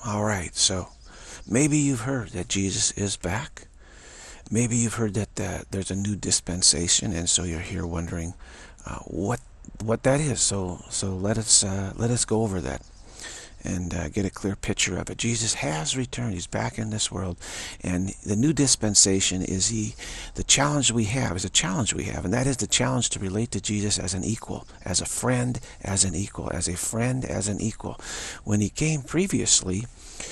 All right, so maybe you've heard that Jesus is back. Maybe you've heard that there's a new dispensation, and so you're here wondering what that is. So let us go over that and get a clear picture of it. Jesus has returned. He's back in this world, and the new dispensation is the challenge we have is a challenge we have, and that is the challenge to relate to Jesus as an equal, as a friend, as an equal, as a friend, as an equal. When he came previously,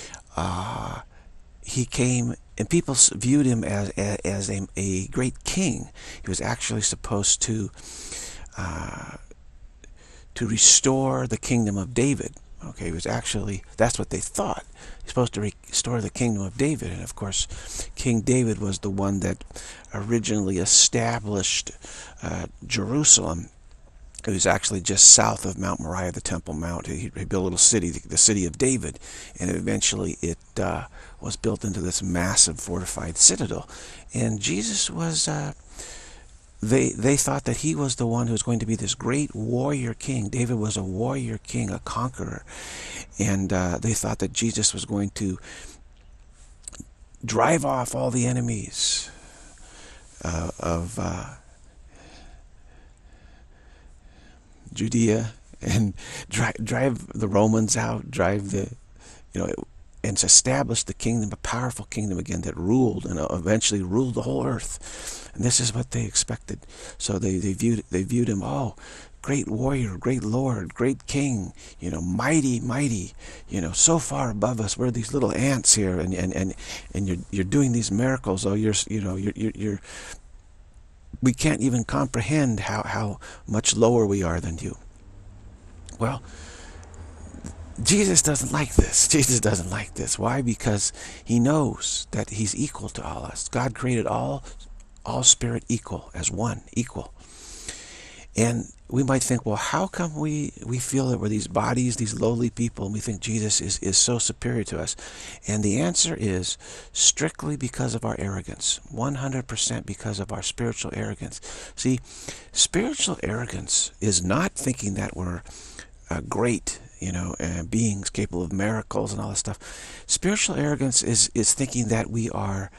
he came and people viewed him as a great king. He was actually supposed to restore the kingdom of David. Okay, it was actually, that's what they thought. He's supposed to restore the kingdom of David. And of course, King David was the one that originally established Jerusalem. It was actually just south of Mount Moriah, the Temple Mount. He built a little city, the city of David, and eventually it was built into this massive fortified citadel. And Jesus was, they thought that he was the one who was going to be this great warrior king. David was a warrior king, a conqueror. And they thought that Jesus was going to drive off all the enemies of Judea and drive the Romans out, drive the, and establish the kingdom, a powerful kingdom again that ruled and eventually ruled the whole earth. And this is what they expected. So they viewed him, oh, great warrior, great Lord, great king, mighty, mighty, so far above us. We're these little ants here, and you're doing these miracles. Oh, you're we can't even comprehend how much lower we are than you. Well, Jesus doesn't like this. Jesus doesn't like this. Why? Because he knows that he's equal to all us. God created all spirit equal, as one, equal. And we might think, well, how come we feel that we're these bodies, these lowly people, and we think Jesus is so superior to us? And the answer is strictly because of our arrogance, 100% because of our spiritual arrogance. See, spiritual arrogance is not thinking that we're great, beings capable of miracles and all this stuff. Spiritual arrogance is thinking that we are,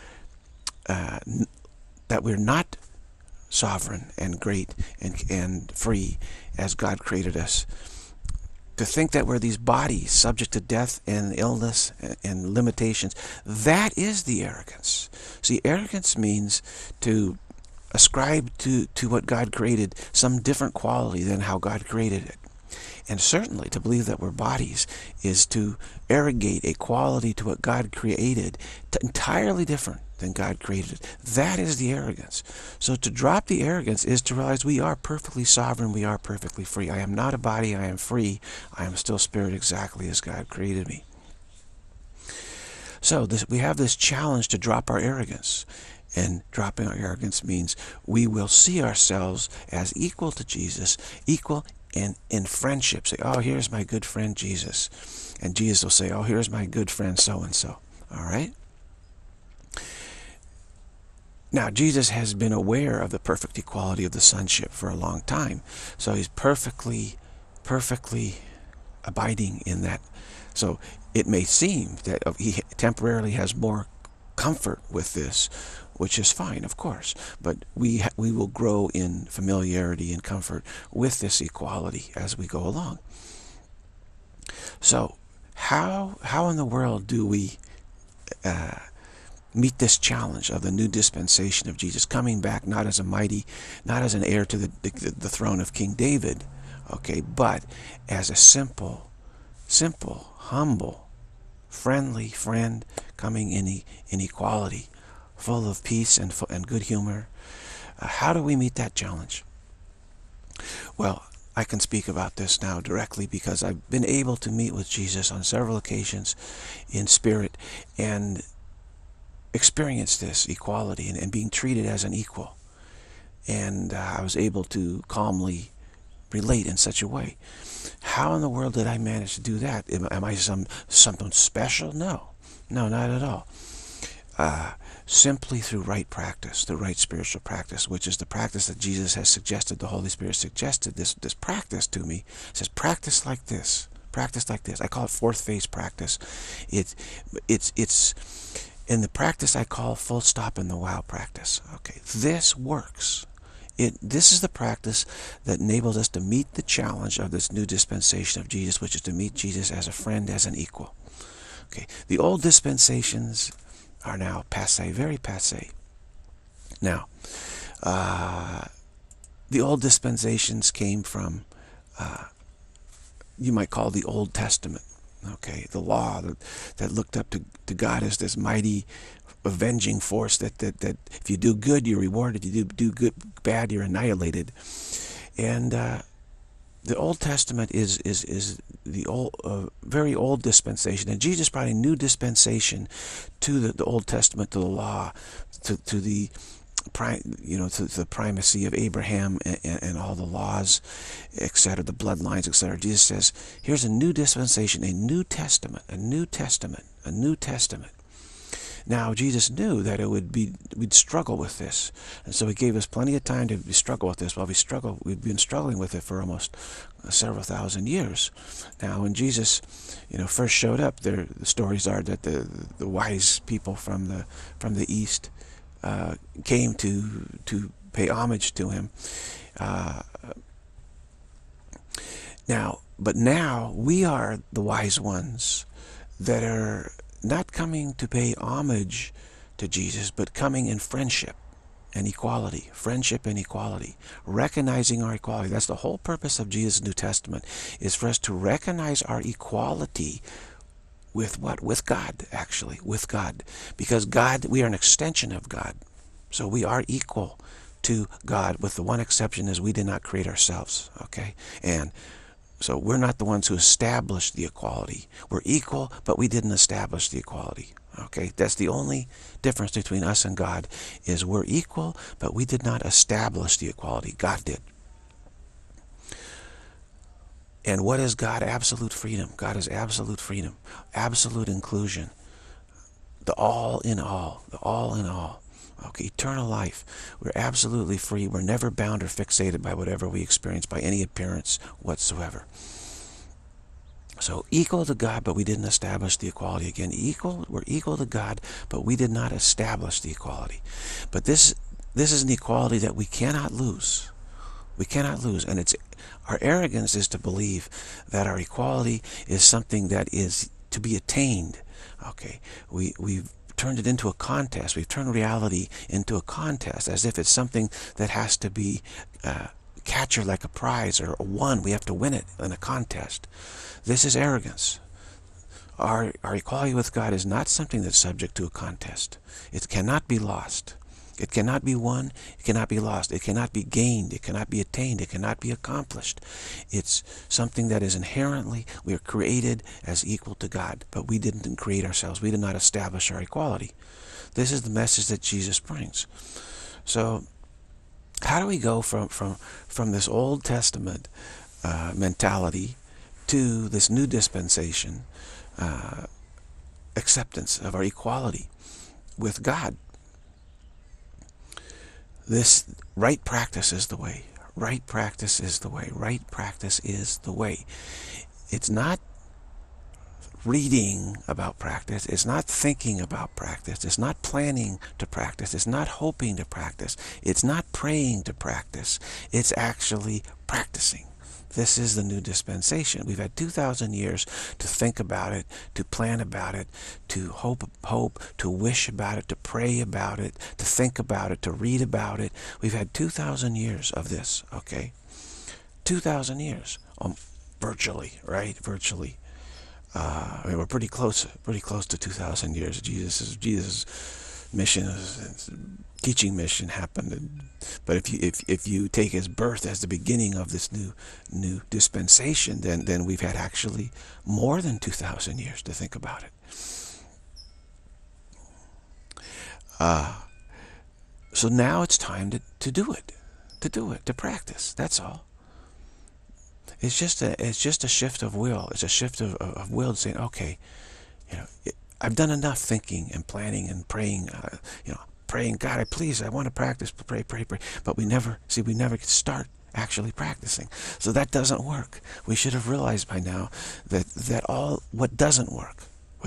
that we're not sovereign and great and free as God created us. To think that we're these bodies subject to death and illness and limitations, that is the arrogance. See, arrogance means to ascribe to what God created some different quality than how God created it. And certainly to believe that we're bodies is to arrogate a quality to what God created entirely different than God created it. That is the arrogance. So to drop the arrogance is to realize we are perfectly sovereign, we are perfectly free. I am not a body, I am free. I am still spirit exactly as God created me. So we have this challenge to drop our arrogance. And dropping our arrogance means we will see ourselves as equal to Jesus, equal in friendship. Say, oh, here's my good friend Jesus. And Jesus will say, oh, here's my good friend so-and-so. All right? Now, Jesus has been aware of the perfect equality of the sonship for a long time. So he's perfectly abiding in that. So it may seem that he temporarily has more comfort with this, which is fine, of course. But we will grow in familiarity and comfort with this equality as we go along. So how in the world do we meet this challenge of the new dispensation of Jesus coming back not as a mighty, not as an heir to the throne of King David, okay, but as a simple, humble, friendly friend coming in equality, full of peace and good humor? How do we meet that challenge? Well, I can speak about this now directly because I've been able to meet with Jesus on several occasions in spirit and experience this equality and being treated as an equal. And I was able to calmly relate in such a way. How in the world did I manage to do that? Am I something special? No, not at all. Simply through right practice, the right spiritual practice, which is the practice that Jesus has suggested, the Holy Spirit suggested this practice to me. It says, practice like this. Practice like this. I call it fourth phase practice. It's in the practice I call full stop in the wow practice. Okay, this works. This is the practice that enables us to meet the challenge of this new dispensation of Jesus, which is to meet Jesus as a friend, as an equal. Okay, the old dispensations are now passé, very passé. Now, the old dispensations came from, you might call the Old Testament. Okay, the law that looked up to God as this mighty avenging force that if you do good, you're rewarded. If you do good, bad, you're annihilated. And the Old Testament is the old, very old dispensation, and Jesus brought a new dispensation to the Old Testament, to the law, to the to the primacy of Abraham and all the laws, etc., the bloodlines, etc. Jesus says, here's a new dispensation, a New Testament, a New Testament, a New Testament. Now, Jesus knew that we'd struggle with this, and so he gave us plenty of time to struggle with this. While we've been struggling with it for almost several thousand years. Now, when Jesus, first showed up, the stories are that the wise people from the east came to pay homage to him. But now we are the wise ones that are not coming to pay homage to Jesus, but coming in friendship and equality. Friendship and equality. Recognizing our equality. That's the whole purpose of Jesus' New Testament, is for us to recognize our equality with what? With God, actually. With God. Because God, we are an extension of God. So we are equal to God, with the one exception is we did not create ourselves. Okay? And so we're not the ones who established the equality. We're equal, but we didn't establish the equality. Okay? That's the only difference between us and God, is we're equal, but we did not establish the equality. God did. And what is God? Absolute freedom. God is absolute freedom. Absolute inclusion. The all in all. The all in all. Okay, eternal life. We're absolutely free. We're never bound or fixated by whatever we experience, by any appearance whatsoever. So equal to God, but we didn't establish the equality. Again, we're equal to God, but we did not establish the equality. But this is an equality that we cannot lose. We cannot lose. And our arrogance is to believe that our equality is something that is to be attained. Okay, we've turned it into a contest. We've turned reality into a contest, as if it's something that has to be captured like a prize or won. We have to win it in a contest. This is arrogance. Our equality with God is not something that's subject to a contest. It cannot be lost. It cannot be won. It cannot be lost. It cannot be gained. It cannot be attained. It cannot be accomplished. It's something that is inherently, we are created as equal to God, but we didn't create ourselves. We did not establish our equality. This is the message that Jesus brings. So, how do we go from this Old Testament mentality to this new dispensation acceptance of our equality with God? This right practice is the way. Right practice is the way. Right practice is the way. It's not reading about practice. It's not thinking about practice. It's not planning to practice. It's not hoping to practice. It's not praying to practice. It's actually practicing. This is the new dispensation. We've had 2,000 years to think about it, to plan about it, to hope, to wish about it, to pray about it, to think about it, to read about it. We've had 2,000 years of this, okay? 2,000 years, virtually, right? Virtually. We're pretty close to 2,000 years. Jesus' mission, his teaching mission happened. But if you take his birth as the beginning of this new dispensation, then we've had actually more than 2,000 years to think about it. So now it's time to do it, to practice. That's all. It's just a shift of will. It's a shift of will, saying, okay, I've done enough thinking and planning and praying. Praying, God, I want to practice, pray. But we never can start actually practicing. So that doesn't work. We should have realized by now that all what doesn't work.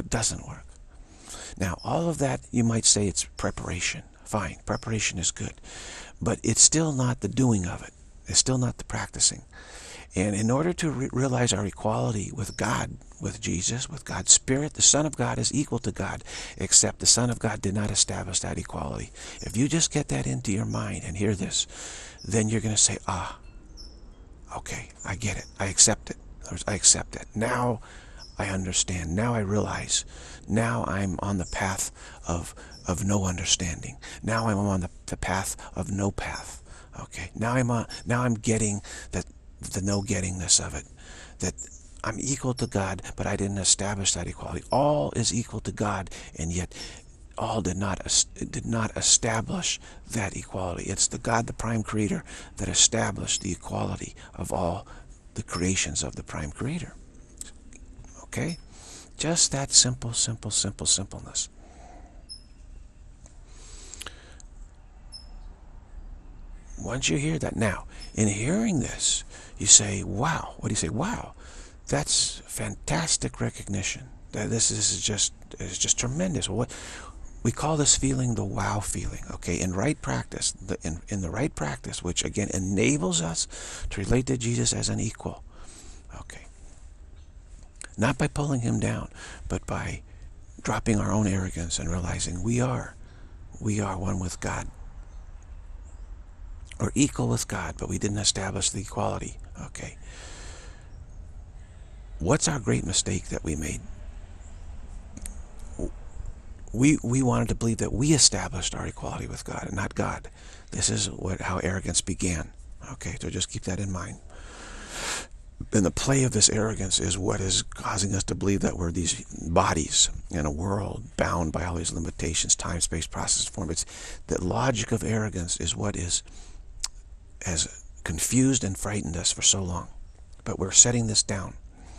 Now, all of that, you might say it's preparation. Fine, preparation is good. But it's still not the doing of it. It's still not the practicing. And in order to realize our equality with God, with Jesus, with God's Spirit, the Son of God is equal to God, except the Son of God did not establish that equality. If you just get that into your mind and hear this, then you're going to say, okay, I get it. I accept it. I accept it. Now I understand. Now I realize. Now I'm on the path of no understanding. Now I'm on the path of no path. Okay. Now I'm getting the no gettingness of it. That I'm equal to God, but I didn't establish that equality. All is equal to God, and yet all did not establish that equality. It's the God, the prime creator, that established the equality of all the creations of the prime creator. Okay? Just that simpleness. Once you hear that, now, in hearing this, you say, wow. What do you say? Wow, that's fantastic recognition. This is just tremendous. What we call this feeling the wow feeling. Okay, in right practice, in the right practice, which again enables us to relate to Jesus as an equal. Okay, not by pulling him down, but by dropping our own arrogance and realizing we are one with God. Or equal with God, but we didn't establish the equality. Okay. What's our great mistake that we made? We wanted to believe that we established our equality with God and not God. This is how arrogance began. Okay, so just keep that in mind. And the play of this arrogance is what is causing us to believe that we're these bodies in a world bound by all these limitations, time, space, process, form. It's the logic of arrogance is what has confused and frightened us for so long. But we're setting this down.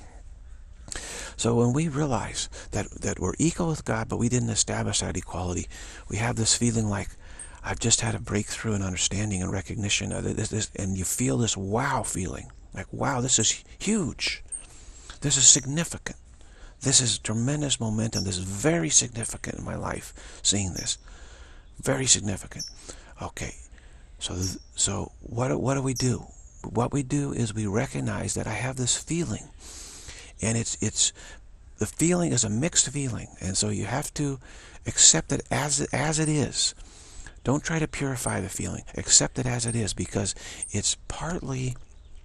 So when we realize that we're equal with God, but we didn't establish that equality, we have this feeling like, I've just had a breakthrough in understanding and recognition of this, and you feel this wow feeling. Like, wow, this is huge. This is significant. This is tremendous momentum. This is very significant in my life, seeing this. Very significant. Okay. So what do we do? What we do is we recognize that I have this feeling, and it's the feeling is a mixed feeling, and so you have to accept it as it is. Don't try to purify the feeling. Accept it as it is, because it's partly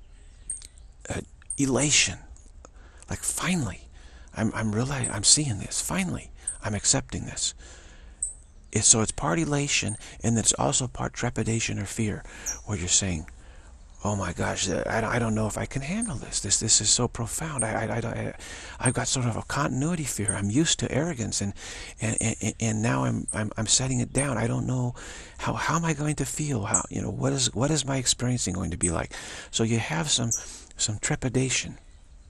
elation. Like, finally, I'm seeing this. Finally, I'm accepting this. So it's part elation, and it's also part trepidation or fear, where you're saying, oh my gosh, I don't know if I can handle this. This is so profound. I've got sort of a continuity fear. I'm used to arrogance, and now I'm setting it down. I don't know how am I going to feel? What is my experiencing going to be like? So you have some trepidation.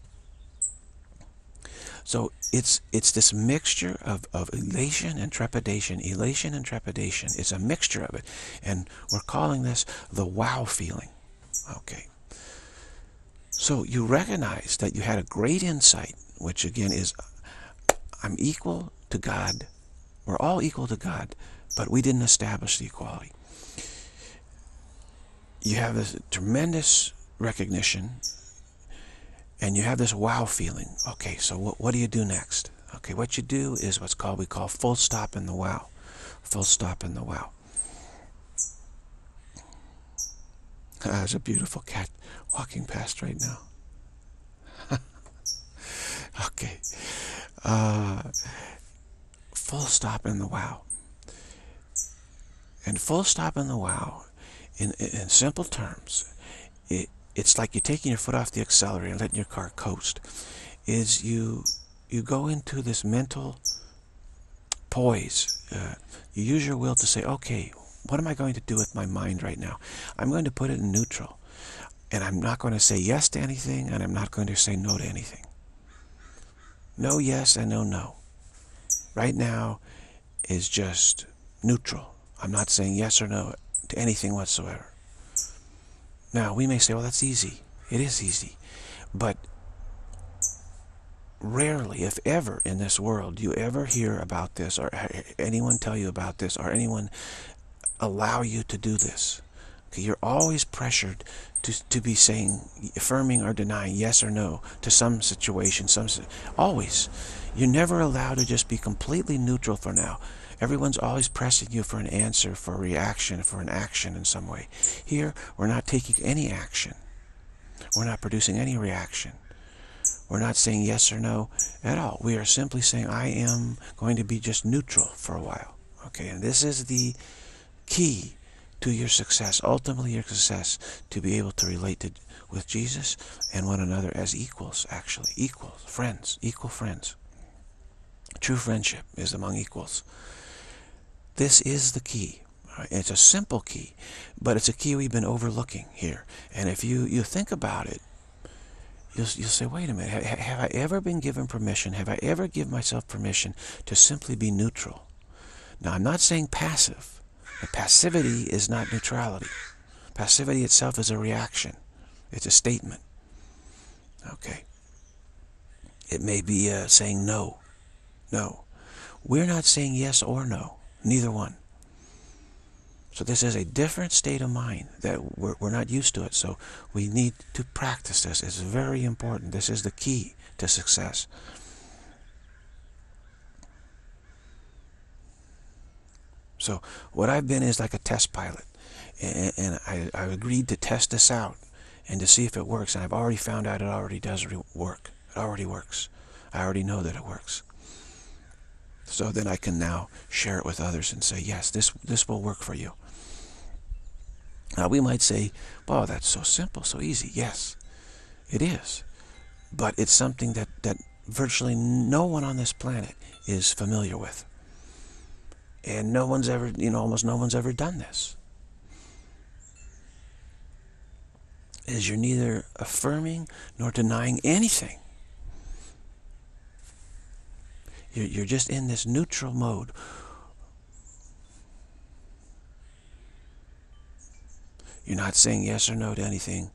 So it's this mixture of elation and trepidation. Elation and trepidation. It's a mixture of it. And we're calling this the wow feeling. Okay. So you recognize that you had a great insight, which again is, I'm equal to God. We're all equal to God, but we didn't establish the equality. You have this tremendous recognition, and you have this wow feeling. Okay, so what do you do next? Okay, what you do is we call full stop in the wow. Full stop in the wow. There's a beautiful cat walking past right now. Okay. Full stop in the wow. And full stop in the wow, in simple terms, it's like you're taking your foot off the accelerator and letting your car coast. Is you go into this mental poise. You use your will to say, okay, what am I going to do with my mind right now? I'm going to put it in neutral. And I'm not going to say yes to anything, and I'm not going to say no to anything. No yes and no no. Right now is just neutral. I'm not saying yes or no to anything whatsoever. Now, we may say, well, that's easy. It is easy. But rarely, if ever, in this world, do you ever hear about this, or anyone tell you about this, or anyone allow you to do this. Okay, you're always pressured to be saying, affirming or denying, yes or no, to some situation, always. You're never allowed to just be completely neutral for now. Everyone's always pressing you for an answer, for a reaction, for an action in some way. Here, we're not taking any action. We're not producing any reaction. We're not saying yes or no at all. We are simply saying, I am going to be just neutral for a while. Okay, and this is the key to your success, ultimately your success, to be able to relate with Jesus and one another as equals, actually. Equals, friends, equal friends. True friendship is among equals. This is the key. Right? It's a simple key, but it's a key we've been overlooking here. And if you think about it, you'll say, wait a minute, have I ever been given permission, have I ever given myself permission to simply be neutral? Now, I'm not saying passive. But passivity is not neutrality. Passivity itself is a reaction. It's a statement. Okay. It may be saying no. No. We're not saying yes or no. Neither one. So this is a different state of mind that we're not used to it. So we need to practice this. It's very important. This is the key to success. So what I've been is like a test pilot, and I agreed to test this out and to see if it works, and I've already found out it already does work. It already works. I already know that it works. So then I can now share it with others and say, yes, this will work for you. Now we might say, wow, that's so simple, so easy. Yes, it is. But it's something that virtually no one on this planet is familiar with. And no one's ever, almost no one's ever done this. Is you're neither affirming nor denying anything. You're just in this neutral mode. You're not saying yes or no to anything,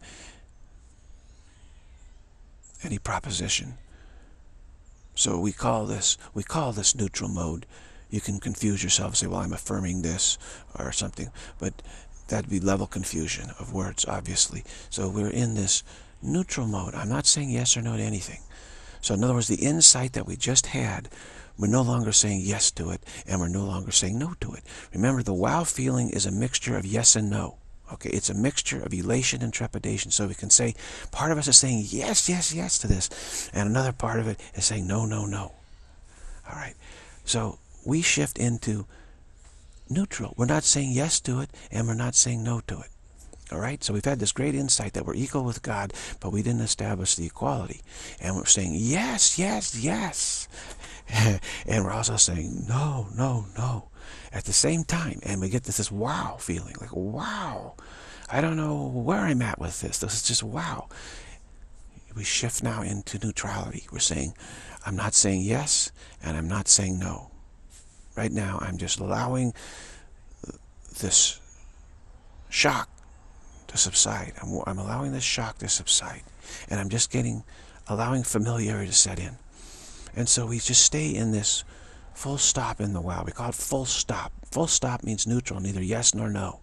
any proposition. So we call this neutral mode. You can confuse yourself and say, well, I'm affirming this or something, but that'd be level confusion of words, obviously. So we're in this neutral mode. I'm not saying yes or no to anything. So in other words, the insight that we just had, we're no longer saying yes to it, and we're no longer saying no to it. Remember, the wow feeling is a mixture of yes and no. Okay, it's a mixture of elation and trepidation. So we can say, part of us is saying yes, yes, yes to this, and another part of it is saying no, no, no. All right, so we shift into neutral. We're not saying yes to it, and we're not saying no to it. All right, so we've had this great insight that we're equal with God, but we didn't establish the equality. And we're saying yes, yes, yes. And we're also saying no, no, no at the same time. And we get this wow feeling, like, wow, I don't know where I'm at with this. This is just wow. We shift now into neutrality. We're saying, I'm not saying yes, and I'm not saying no. Right now, I'm just allowing this shock to subside. I'm allowing this shock to subside. And I'm just allowing familiarity to set in. And so we just stay in this full stop in the wow. We call it full stop. Full stop means neutral, neither yes nor no.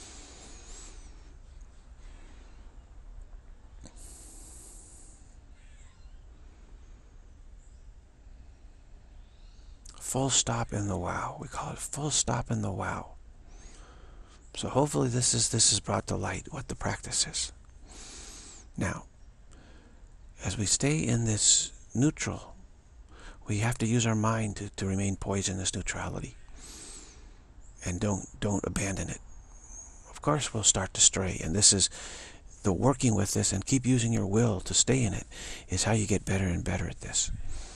Full stop in the wow. We call it full stop in the wow. So hopefully this is brought to light what the practice is. Now, as we stay in this neutral, we have to use our mind to remain poised in this neutrality. And don't abandon it. Of course we'll start to stray, and this is the working with this and keep using your will to stay in it is how you get better and better at this.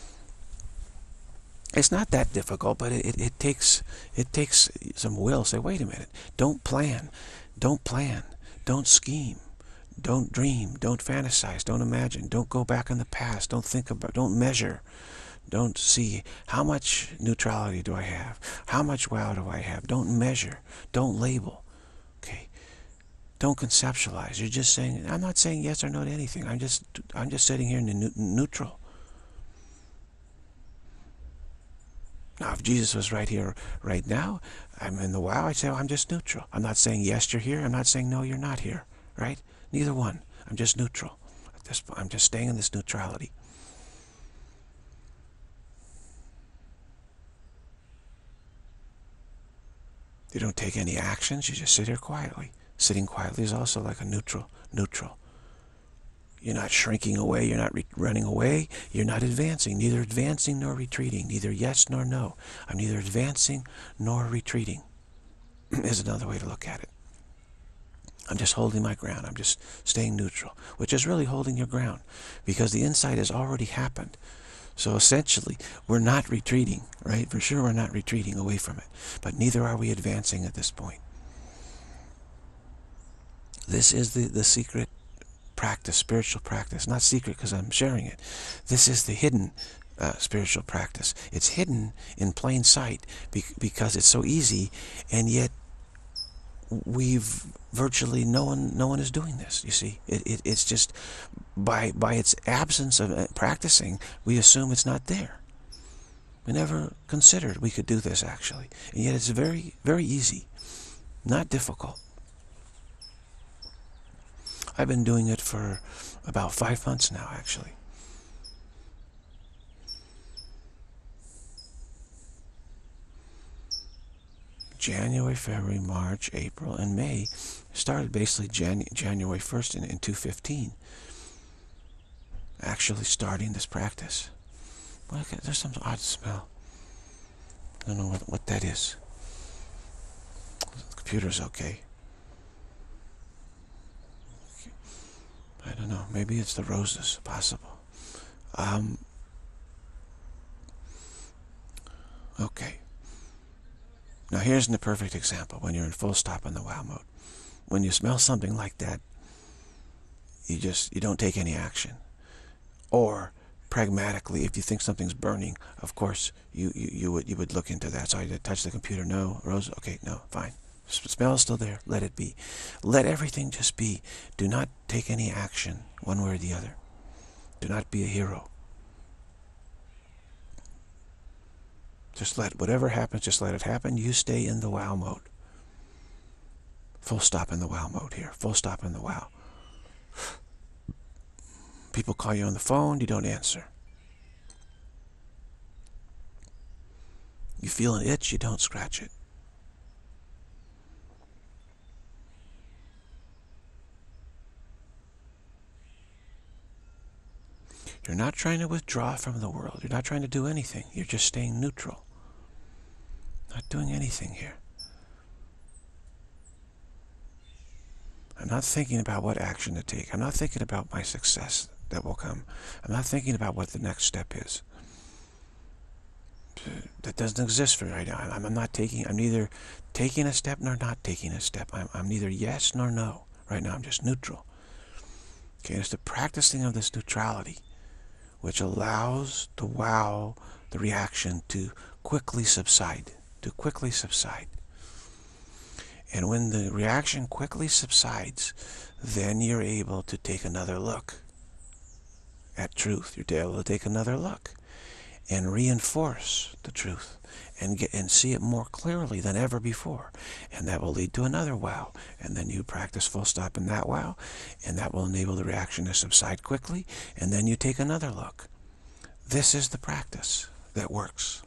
It's not that difficult, but it takes some will. Say, wait a minute, don't plan, don't scheme, don't dream, don't fantasize, don't imagine, don't go back in the past, don't think about, don't measure, don't see how much neutrality do I have, how much wow do I have. Don't measure, don't label. Okay, Don't conceptualize. You're just saying, I'm not saying yes or no to anything. I'm just sitting here in neutral. Now, if Jesus was right here, right now, I'm in the wow, I'd say, I'm just neutral. I'm not saying yes, you're here. I'm not saying no, you're not here. Right? Neither one. I'm just neutral. At this point, I'm just staying in this neutrality. You don't take any actions. You just sit here quietly. Sitting quietly is also like a neutral. You're not shrinking away. You're not running away. You're not advancing. Neither advancing nor retreating. Neither yes nor no. I'm neither advancing nor retreating is another way to look at it. I'm just holding my ground. I'm just staying neutral, which is really holding your ground because the insight has already happened. So essentially, we're not retreating, right? For sure we're not retreating away from it, but neither are we advancing at this point. This is the secret practice, spiritual practice. Not secret because I'm sharing it. This is the hidden spiritual practice. It's hidden in plain sight because it's so easy, and yet we've virtually no one is doing this. You see, it's just by its absence of practicing, we assume it's not there. We never considered we could do this actually, and yet it's very, very easy, not difficult. I've been doing it for about 5 months now, actually. January, February, March, April, and May. Started basically January 1st in 2015. Actually starting this practice. Well, there's some odd smell. I don't know what that is. The computer's okay. I don't know. Maybe it's the roses. Possible. Okay. Now here's the perfect example when you're in full stop in the wow mode. When you smell something like that, you don't take any action. Or pragmatically, if you think something's burning, of course you would look into that. So I did touch the computer. No, rose. Okay, no, fine. Smell is still there. Let it be. Let everything just be. Do not take any action one way or the other. Do not be a hero. Just let whatever happens, just let it happen. You stay in the wow mode. Full stop in the wow mode here. Full stop in the wow. People call you on the phone, you don't answer. You feel an itch, you don't scratch it. You're not trying to withdraw from the world. You're not trying to do anything. You're just staying neutral. Not doing anything here. I'm not thinking about what action to take. I'm not thinking about my success that will come. I'm not thinking about what the next step is. That doesn't exist for right now. I'm neither taking a step nor not taking a step. I'm neither yes nor no. Right now I'm just neutral. Okay, it's the practicing of this neutrality which allows the wow, the reaction, to quickly subside. And when the reaction quickly subsides, then you're able to take another look at truth. You're able to take another look and reinforce the truth and see it more clearly than ever before. And that will lead to another wow. And then you practice full stop in that wow, and that will enable the reaction to subside quickly, and then you take another look. This is the practice that works.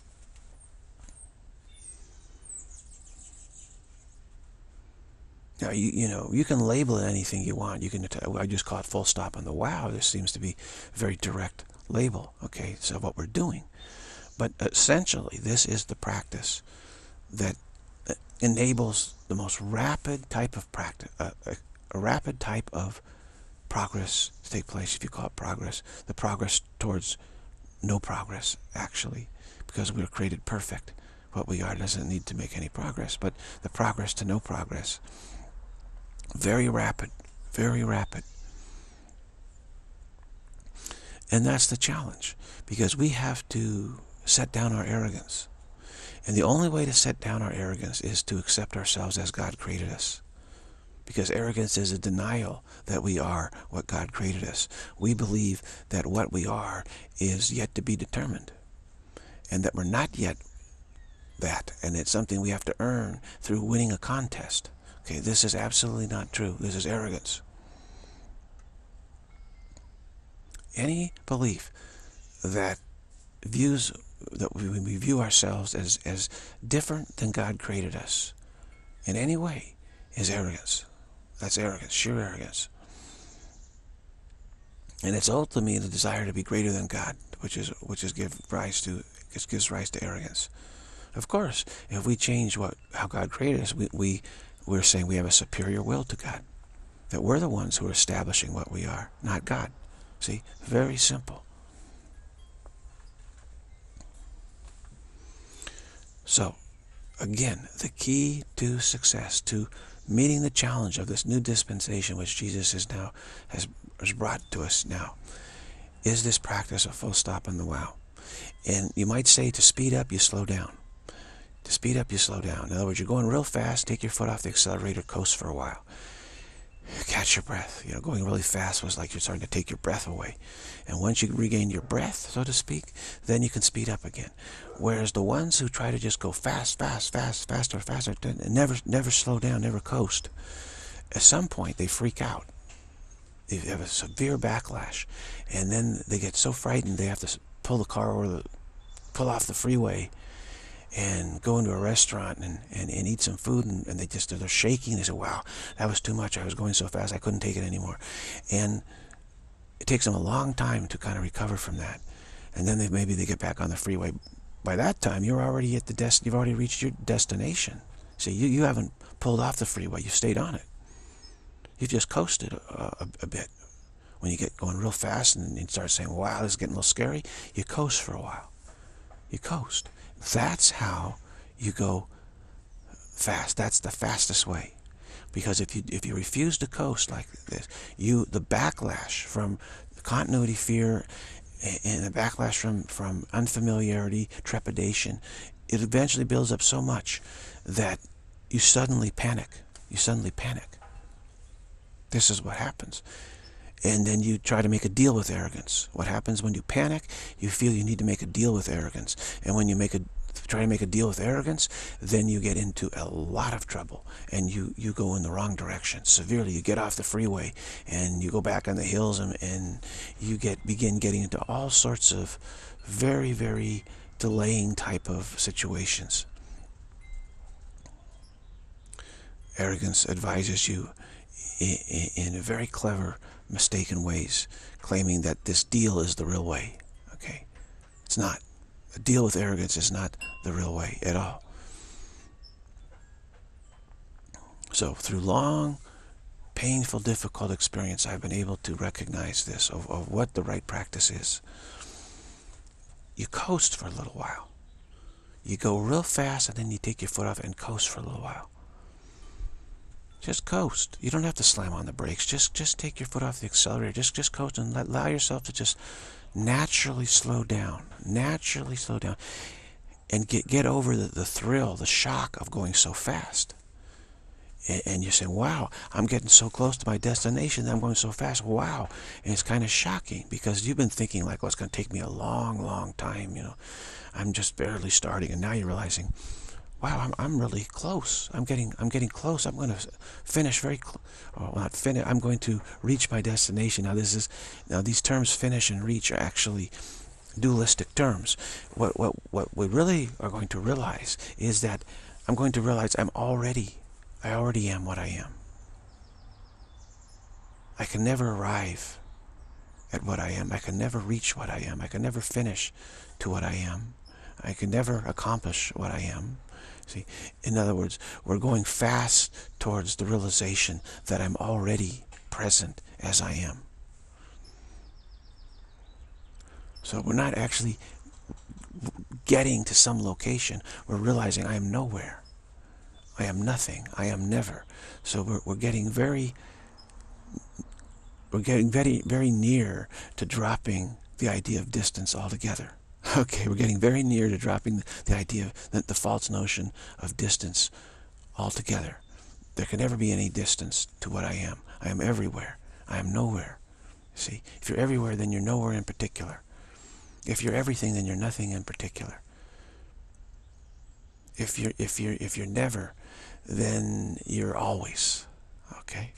Now, you can label it anything you want. You can, I just call it full stop on the wow. This seems to be a very direct label, okay, so what we're doing. But essentially, this is the practice that enables the most rapid type of practice, a rapid type of progress to take place, if you call it progress. The progress towards no progress, actually, because we were created perfect. What we are doesn't need to make any progress, but the progress to no progress. Very rapid, very rapid. And that's the challenge, because we have to set down our arrogance. And the only way to set down our arrogance is to accept ourselves as God created us. Because arrogance is a denial that we are what God created us. We believe that what we are is yet to be determined, and that we're not yet that, and it's something we have to earn through winning a contest. Okay, this is absolutely not true. This is arrogance. Any belief that views that we view ourselves as different than God created us in any way is arrogance. That's arrogance, sheer arrogance. And it's ultimately the desire to be greater than God, which gives rise to arrogance. Of course, if we change how God created us, we're saying we have a superior will to God. That we're the ones who are establishing what we are, not God. See, very simple. So, again, the key to success, to meeting the challenge of this new dispensation which Jesus has brought to us now, is this practice of full stop and the wow. And you might say, to speed up, you slow down. To speed up, you slow down. In other words, you're going real fast, take your foot off the accelerator, coast for a while. Catch your breath. You know, going really fast was like you're starting to take your breath away. And once you regain your breath, so to speak, then you can speed up again. Whereas the ones who try to just go fast, faster, and never slow down, never coast, at some point they freak out. They have a severe backlash. And then they get so frightened they have to pull the car or pull off the freeway and go into a restaurant and eat some food, and they're shaking. They say, wow, that was too much. I was going so fast I couldn't take it anymore. And it takes them a long time to kind of recover from that. And then maybe they get back on the freeway. By that time, you're already at you've already reached your destination. See, you haven't pulled off the freeway. You've stayed on it. You've just coasted a bit. When you get going real fast and you start saying, wow, this is getting a little scary, you coast for a while. You coast. That's how you go fast. That's the fastest way. Because if you refuse to coast like this, the backlash from continuity fear and the backlash from unfamiliarity, trepidation, it eventually builds up so much that you suddenly panic. You suddenly panic. This is what happens. And then you try to make a deal with arrogance. What happens when you panic? You feel you need to make a deal with arrogance. And when you try to make a deal with arrogance, then you get into a lot of trouble. And you go in the wrong direction severely. You get off the freeway and you go back on the hills, and you begin getting into all sorts of very, very delaying type of situations. Arrogance advises you in a very clever, mistaken ways, claiming that this deal is the real way. Okay, it's not. A deal with arrogance is not the real way at all. So through long, painful, difficult experience, I've been able to recognize this of what the right practice is. You coast for a little while. You go real fast and then you take your foot off and coast for a little while. Just coast. You don't have to slam on the brakes. Just take your foot off the accelerator. Just coast and allow yourself to just naturally slow down. Naturally slow down. And get over the thrill, the shock of going so fast. And you're saying, wow, I'm getting so close to my destination that I'm going so fast. Wow. And it's kind of shocking because you've been thinking like, well, it's going to take me a long, long time. You know, I'm just barely starting. And now you're realizing, wow, I'm really close. I'm getting close. I'm going to finish not finish. I'm going to reach my destination. Now these terms finish and reach are actually dualistic terms. What we really are going to realize is that I'm going to realize I already am what I am. I can never arrive at what I am. I can never reach what I am. I can never finish to what I am. I can never accomplish what I am. See, in other words, we're going fast towards the realization that I'm already present as I am. So we're not actually getting to some location. We're realizing I am nowhere. I am nothing. I am never. So we're getting very, very near to dropping the idea of distance altogether. Okay, we're getting very near to dropping the idea, the false notion of distance altogether. There can never be any distance to what I am. I am everywhere. I am nowhere. See, if you're everywhere, then you're nowhere in particular. If you're everything, then you're nothing in particular. If you're never, then you're always. Okay.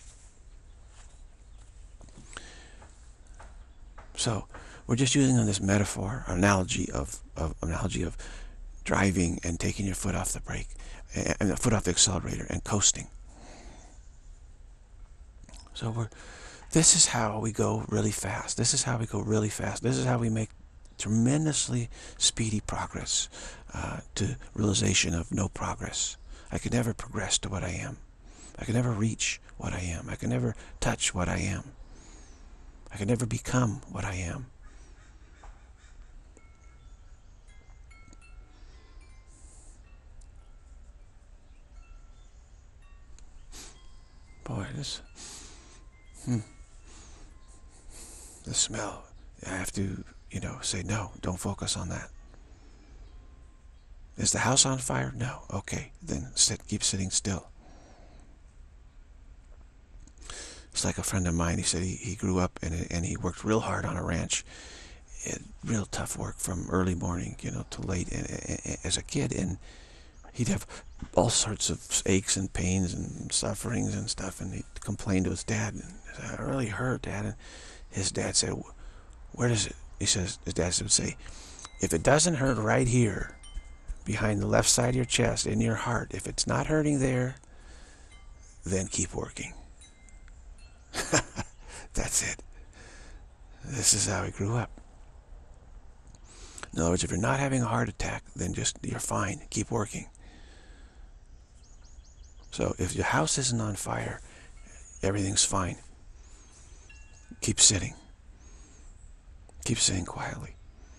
So we're just using on this metaphor, analogy of driving and taking your foot off the brake, and the foot off the accelerator and coasting. So this is how we go really fast. This is how we go really fast. This is how we make tremendously speedy progress to realization of no progress. I could never progress to what I am. I could never reach what I am. I could never touch what I am. I could never become what I am. Boy, the smell. I have to, say, no, don't focus on that. Is the house on fire? No. Okay, then keep sitting still. It's like a friend of mine. He said he grew up and he worked real hard on a ranch. Real tough work from early morning, to late as a kid. And he'd have all sorts of aches and pains and sufferings and stuff. And he'd complain to his dad. And he said, "I really hurt, Dad." And his dad said, "Where does it?" He says, his dad would say, "If it doesn't hurt right here, behind the left side of your chest, in your heart, if it's not hurting there, then keep working." That's it. This is how he grew up. In other words, if you're not having a heart attack, then you're fine. Keep working. So if your house isn't on fire, everything's fine. Keep sitting. Keep sitting quietly.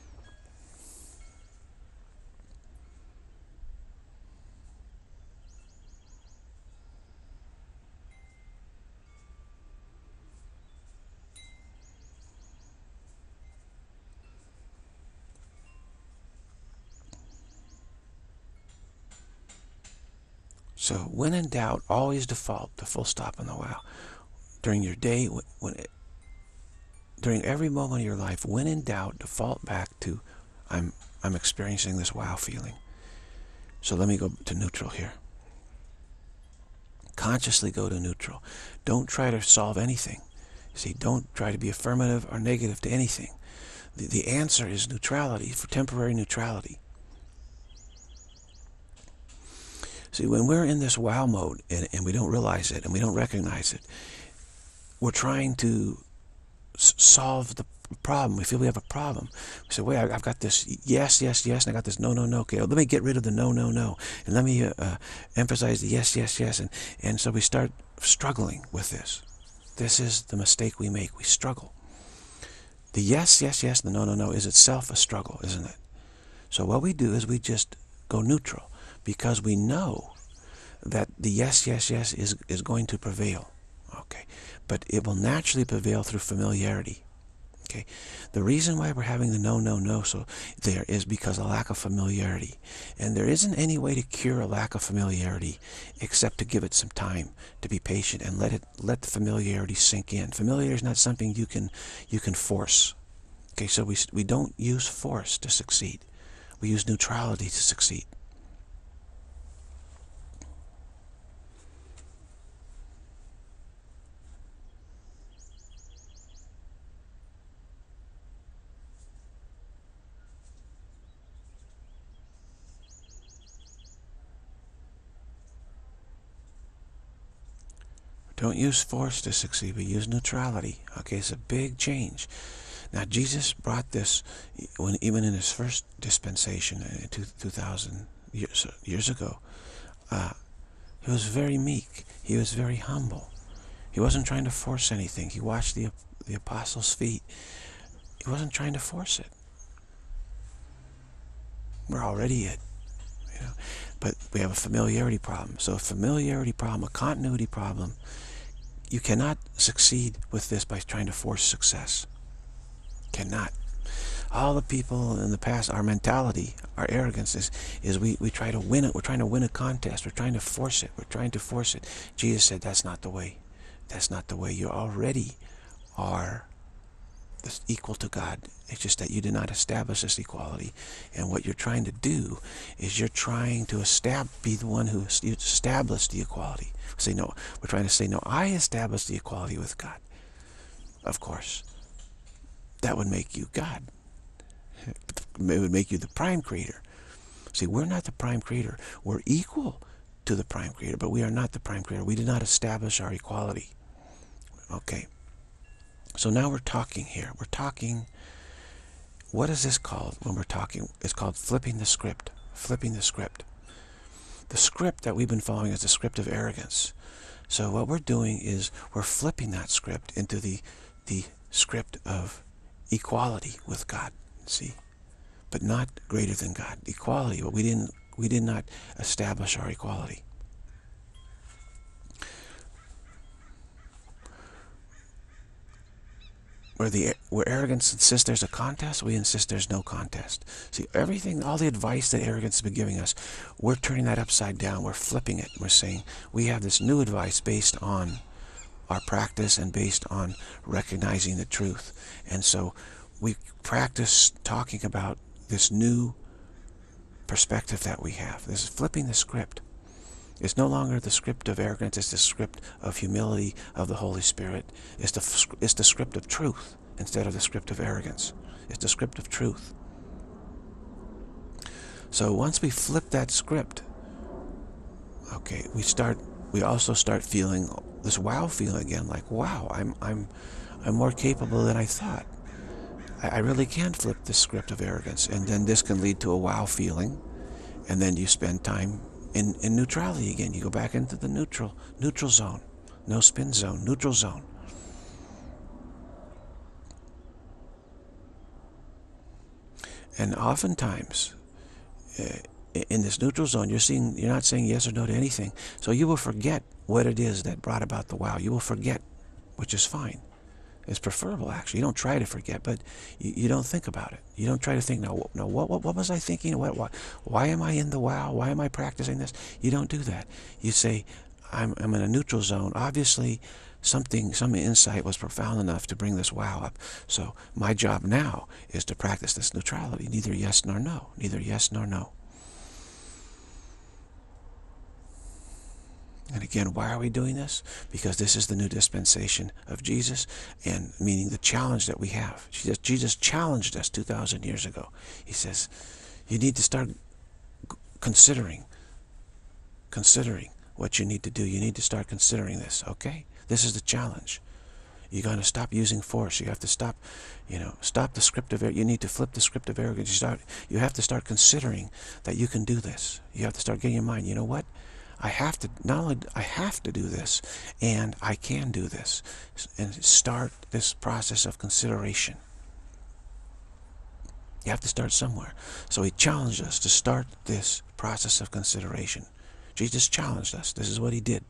So when in doubt, always default to full stop on the wow. During your day, during every moment of your life, when in doubt, default back to I'm experiencing this wow feeling. So let me go to neutral here. Consciously go to neutral. Don't try to solve anything. See, don't try to be affirmative or negative to anything. The answer is neutrality, for temporary neutrality. See, when we're in this wow mode and we don't realize it and we don't recognize it, we're trying to solve the problem. We feel we have a problem. We say, wait, I've got this yes, yes, yes, and I got this no, no, no. Okay, well, let me get rid of the no, no, no. And let me emphasize the yes, yes, yes. And so we start struggling with this. This is the mistake we make. We struggle. The yes, yes, yes, the no, no, no is itself a struggle, isn't it? So what we do is we just go neutral, because we know that the yes, yes, yes is going to prevail. Okay, but it will naturally prevail through familiarity. Okay, the reason why we're having the no, no, no so there is because of lack of familiarity. And there isn't any way to cure a lack of familiarity except to give it some time, to be patient and let the familiarity sink in. Familiarity is not something you can force. Okay, so we don't use force to succeed. We use neutrality to succeed. Don't use force to succeed, but use neutrality. Okay, it's a big change. Now, Jesus brought this even in his first dispensation, 2,000 years ago. He was very meek. He was very humble. He wasn't trying to force anything. He washed the apostles' feet. He wasn't trying to force it. We're already it. But we have a familiarity problem. So a familiarity problem, a continuity problem, you cannot succeed with this by trying to force success. Cannot. All the people in the past, our mentality, our arrogance is we try to win it. We're trying to win a contest. We're trying to force it. We're trying to force it. Jesus said, that's not the way. That's not the way. You already are equal to God. It's just that you did not establish this equality. And what you're trying to do is you're trying to be the one who established the equality. Say no. We're trying to say, no, I established the equality with God. Of course, that would make you God. It would make you the prime creator. See, we're not the prime creator. We're equal to the prime creator, but we are not the prime creator. We did not establish our equality. Okay. So now we're talking here. We're talking, what is this called when we're talking? It's called flipping the script. Flipping the script. The script that we've been following is the script of arrogance. So what we're doing is we're flipping that script into the script of equality with God. See? But not greater than God. Equality, but we did not establish our equality. Where arrogance insists there's a contest, we insist there's no contest. See, everything, all the advice that arrogance has been giving us, we're turning that upside down. We're flipping it. We're saying we have this new advice based on our practice and based on recognizing the truth. And so we practice talking about this new perspective that we have. This is flipping the script. It's no longer the script of arrogance. It's the script of humility of the Holy Spirit. It's the script of truth instead of the script of arrogance. It's the script of truth. So once we flip that script, okay, we also start feeling this wow feeling again, like, wow, I'm more capable than I thought. I really can flip the script of arrogance, and then this can lead to a wow feeling, and then you spend time in neutrality again. You go back into the neutral zone, no spin zone, neutral zone. And oftentimes, in this neutral zone, you're not saying yes or no to anything. So you will forget what it is that brought about the wow. You will forget, which is fine. It's preferable, actually. You don't try to forget, but you don't think about it. You don't try to think, no, what was I thinking? Why am I in the wow? Why am I practicing this? You don't do that. You say, I'm in a neutral zone. Obviously, some insight was profound enough to bring this wow up. So my job now is to practice this neutrality. Neither yes nor no. Neither yes nor no. And again, why are we doing this? Because this is the new dispensation of Jesus, and meaning the challenge that we have. Jesus challenged us 2,000 years ago. He says, you need to start considering what you need to do. You need to start considering this, okay? This is the challenge. You're going to stop using force. You have to stop the script of arrogance. You need to flip the script of arrogance. You have to start considering that you can do this. You have to start getting in mind, you know what? Not only I have to do this, and I can do this, and start this process of consideration. You have to start somewhere. So he challenged us to start this process of consideration. Jesus challenged us. This is what he did.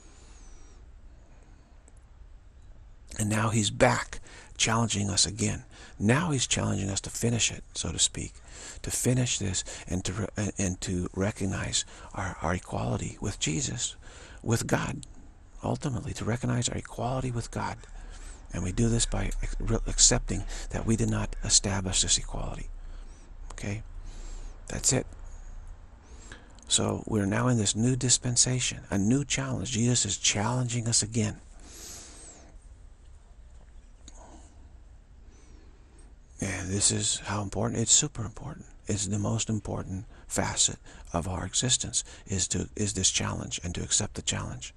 And now he's back challenging us again. Now he's challenging us to finish it, so to speak. To finish this and to recognize our equality with Jesus, with God. Ultimately, to recognize our equality with God. And we do this by accepting that we did not establish this equality. Okay? That's it. So we're now in this new dispensation, a new challenge. Jesus is challenging us again. And this is how important. It's super important. It's the most important facet of our existence, is this challenge, and to accept the challenge.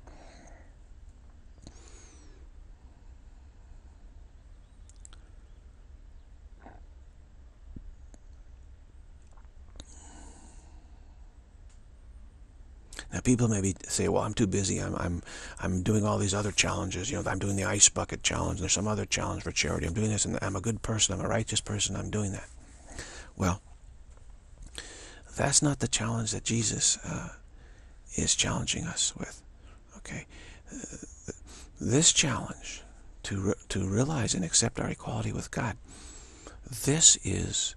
Now people maybe say, well, I'm too busy. I'm doing all these other challenges. I'm doing the ice bucket challenge. There's some other challenge for charity. I'm doing this, and I'm a good person. I'm a righteous person. I'm doing that. Well, that's not the challenge that Jesus is challenging us with. Okay, this challenge to realize and accept our equality with God. this is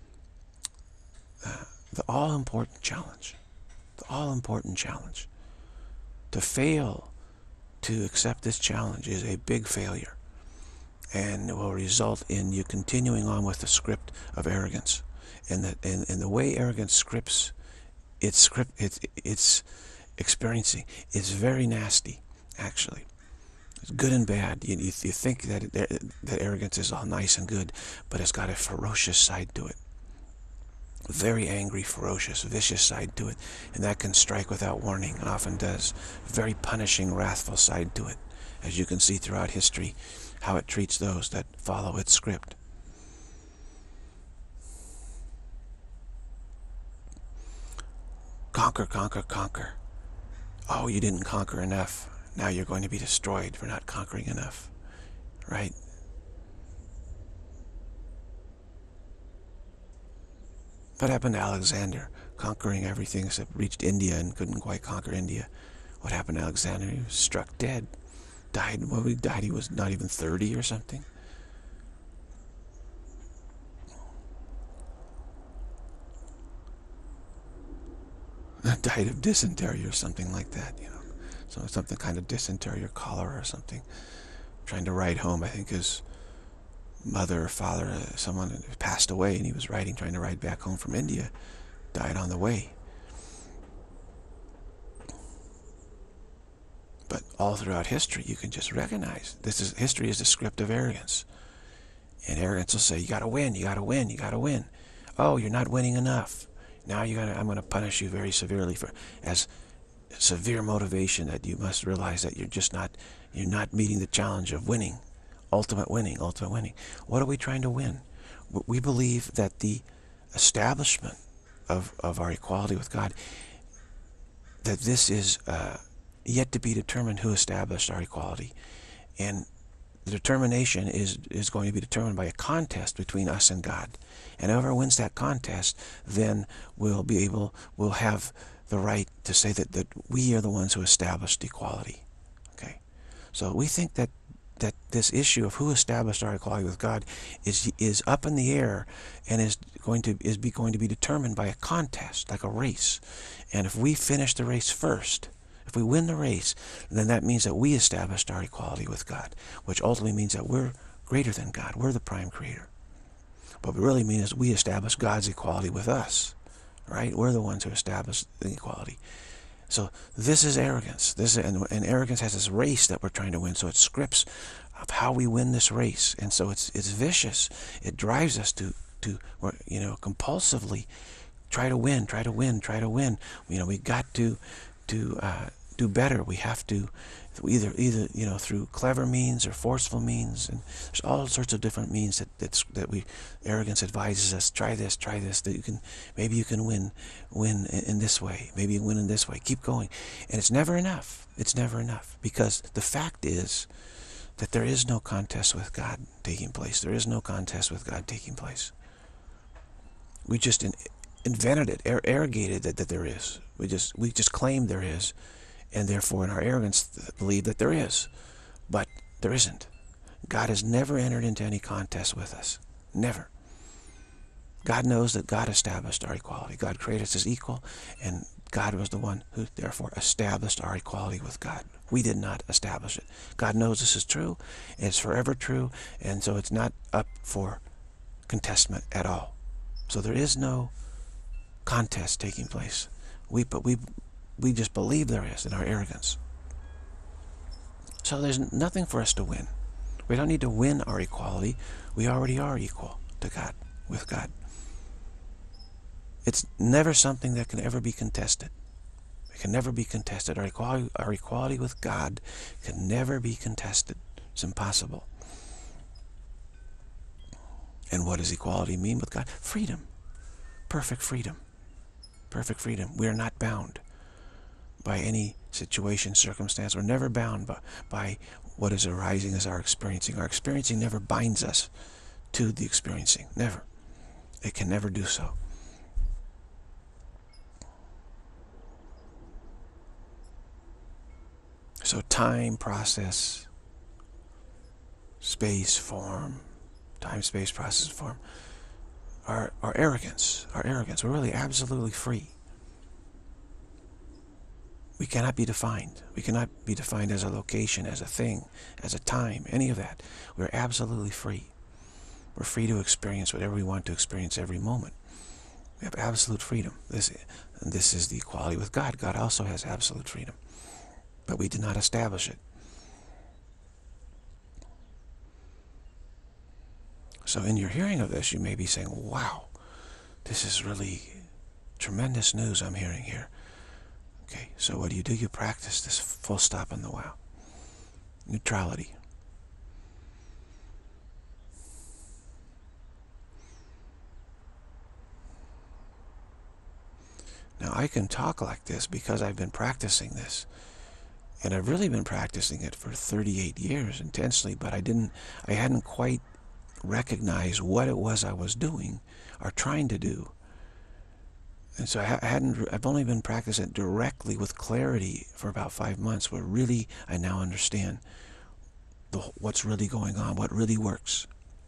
the all-important challenge. The all-important challenge. To fail to accept this challenge is a big failure, and it will result in you continuing on with the script of arrogance. And the way arrogance scripts its experiencing is very nasty, actually. It's good and bad. You think that arrogance is all nice and good, but it's got a ferocious side to it. A very angry, ferocious, vicious side to it. And that can strike without warning, and often does. Very punishing, wrathful side to it, as you can see throughout history, how it treats those that follow its script. Conquer, conquer, conquer. Oh, you didn't conquer enough. Now you're going to be destroyed for not conquering enough. Right? What happened to Alexander? Conquering everything except reached India and couldn't quite conquer India. What happened to Alexander? He was struck dead. Died. Well, he died. He was not even 30 or something. Died of dysentery or something like that, you know. So something kind of dysentery or cholera or something. Trying to ride home, I think his mother or father, someone passed away, and he was trying to ride back home from India. Died on the way. But all throughout history, you can just recognize history is the script of arrogance. And arrogance will say, you gotta win, you gotta win, you gotta win. Oh, you're not winning enough. Now I'm going to punish you very severely as severe motivation, that you must realize that you're not meeting the challenge of winning, ultimate winning, ultimate winning. What are we trying to win? We believe that the establishment of our equality with God, that this is yet to be determined who established our equality, and the determination is going to be determined by a contest between us and God. And whoever wins that contest then will have the right to say that we are the ones who established equality. Okay? So we think that this issue of who established our equality with God is up in the air, and is going to be determined by a contest, like a race. And if we finish the race first, if we win the race, then that means that we established our equality with God, which ultimately means that we're greater than God. We're the prime creator. What we really mean is we established God's equality with us, right? We're the ones who established the equality. So this is arrogance. And arrogance has this race that we're trying to win. So it scripts of how we win this race, and so it's vicious. It drives us to compulsively try to win, try to win, try to win. We got to do better. We have to either through clever means or forceful means, and there's all sorts of different means that arrogance advises us. Try this, that maybe you can win in this way, maybe you win in this way. Keep going, and it's never enough. It's never enough, because the fact is that there is no contest with God taking place. There is no contest with God taking place. We just invented it, arrogated that there is. We just claim there is, and therefore in our arrogance believe that there is, but there isn't. God has never entered into any contest with us. Never. God knows that God established our equality. God created us as equal, and God was the one who therefore established our equality with God. We did not establish it. God knows this is true, and it's forever true, and so it's not up for contestment at all. So there is no contest taking place. We just believe there is in our arrogance. So there's nothing for us to win. We don't need to win our equality. We already are equal to God, with God. It's never something that can ever be contested. It can never be contested. Our equality with God can never be contested. It's impossible. And what does equality mean with God? Freedom. Perfect freedom. Perfect freedom. We are not bound by any situation, circumstance. We're never bound by what is arising as our experiencing. Our experiencing never binds us to the experiencing. Never. It can never do so. So time, process, space, form, time, space, process, form, our arrogance, we're really absolutely free. We cannot be defined. We cannot be defined as a location, as a thing, as a time, any of that. We're absolutely free. We're free to experience whatever we want to experience every moment. We have absolute freedom. This is the equality with God. God also has absolute freedom. But we did not establish it. So in your hearing of this, you may be saying, wow, this is really tremendous news I'm hearing here. Okay, so what do? You practice this full stop in the wow. Neutrality. Now I can talk like this because I've been practicing this. And I've really been practicing it for 38 years intensely, but I hadn't quite recognized what it was I was doing or trying to do. And so I've only been practicing it directly with clarity for about 5 months, where really I now understand what's really going on, what really works.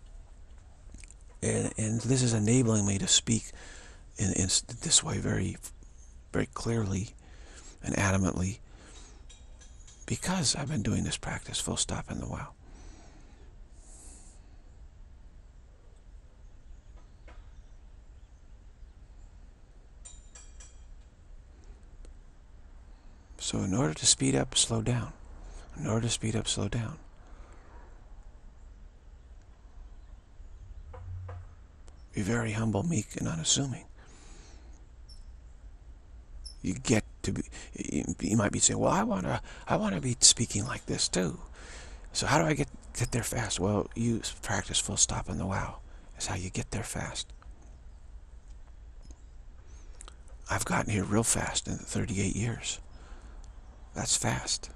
And this is enabling me to speak in this way very, very clearly and adamantly, because I've been doing this practice, full stop in the wow. So in order to speed up, slow down. In order to speed up, slow down. Be very humble, meek, and unassuming. You get to be. You might be saying, "Well, I wanna be speaking like this too. So how do I get there fast?" Well, you practice full stop in the wow. Is how you get there fast. I've gotten here real fast in 38 years. That's fast.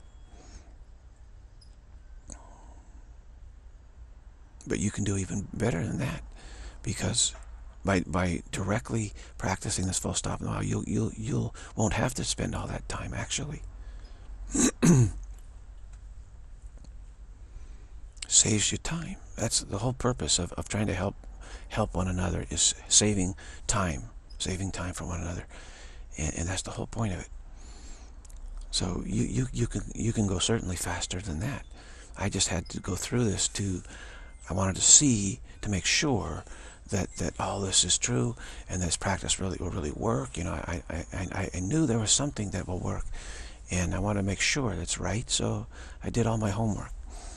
But you can do even better than that, because by directly practicing this full stop in the wow, you won't have to spend all that time actually. Saves you time. That's the whole purpose of trying to help one another, is saving time from one another, and that's the whole point of it. So you can go certainly faster than that. I just had to go through this I wanted to see, to make sure that all this is true, and this practice will really work. You know, I knew there was something that will work, and I want to make sure that's right. So I did all my homework.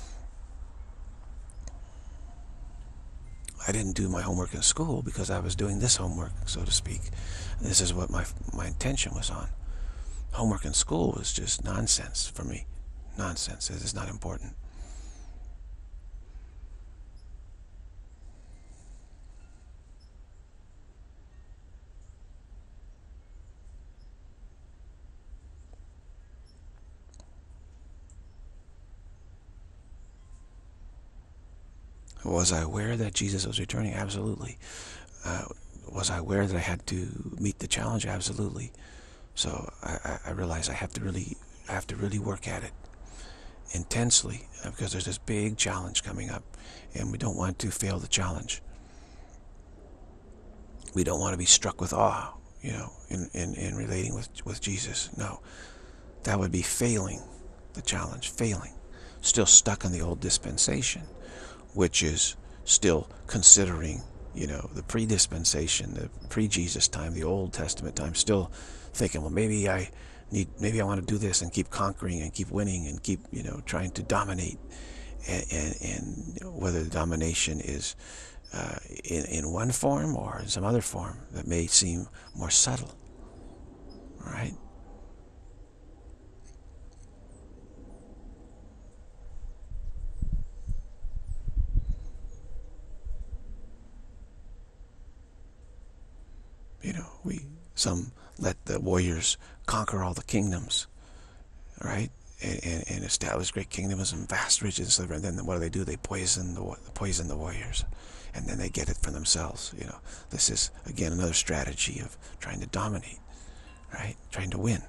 I didn't do my homework in school because I was doing this homework, so to speak. This is what my intention was on. Homework in school was just nonsense for me. Nonsense. It is not important. Was I aware that Jesus was returning? Absolutely. Was I aware that I had to meet the challenge? Absolutely. So I realized I have to really work at it intensely, because there's this big challenge coming up, and we don't want to fail the challenge. We don't want to be struck with awe, you know, in relating with Jesus. No, that would be failing the challenge, failing, still stuck in the old dispensation, which is still considering, you know, the pre-dispensation, the pre-Jesus time, the Old Testament time, still thinking, well, maybe I want to do this and keep conquering and keep winning and keep, you know, trying to dominate, and whether the domination is in one form or in some other form that may seem more subtle, right? You know, some let the warriors conquer all the kingdoms, right? And establish great kingdoms and vast riches. And then what do? They poison the warriors, and then they get it for themselves. You know, this is again another strategy of trying to dominate, right? Trying to win.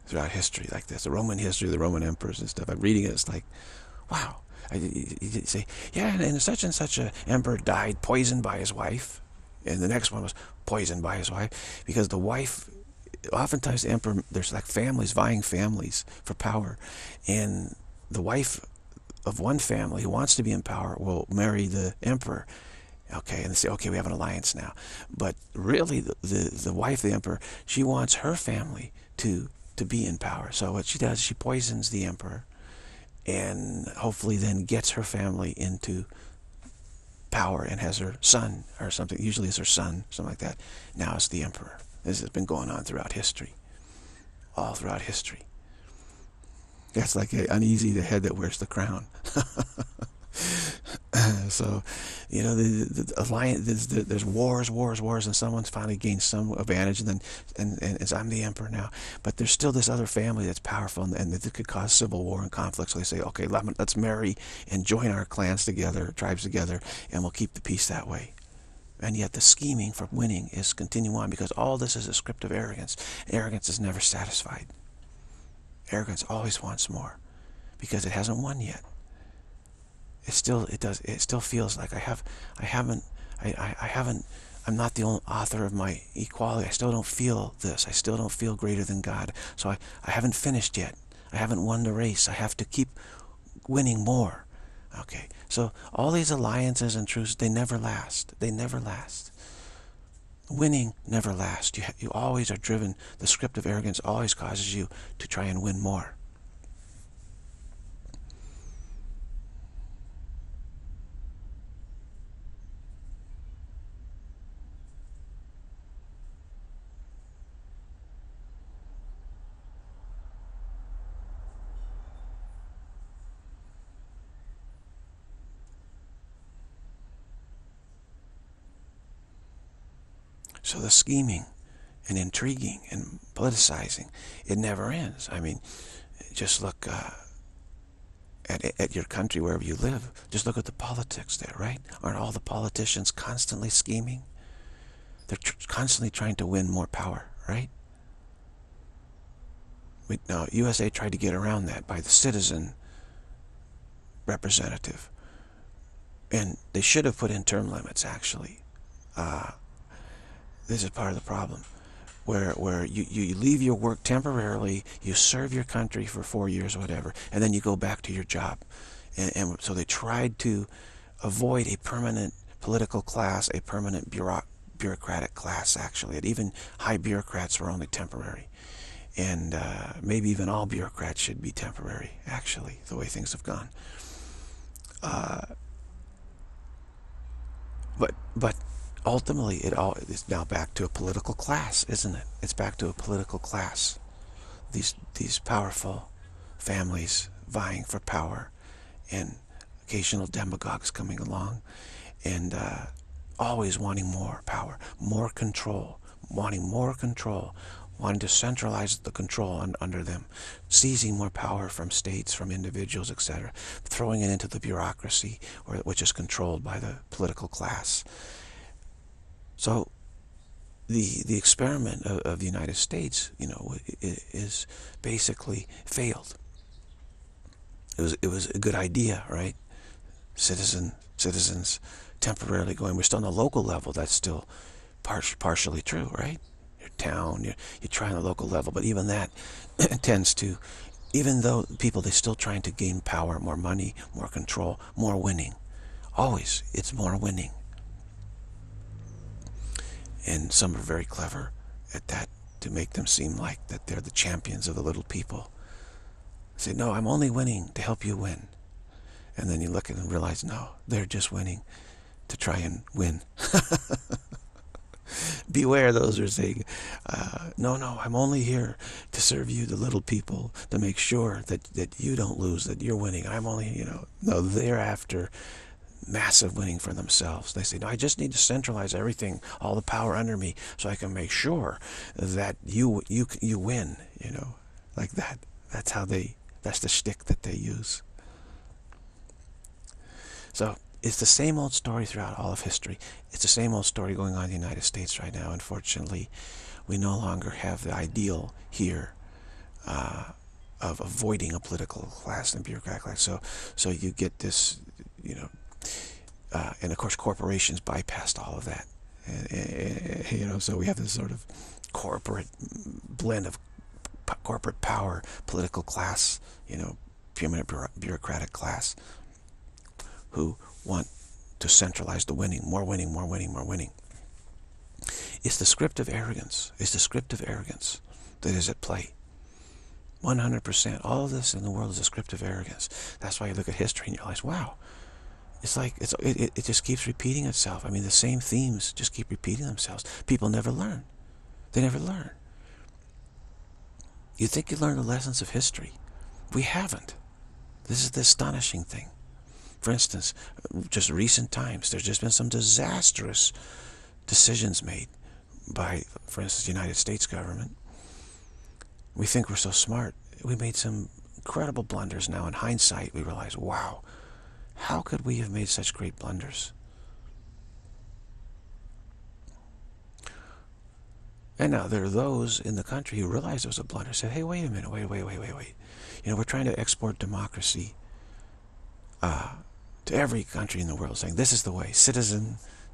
throughout history like this. The Roman history, the Roman emperors and stuff. I'm reading it, it's like, wow. You say, yeah, and such a emperor died poisoned by his wife, and the next one was poisoned by his wife, because the wife, oftentimes the emperor, there's like families, vying families for power, and the wife of one family who wants to be in power will marry the emperor. Okay, and they say, okay, we have an alliance now. But really, the wife of the emperor, she wants her family to be in power. So what she does, she poisons the emperor, and hopefully then gets her family into power and has her son or something. Usually it's her son, something like that. Now it's the emperor. This has been going on throughout history, all throughout history. That's like uneasy the head that wears the crown. So, you know, the alliance, there's wars, and someone's finally gained some advantage, and I'm the emperor now. But there's still this other family that's powerful, and it could cause civil war and conflict. So they say, okay, let's marry and join our clans together, tribes together, and we'll keep the peace that way. And yet the scheming for winning is continuing on, because all this is a script of arrogance. Arrogance is never satisfied. Arrogance always wants more, because it hasn't won yet. It still feels like I'm not the only author of my equality. I still don't feel this. I still don't feel greater than God. So I haven't finished yet. I haven't won the race. I have to keep winning more. Okay, so all these alliances and truths, they never last. They never last. Winning never lasts. You always are driven. The script of arrogance always causes you to try and win more. So the scheming and intriguing and politicizing, it never ends. I mean, just look at your country, wherever you live. Just look at the politics there, right? Aren't all the politicians constantly scheming? They're constantly trying to win more power, right? Now, USA tried to get around that by the citizen representative. And they should have put in term limits, actually. This is part of the problem, where you leave your work temporarily, you serve your country for 4 years or whatever, and then you go back to your job. And so they tried to avoid a permanent political class, a permanent bureaucratic class, actually. And even high bureaucrats were only temporary. And maybe even all bureaucrats should be temporary, actually, the way things have gone. But ultimately, it all is now back to a political class, isn't it? It's back to a political class. These powerful families vying for power, and occasional demagogues coming along, and always wanting more power, more control, wanting to centralize the control under them, seizing more power from states, from individuals, etc., throwing it into the bureaucracy, which is controlled by the political class. So the experiment of the United States, you know, is basically failed. It was a good idea, right? Citizens temporarily going. We're still on the local level. That's still partially true, right? Your town, you try on the local level, but even that tends to, even though people, they're still trying to gain power, more money, more control, more winning. Always, it's more winning. And some are very clever at that, to make them seem like that they're the champions of the little people. Say, no, I'm only winning to help you win. And then you look at them and realize, no, they're just winning to try and win. Beware those who are saying, no, I'm only here to serve you, the little people, to make sure that you don't lose, that you're winning. I'm only, you know, no, they're after massive winning for themselves. They say, no, I just need to centralize everything, all the power under me, so I can make sure that you win, you know, like that. That's the shtick that they use. So it's the same old story throughout all of history. It's the same old story going on in the United States right now. Unfortunately, we no longer have the ideal here. of avoiding a political class and bureaucratic class. So you get this, and of course corporations bypassed all of that. And, so we have this sort of corporate blend of corporate power, political class, permanent bureaucratic class, who want to centralize the winning, more winning, more winning, more winning. It's the script of arrogance. It's the script of arrogance that is at play. 100%. All of this in the world is a script of arrogance. That's why you look at history and you realize, wow, it's like it just keeps repeating itself. I mean, the same themes just keep repeating themselves. People never learn. They never learn. You think you learn the lessons of history. We haven't. This is the astonishing thing. For instance, just recent times, there's just been some disastrous decisions made by, for instance, the United States government. We think we're so smart. We made some incredible blunders now. In hindsight, we realize, wow, how could we have made such great blunders? And now there are those in the country who realized it was a blunder, said, hey, wait a minute, wait. We're trying to export democracy to every country in the world, saying this is the way. Citizen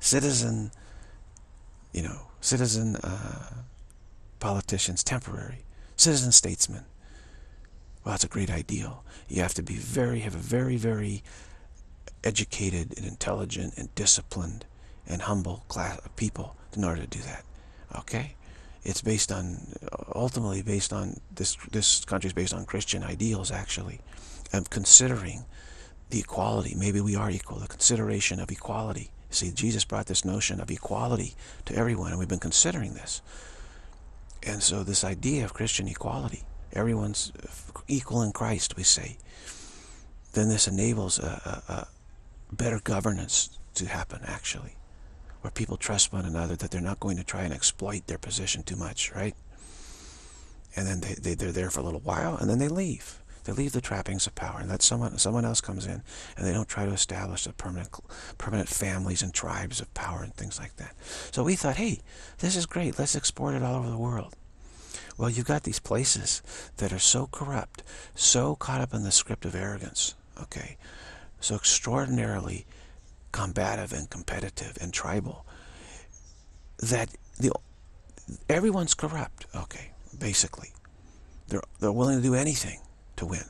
politicians, temporary. Citizen statesmen. Well, that's a great ideal. You have to be have a very, very educated and intelligent and disciplined and humble class of people in order to do that. Okay? It's based on, ultimately based on, this country is based on Christian ideals, actually, of considering the equality. Maybe we are equal. The consideration of equality. See, Jesus brought this notion of equality to everyone, and we've been considering this. And so this idea of Christian equality, everyone's equal in Christ, we say, then this enables a better governance to happen, actually, where people trust one another, that they're not going to try and exploit their position too much, right? And then they're there for a little while, and then they leave. They leave the trappings of power, and that someone else comes in, and they don't try to establish a permanent families and tribes of power and things like that. So we thought, hey, this is great. Let's export it all over the world. Well, you've got these places that are so corrupt, so caught up in the script of arrogance, okay, so extraordinarily combative and competitive and tribal, that everyone's corrupt, okay, basically. They're willing to do anything to win.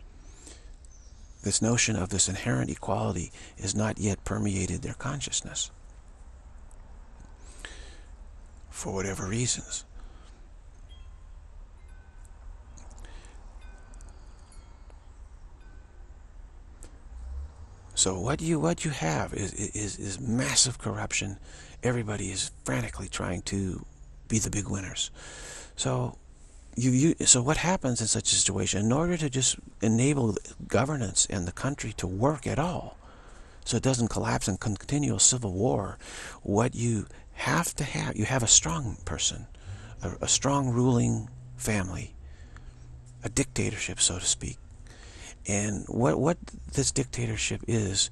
This notion of this inherent equality is not yet permeated their consciousness, for whatever reasons. So what you have is massive corruption. Everybody is frantically trying to be the big winners. So so what happens in such a situation? In order to just enable governance and the country to work at all, so it doesn't collapse in continual civil war, what you have to have, you have a strong person, a strong ruling family, a dictatorship, so to speak. And what this dictatorship is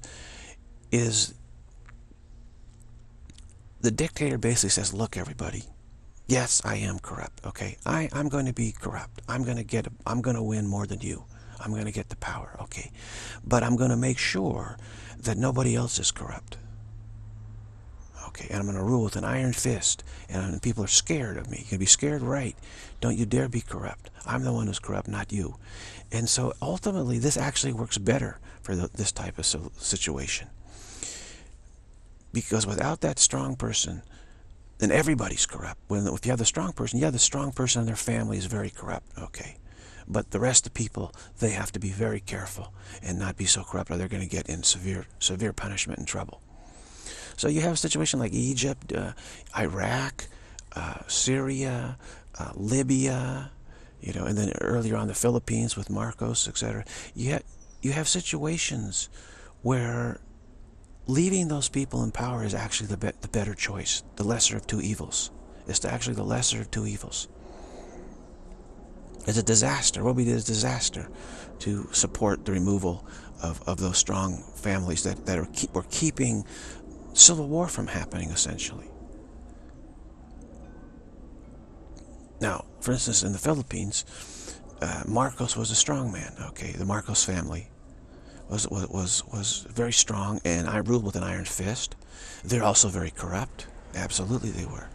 the dictator basically says, look, everybody, yes, I am corrupt, okay? I'm going to be corrupt. I'm going to win more than you. I'm going to get the power, okay? But I'm going to make sure that nobody else is corrupt. Okay, and I'm going to rule with an iron fist, and people are scared of me. You can be scared, right? Don't you dare be corrupt. I'm the one who's corrupt, not you. And so ultimately, this actually works better for this type of situation. Because without that strong person, then everybody's corrupt. If you have the strong person, yeah, the strong person and their family is very corrupt, okay? But the rest of the people, they have to be very careful and not be so corrupt, or they're going to get in severe punishment and trouble. So you have a situation like Egypt, Iraq, Syria, Libya, and then earlier on the Philippines with Marcos, etc. You have situations where leaving those people in power is actually the better choice, the lesser of two evils. It's actually the lesser of two evils. It's a disaster. What we did is disaster to support the removal of those strong families that were keeping civil war from happening, essentially. Now, for instance, in the Philippines, Marcos was a strong man. Okay, the Marcos family was very strong, and I ruled with an iron fist. They're also very corrupt. Absolutely, they were.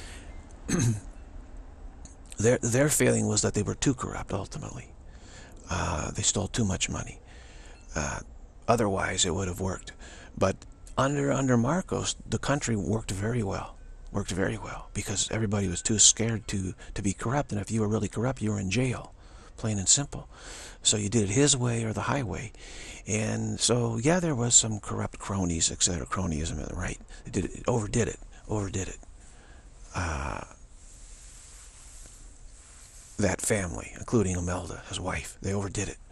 Their failing was that they were too corrupt. Ultimately, they stole too much money. Otherwise, it would have worked. But under Marcos, the country worked very well. Worked very well because everybody was too scared to be corrupt. And if you were really corrupt, you were in jail, plain and simple. So you did it his way or the highway. And so, yeah, there was some corrupt cronies, etc. Cronyism, right? It overdid it. That family, including Imelda, his wife, they overdid it.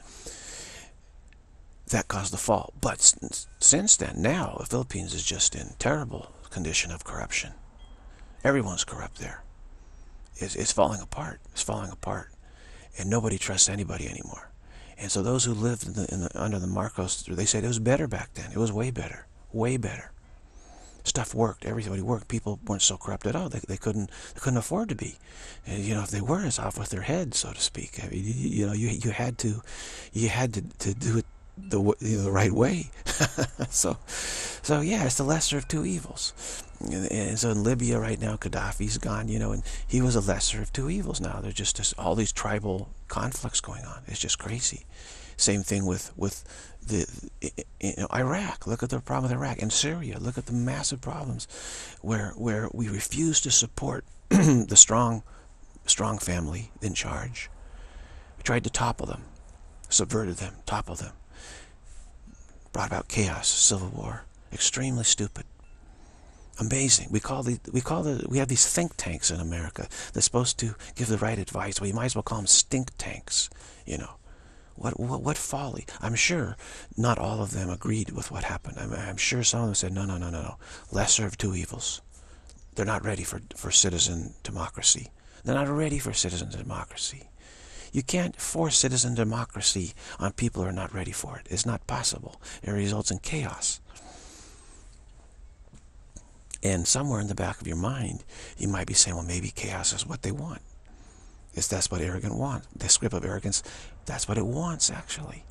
That caused the fall. But since then, now, the Philippines is just in terrible condition of corruption. Everyone's corrupt there. It's falling apart. It's falling apart. And nobody trusts anybody anymore. And so those who lived under the Marcos, they said it was better back then. It was way better. Way better. Stuff worked. Everybody worked. People weren't so corrupt at all. They couldn't afford to be. And, you know, if they were, it's off with their head, so to speak. I mean, you had to do it the right way. so yeah, it's the lesser of two evils. And so in Libya right now, Gaddafi's gone, you know, and he was a lesser of two evils. Now there's just all these tribal conflicts going on. It's just crazy. Same thing with Iraq. Look at the problem with Iraq. And Syria. Look at the massive problems where we refuse to support the strong family in charge. We tried to topple them, subverted them, toppled them, brought about chaos, civil war. Extremely stupid. Amazing. We have these think tanks in America that's supposed to give the right advice. Well, you might as well call them stink tanks, you know. What folly. I'm sure not all of them agreed with what happened. I'm sure some of them said, no. Lesser of two evils. They're not ready for citizen democracy. They're not ready for citizen democracy. You can't force citizen democracy on people who are not ready for it. It's not possible. It results in chaos. And somewhere in the back of your mind, you might be saying, well, maybe chaos is what they want. That's what arrogance wants. The script of arrogance, that's what it wants, actually.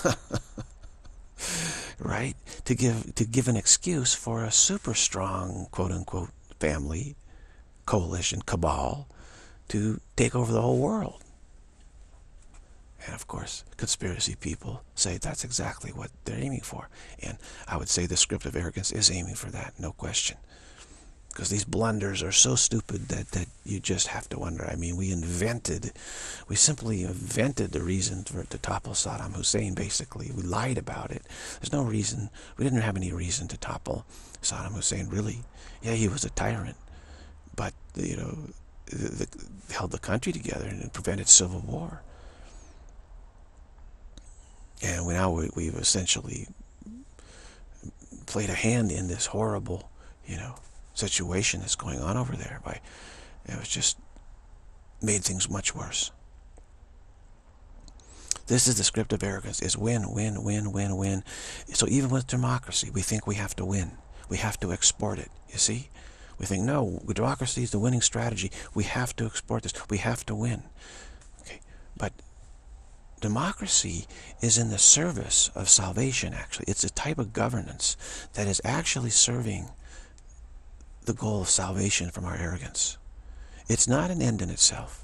Right? To give an excuse for a super strong, quote-unquote, family, coalition, cabal, to take over the whole world. And of course, conspiracy people say that's exactly what they're aiming for. And I would say the script of arrogance is aiming for that, no question. Because these blunders are so stupid that you just have to wonder. I mean, we simply invented the reason to topple Saddam Hussein, basically. We lied about it. There's no reason. We didn't have any reason to topple Saddam Hussein, really. Yeah, he was a tyrant. But, you know, held the country together and prevented civil war. And now we've essentially played a hand in this horrible, you know, situation that's going on over there. It was just made things much worse. This is the script of arrogance. It's win, win, win, win, win. So even with democracy, we think we have to win. We have to export it. You see? We think, no, democracy is the winning strategy. We have to export this. We have to win. Okay, but democracy is in the service of salvation, actually. It's a type of governance that is actually serving the goal of salvation from our arrogance. It's not an end in itself.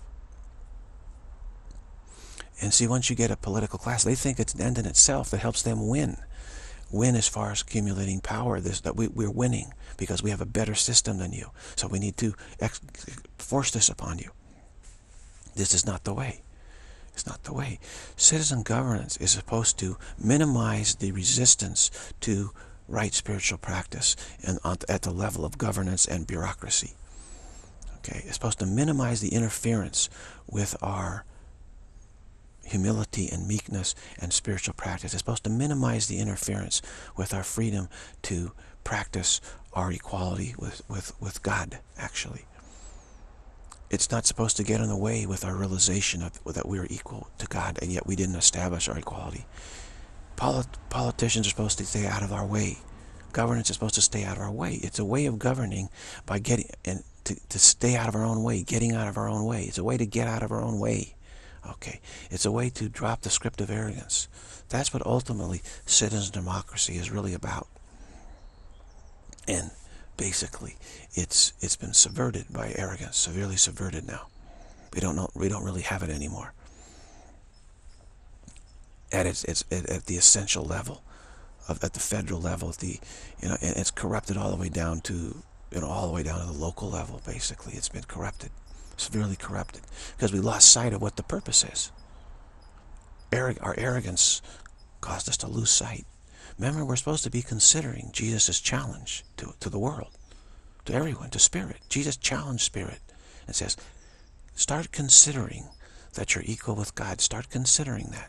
And see, once you get a political class, they think it's an end in itself that helps them win. Win as far as accumulating power, that we're winning because we have a better system than you. So we need to force this upon you. This is not the way. It's not the way. Citizen governance is supposed to minimize the resistance to right spiritual practice and at the level of governance and bureaucracy. Okay, it's supposed to minimize the interference with our humility and meekness and spiritual practice. It's supposed to minimize the interference with our freedom to practice our equality with God, actually. It's not supposed to get in the way with our realization that we are equal to God, and yet we didn't establish our equality. Politicians are supposed to stay out of our way. Governance is supposed to stay out of our way. It's a way of governing by getting to stay out of our own way, getting out of our own way. It's a way to get out of our own way. Okay, it's a way to drop the script of arrogance. That's what ultimately citizen democracy is really about. And basically, it's been subverted by arrogance, severely subverted now. We don't really have it anymore. At the essential level, at the federal level, and it's corrupted all the way down to all the way down to the local level. Basically, it's been corrupted, severely corrupted, because we lost sight of what the purpose is. Our arrogance caused us to lose sight. Remember, we're supposed to be considering Jesus' challenge to the world, to everyone, to spirit. Jesus challenged spirit and says, start considering that you're equal with God. Start considering that.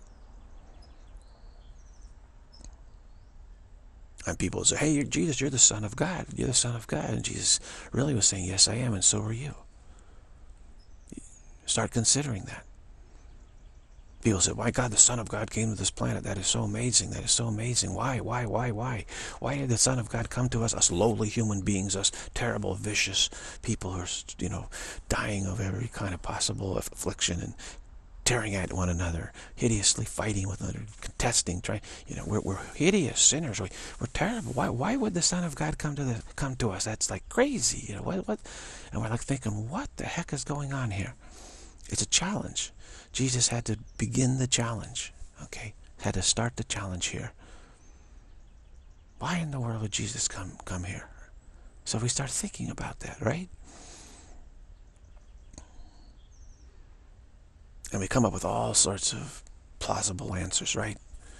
And people say, hey, Jesus, you're the Son of God. You're the Son of God. And Jesus really was saying, yes, I am, and so are you. Start considering that. People say, my God, the Son of God came to this planet. That is so amazing. That is so amazing. Why? Why did the Son of God come to us lowly human beings, us terrible, vicious people who are, dying of every kind of possible affliction and tearing at one another, hideously fighting with another, contesting, trying, we're hideous sinners. We're terrible. Why would the Son of God come to us? That's like crazy. What? And we're like thinking, what the heck is going on here? It's a challenge. Jesus had to begin the challenge. Okay, had to start the challenge here. Why in the world would Jesus come here? So we start thinking about that, right? And we come up with all sorts of plausible answers, right?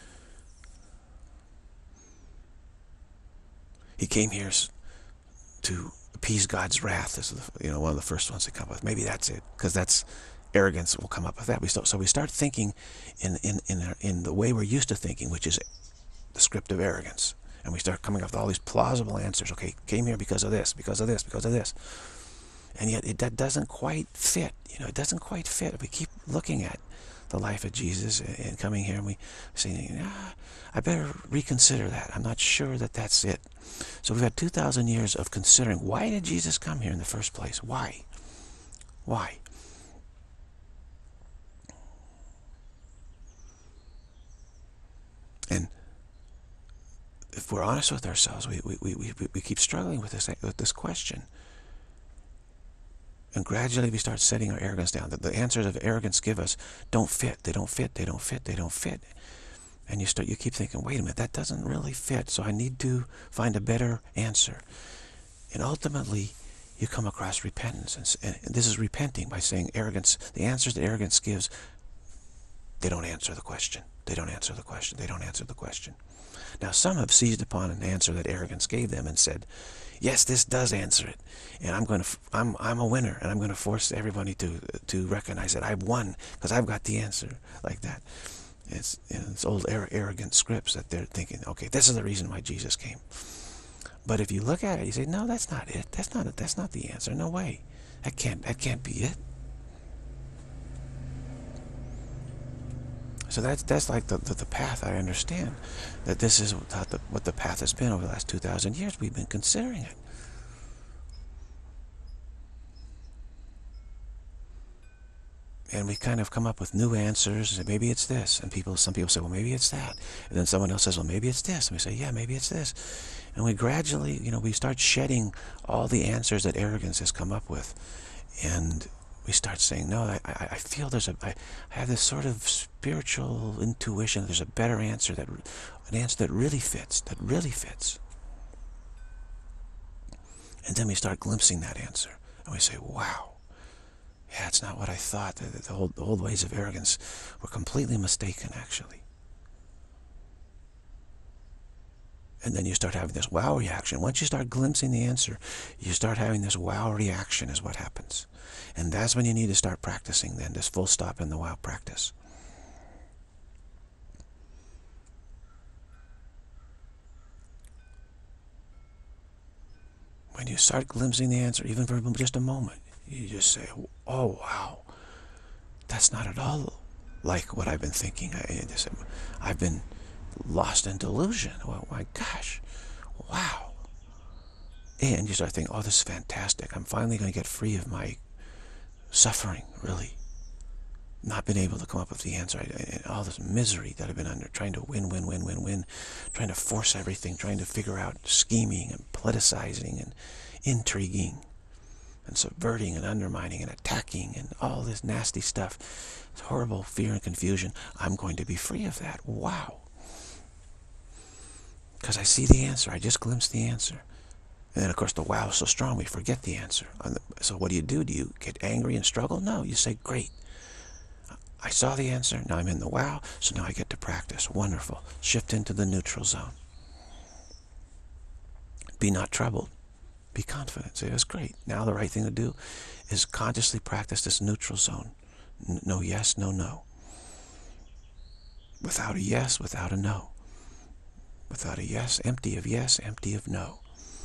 He came here to appease God's wrath. This is one of the first ones to come up with. Maybe that's it, because that's arrogance will come up with that. So we start thinking in the way we're used to thinking, which is the script of arrogance. And we start coming up with all these plausible answers. Okay, came here because of this, because of this, because of this. And yet that doesn't quite fit. It doesn't quite fit. We keep looking at the life of Jesus and coming here and we say, I better reconsider that. I'm not sure that that's it. So we've had 2,000 years of considering, why did Jesus come here in the first place? Why? Why? And if we're honest with ourselves, we keep struggling with this question. And gradually we start setting our arrogance down. The answers of arrogance give us don't fit. They don't fit. They don't fit. They don't fit. And you keep thinking, wait a minute, that doesn't really fit. So I need to find a better answer. And ultimately, you come across repentance. And this is repenting by saying arrogance. The answers that arrogance gives, they don't answer the question. They don't answer the question. They don't answer the question. Now, some have seized upon an answer that arrogance gave them and said, yes, this does answer it, and I'm a winner, and I'm going to force everybody to recognize that I've won because I've got the answer, like that. It's old arrogant scripts that they're thinking, okay, this is the reason why Jesus came. But if you look at it, you say, no, that's not it. That's not it. That's not the answer. No way. That can't be it. So that's like the path. I understand that this is what the path has been over the last 2,000 years. We've been considering it. And we kind of come up with new answers, and maybe it's this. And some people say, well, maybe it's that. And then someone else says, well, maybe it's this. And we say, yeah, maybe it's this. And we gradually, we start shedding all the answers that arrogance has come up with. And we start saying, no, I feel I have this sort of spiritual intuition. There's a better answer, an answer that really fits, And then we start glimpsing that answer. And we say, wow, yeah, it's not what I thought. The old ways of arrogance were completely mistaken, actually. And then you start having this wow reaction. Once you start glimpsing the answer, you start having this wow reaction is what happens. And that's when you need to start practicing then, this full stop in the wow practice. When you start glimpsing the answer, even for just a moment, you just say, oh, wow, that's not at all like what I've been thinking. I've been lost in delusion. Well, my gosh, wow. And you start thinking, oh, this is fantastic. I'm finally going to get free of my suffering, really. not been able to come up with the answer. All this misery that I've been under, trying to win, trying to force everything, trying to figure out scheming and politicizing and intriguing and subverting and undermining and attacking and all this nasty stuff. It's horrible fear and confusion. I'm going to be free of that. Wow. Because I see the answer. I just glimpsed the answer. And then, of course, the wow is so strong, we forget the answer. So what do? Do you get angry and struggle? No, you say, great. I saw the answer, now I'm in the wow, so now I get to practice. Wonderful. Shift into the neutral zone. Be not troubled. Be confident. Say, that's great. Now the right thing to do is consciously practice this neutral zone. No yes, no no. Without a yes, without a no. Without a yes, empty of no.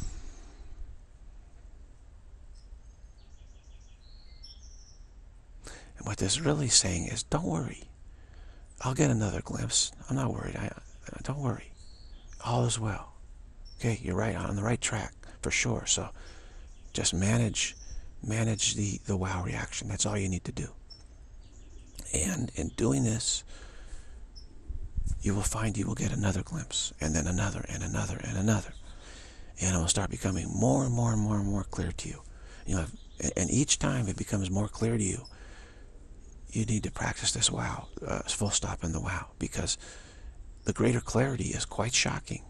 And what this is really saying is, don't worry. I'll get another glimpse. I'm not worried. Don't worry. All is well. Okay, you're right, on the right track, for sure. So just manage the wow reaction. That's all you need to do. And in doing this, you will find you will get another glimpse, and then another, and another, and another. And it will start becoming more and more and more and more clear to you. And each time it becomes more clear to you, you need to practice this wow, full stop in the wow, because the greater clarity is quite shocking.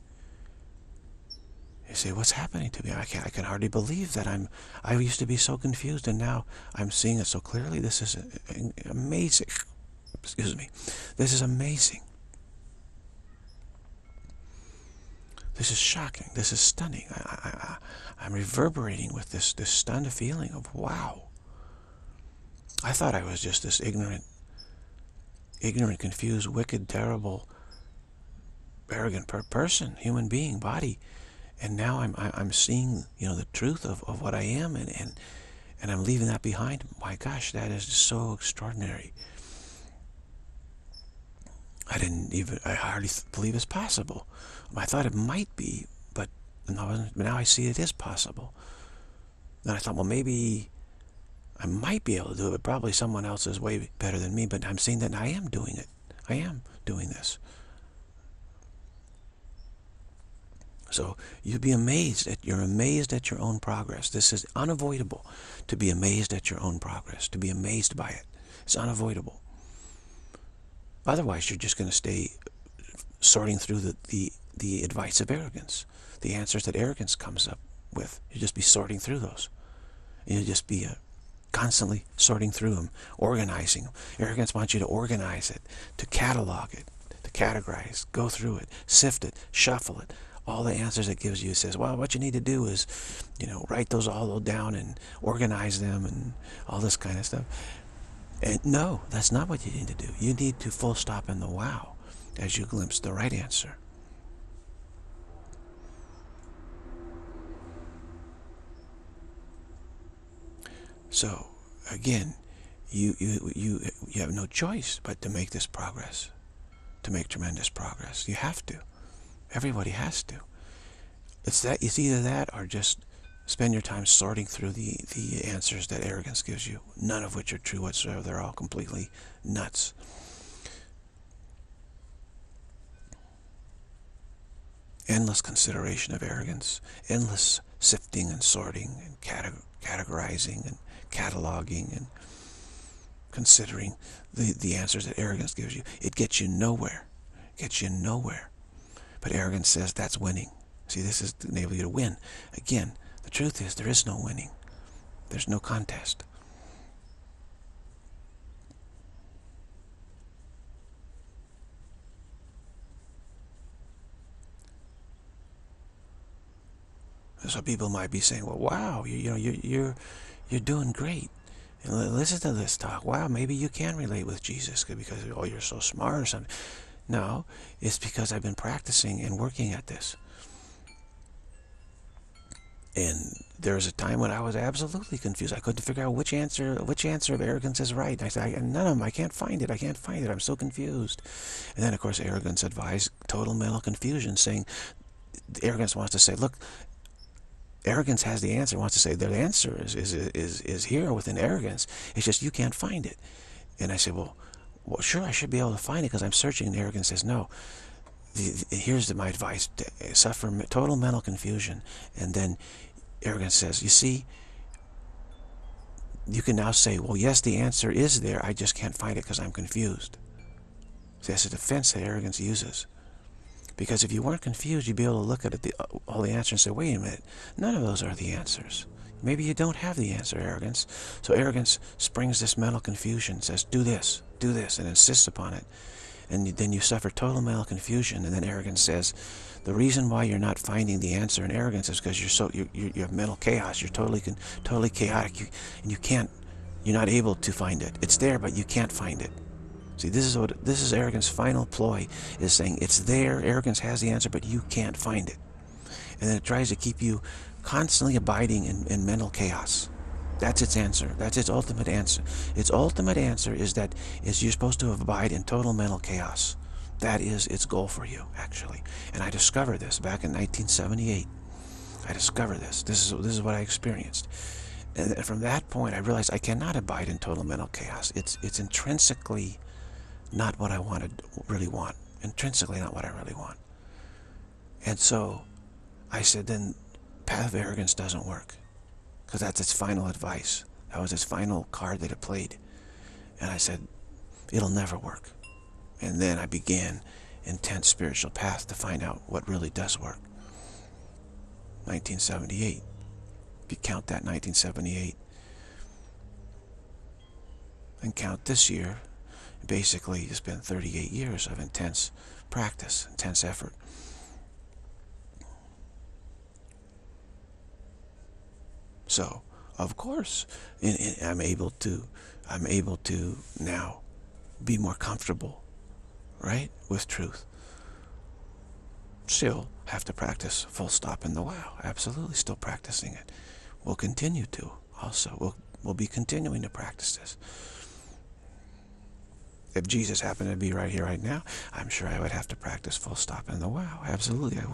You say, what's happening to me? I can hardly believe that I used to be so confused, and now I'm seeing it so clearly. This is amazing. Excuse me. This is amazing. This is shocking. This is stunning. I'm reverberating with this stunned feeling of wow. I thought I was just this ignorant, confused, wicked, terrible, arrogant person, human being, body, and now I'm seeing, the truth of what I am, and I'm leaving that behind. My gosh, that is just so extraordinary. I hardly believe it's possible. I thought it might be, but now I see it is possible. Then I thought, well, maybe I might be able to do it, but probably someone else is way better than me. But I'm seeing that I am doing it. I am doing this. So you'd be amazed you're amazed at your own progress. This is unavoidable, to be amazed at your own progress, to be amazed by it. It's unavoidable. Otherwise, you're just going to stay sorting through the advice of arrogance, the answers that arrogance comes up with. You'll just be sorting through those. You'll just be constantly sorting through them, organizing them. Arrogance wants you to organize it, to catalog it, to categorize, go through it, sift it, shuffle it. All the answers it gives you, it says, well, what you need to do is, write those all down and organize them and all this kind of stuff. And no, that's not what you need to do. You need to full stop in the wow as you glimpse the right answer. So again, you have no choice but to make this progress, to make tremendous progress. You have to. Everybody has to. It's either that or just spend your time sorting through the answers that arrogance gives you, none of which are true whatsoever. They're all completely nuts. Endless consideration of arrogance, endless sifting and sorting and categorizing and cataloging and considering the answers that arrogance gives you. It gets you nowhere. It gets you nowhere. But arrogance says that's winning. See, this is to enable you to win. Again, the truth is there is no winning. There's no contest. So people might be saying, well, wow, you're doing great. And listen to this talk. Wow, maybe you can relate with Jesus because, oh, you're so smart or something. No, it's because I've been practicing and working at this. And there was a time when I was absolutely confused. I couldn't figure out which answer of arrogance is right. And I said, none of them. I can't find it. I'm so confused. And then, of course, arrogance advised total mental confusion, saying, arrogance wants to say, look, arrogance has the answer. Wants to say their answer is here within arrogance. It's just you can't find it. And I said, well, sure, I should be able to find it because I'm searching. And arrogance says, no. Here's my advice: suffer total mental confusion. And then arrogance says, you see, you can now say, well, yes, the answer is there. I just can't find it because I'm confused. See, that's a defense that arrogance uses. Because if you weren't confused, you'd be able to look at it, all the answers and say, wait a minute, none of those are the answers. Maybe you don't have the answer, arrogance. So arrogance springs this mental confusion, says, do this, and insists upon it. And then you suffer total mental confusion. And then arrogance says, the reason why you're not finding the answer in arrogance is because you have mental chaos. You're totally chaotic. You're not able to find it. It's there, but you can't find it. See, this is arrogance's final ploy, is saying it's there, arrogance has the answer, but you can't find it. And then it tries to keep you constantly abiding in mental chaos. That's its answer. That's its ultimate answer. Its ultimate answer is that you're supposed to abide in total mental chaos. That is its goal for you, actually. And I discovered this back in 1978. I discovered this. This is what I experienced. And from that point, I realized I cannot abide in total mental chaos. It's intrinsically not what I really want. Intrinsically not what I really want. And so I said, then path of arrogance doesn't work. Because that's its final advice. That was its final card that it played. And I said, it'll never work. And then I began intense spiritual path to find out what really does work. 1978. If you count that 1978 and count this year, basically it's been 38 years of intense practice, intense effort. So, of course, I'm able to now be more comfortable, right, with truth. Still have to practice full stop in the wow. Absolutely, still practicing it. We'll continue to also. We'll be continuing to practice this. If Jesus happened to be right here, right now, I'm sure I would have to practice full stop in the wow. Absolutely, I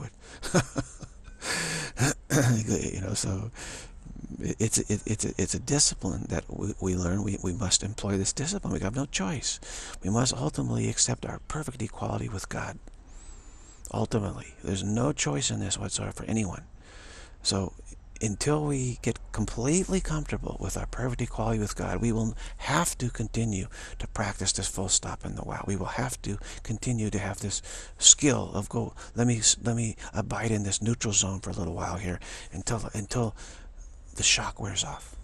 would. So it's a discipline that we learn. We must employ this discipline. We have no choice. We must ultimately accept our perfect equality with God. Ultimately, there's no choice in this whatsoever for anyone. So until we get completely comfortable with our perfect equality with God, we will have to continue to practice this full stop in the wow. We will have to continue to have this skill of let me abide in this neutral zone for a little while here until the shock wears off.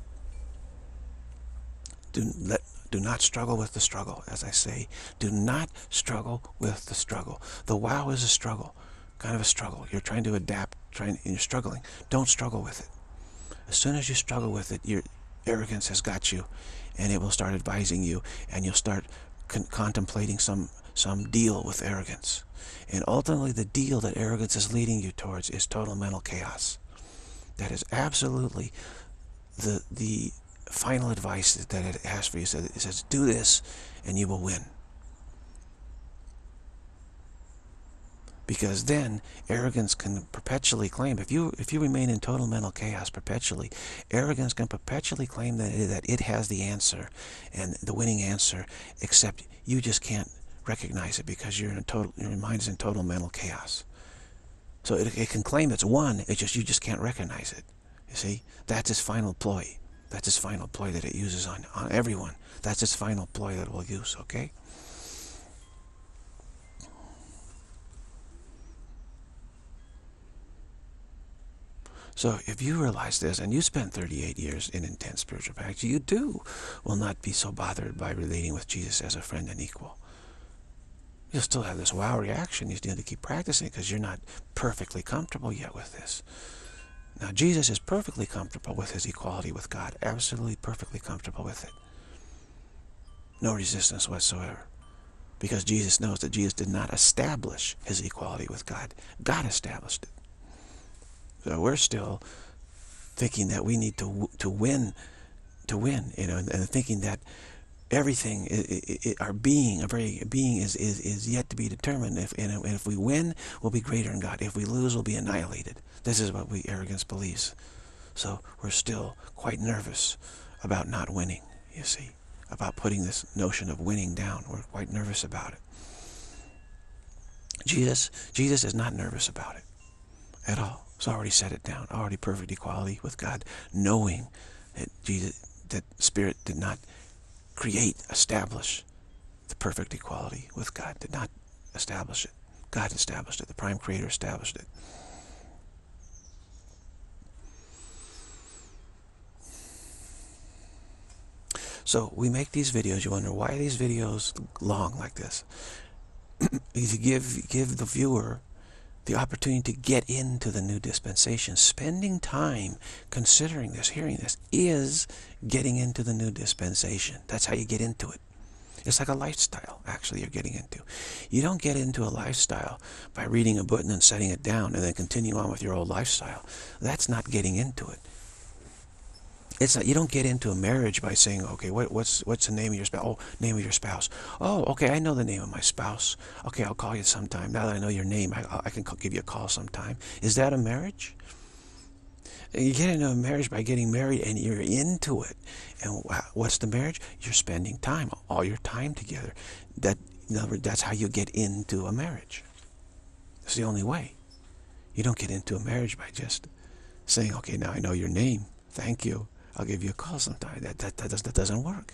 Do not struggle with the struggle, as I say. Do not struggle with the struggle. The wow is a struggle, kind of a struggle. You're trying to adapt, and you're struggling. Don't struggle with it. As soon as you struggle with it, your arrogance has got you, and it will start advising you, and you'll start contemplating some deal with arrogance. And ultimately, the deal that arrogance is leading you towards is total mental chaos. That is absolutely the final advice that it has for you. So it says, do this and you will win. Because then arrogance can perpetually claim, if you remain in total mental chaos perpetually, arrogance can perpetually claim that it has the answer and the winning answer, except you just can't recognize it because your mind is in total mental chaos. So it can claim it's won, you just can't recognize it. You see, that's its final ploy. That's its final ploy that it uses on everyone. That's its final ploy that it will use, okay? So if you realize this, and you spend 38 years in intense spiritual practice, you too will not be so bothered by relating with Jesus as a friend and equal. You'll still have this wow reaction. You still need to keep practicing because you're not perfectly comfortable yet with this. Now, Jesus is perfectly comfortable with his equality with God. Absolutely perfectly comfortable with it. No resistance whatsoever. Because Jesus knows that Jesus did not establish his equality with God. God established it. So we're still thinking that we need to win, and thinking that everything, our being, is yet to be determined. And if we win, we'll be greater in God. If we lose, we'll be annihilated. This is what arrogance believes. So we're still quite nervous about not winning, you see, about putting this notion of winning down. We're quite nervous about it. Jesus is not nervous about it at all. He's already set it down. Already perfect equality with God, knowing that that Spirit did not establish the perfect equality with God. Did not establish it. God established it. The Prime Creator established it. So we make these videos. You wonder, why are these videos long like this? To give the viewer the opportunity to get into the new dispensation. Spending time considering this, hearing this, is getting into the new dispensation. That's how you get into it. It's like a lifestyle, actually, you're getting into. You don't get into a lifestyle by reading a book and then setting it down and then continue on with your old lifestyle. That's not getting into it. It's not, you don't get into a marriage by saying, okay, what's the name of your spouse? Oh, name of your spouse. Oh, okay, I know the name of my spouse. Okay, I'll call you sometime. Now that I know your name, I can give you a call sometime. Is that a marriage? You get into a marriage by getting married and you're into it. And what's the marriage? You're spending time, all your time together. In other words, that's how you get into a marriage. It's the only way. You don't get into a marriage by just saying, okay, now I know your name. Thank you. I'll give you a call sometime. That doesn't work.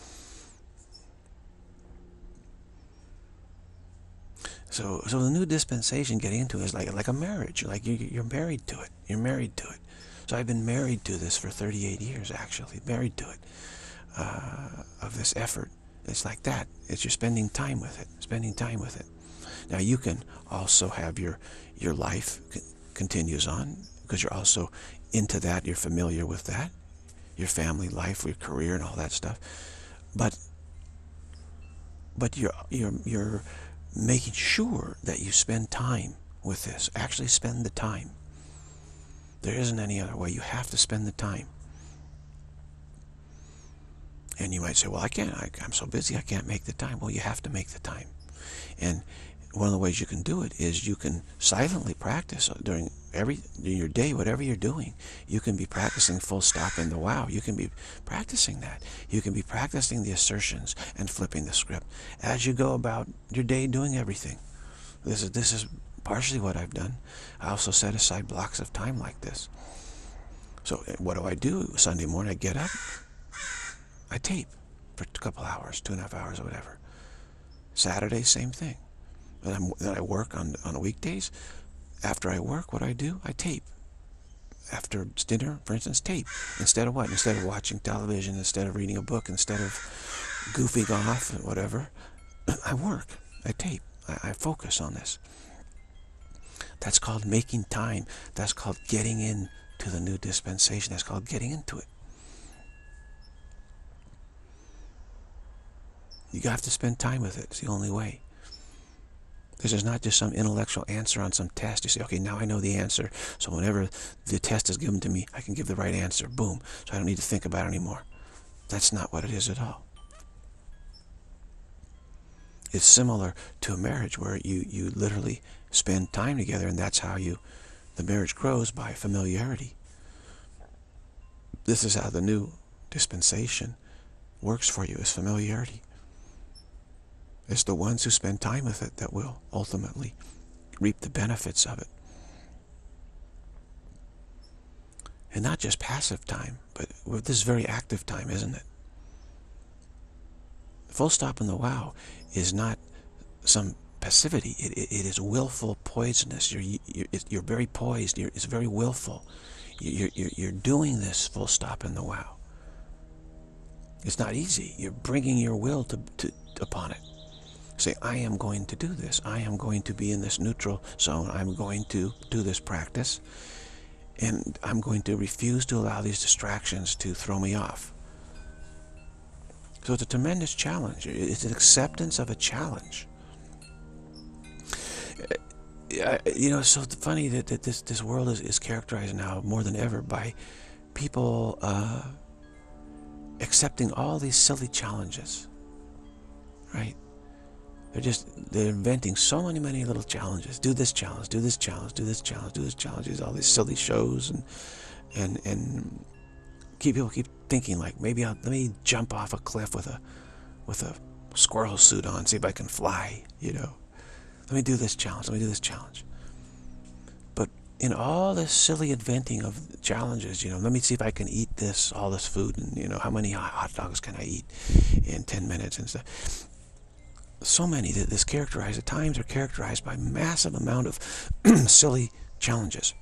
So the new dispensation, getting into it, is like a marriage. Like you're married to it. You're married to it. So I've been married to this for 38 years, actually. Married to it. Of this effort. It's like that. You're spending time with it. Spending time with it. Now you can also have your life continues on, because you're also into that. You're familiar with that. Your family life, your career, and all that stuff. But you're making sure that you spend time with this. Actually spend the time. There isn't any other way. You have to spend the time. And you might say, well, I can't. I'm so busy, I can't make the time. Well, you have to make the time. And one of the ways you can do it is you can silently practice during your day, whatever you're doing. You can be practicing full stop in the wow. You can be practicing that. You can be practicing the assertions and flipping the script as you go about your day, doing everything. This is partially what I've done. I also set aside blocks of time like this. So what do? Sunday morning I get up, I tape for a couple hours, 2.5 hours or whatever. Saturday, same thing. Then I work on weekdays. After I work, what do? I tape. After dinner, for instance, tape. Instead of what? Instead of watching television, instead of reading a book, instead of goofing off, whatever, I work. I tape. I focus on this. That's called making time. That's called getting into the new dispensation. That's called getting into it. You have to spend time with it. It's the only way. Because there's not just some intellectual answer on some test. You say, okay, now I know the answer. So whenever the test is given to me, I can give the right answer. Boom. So I don't need to think about it anymore. That's not what it is at all. It's similar to a marriage where you literally spend time together, and that's how the marriage grows, by familiarity. This is how the new dispensation works for you, is familiarity. It's the ones who spend time with it that will ultimately reap the benefits of it. And not just passive time, but this is very active time, isn't it? Full stop in the wow is not some passivity. It is willful poisonous. You're very poised. It's very willful. You're doing this full stop in the wow. It's not easy. You're bringing your will upon it. Say, I am going to do this. I am going to be in this neutral zone. I'm going to do this practice. And I'm going to refuse to allow these distractions to throw me off. So it's a tremendous challenge. It's an acceptance of a challenge. It's so funny that this world is characterized now more than ever by people accepting all these silly challenges, right? They're inventing so many little challenges. Do this challenge, do this challenge, do this challenge, do this challenge. All these silly shows and people keep thinking like, maybe let me jump off a cliff with a squirrel suit on, see if I can fly, you know. Let me do this challenge, let me do this challenge. But in all this silly inventing of challenges, you know, let me see if I can eat all this food, and, you know, how many hot dogs can I eat in 10 minutes and stuff. So many that the times are characterized by massive amount of silly challenges.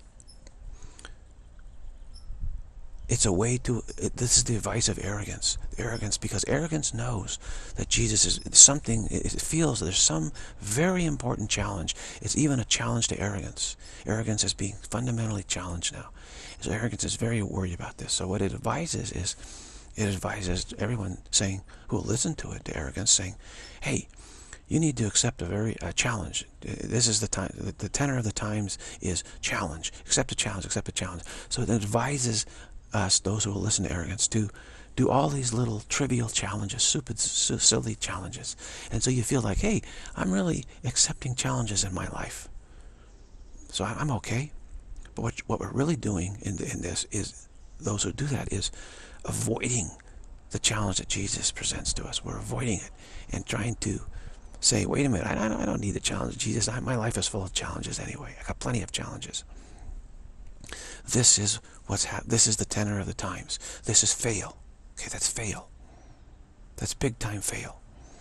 It's a way this is the advice of arrogance. Arrogance, because arrogance knows that Jesus is something, it feels there's some very important challenge. It's even a challenge to arrogance. Arrogance is being fundamentally challenged now. So arrogance is very worried about this. So what it advises is, it advises everyone saying, who will listen to it, to arrogance, saying, hey, you need to accept a challenge. This is the time, the tenor of the times is challenge. Accept a challenge, accept a challenge. So it advises us, those who will listen to arrogance, to do all these little trivial challenges, stupid, silly challenges. And so you feel like, hey, I'm really accepting challenges in my life. So I'm okay. But what we're really doing in this is, those who do that is avoiding the challenge that Jesus presents to us. We're avoiding it and trying to say, wait a minute, I don't need the challenge of Jesus. My life is full of challenges anyway. I got plenty of challenges. This is this is the tenor of the times. This is fail. Okay, that's fail. That's big time fail.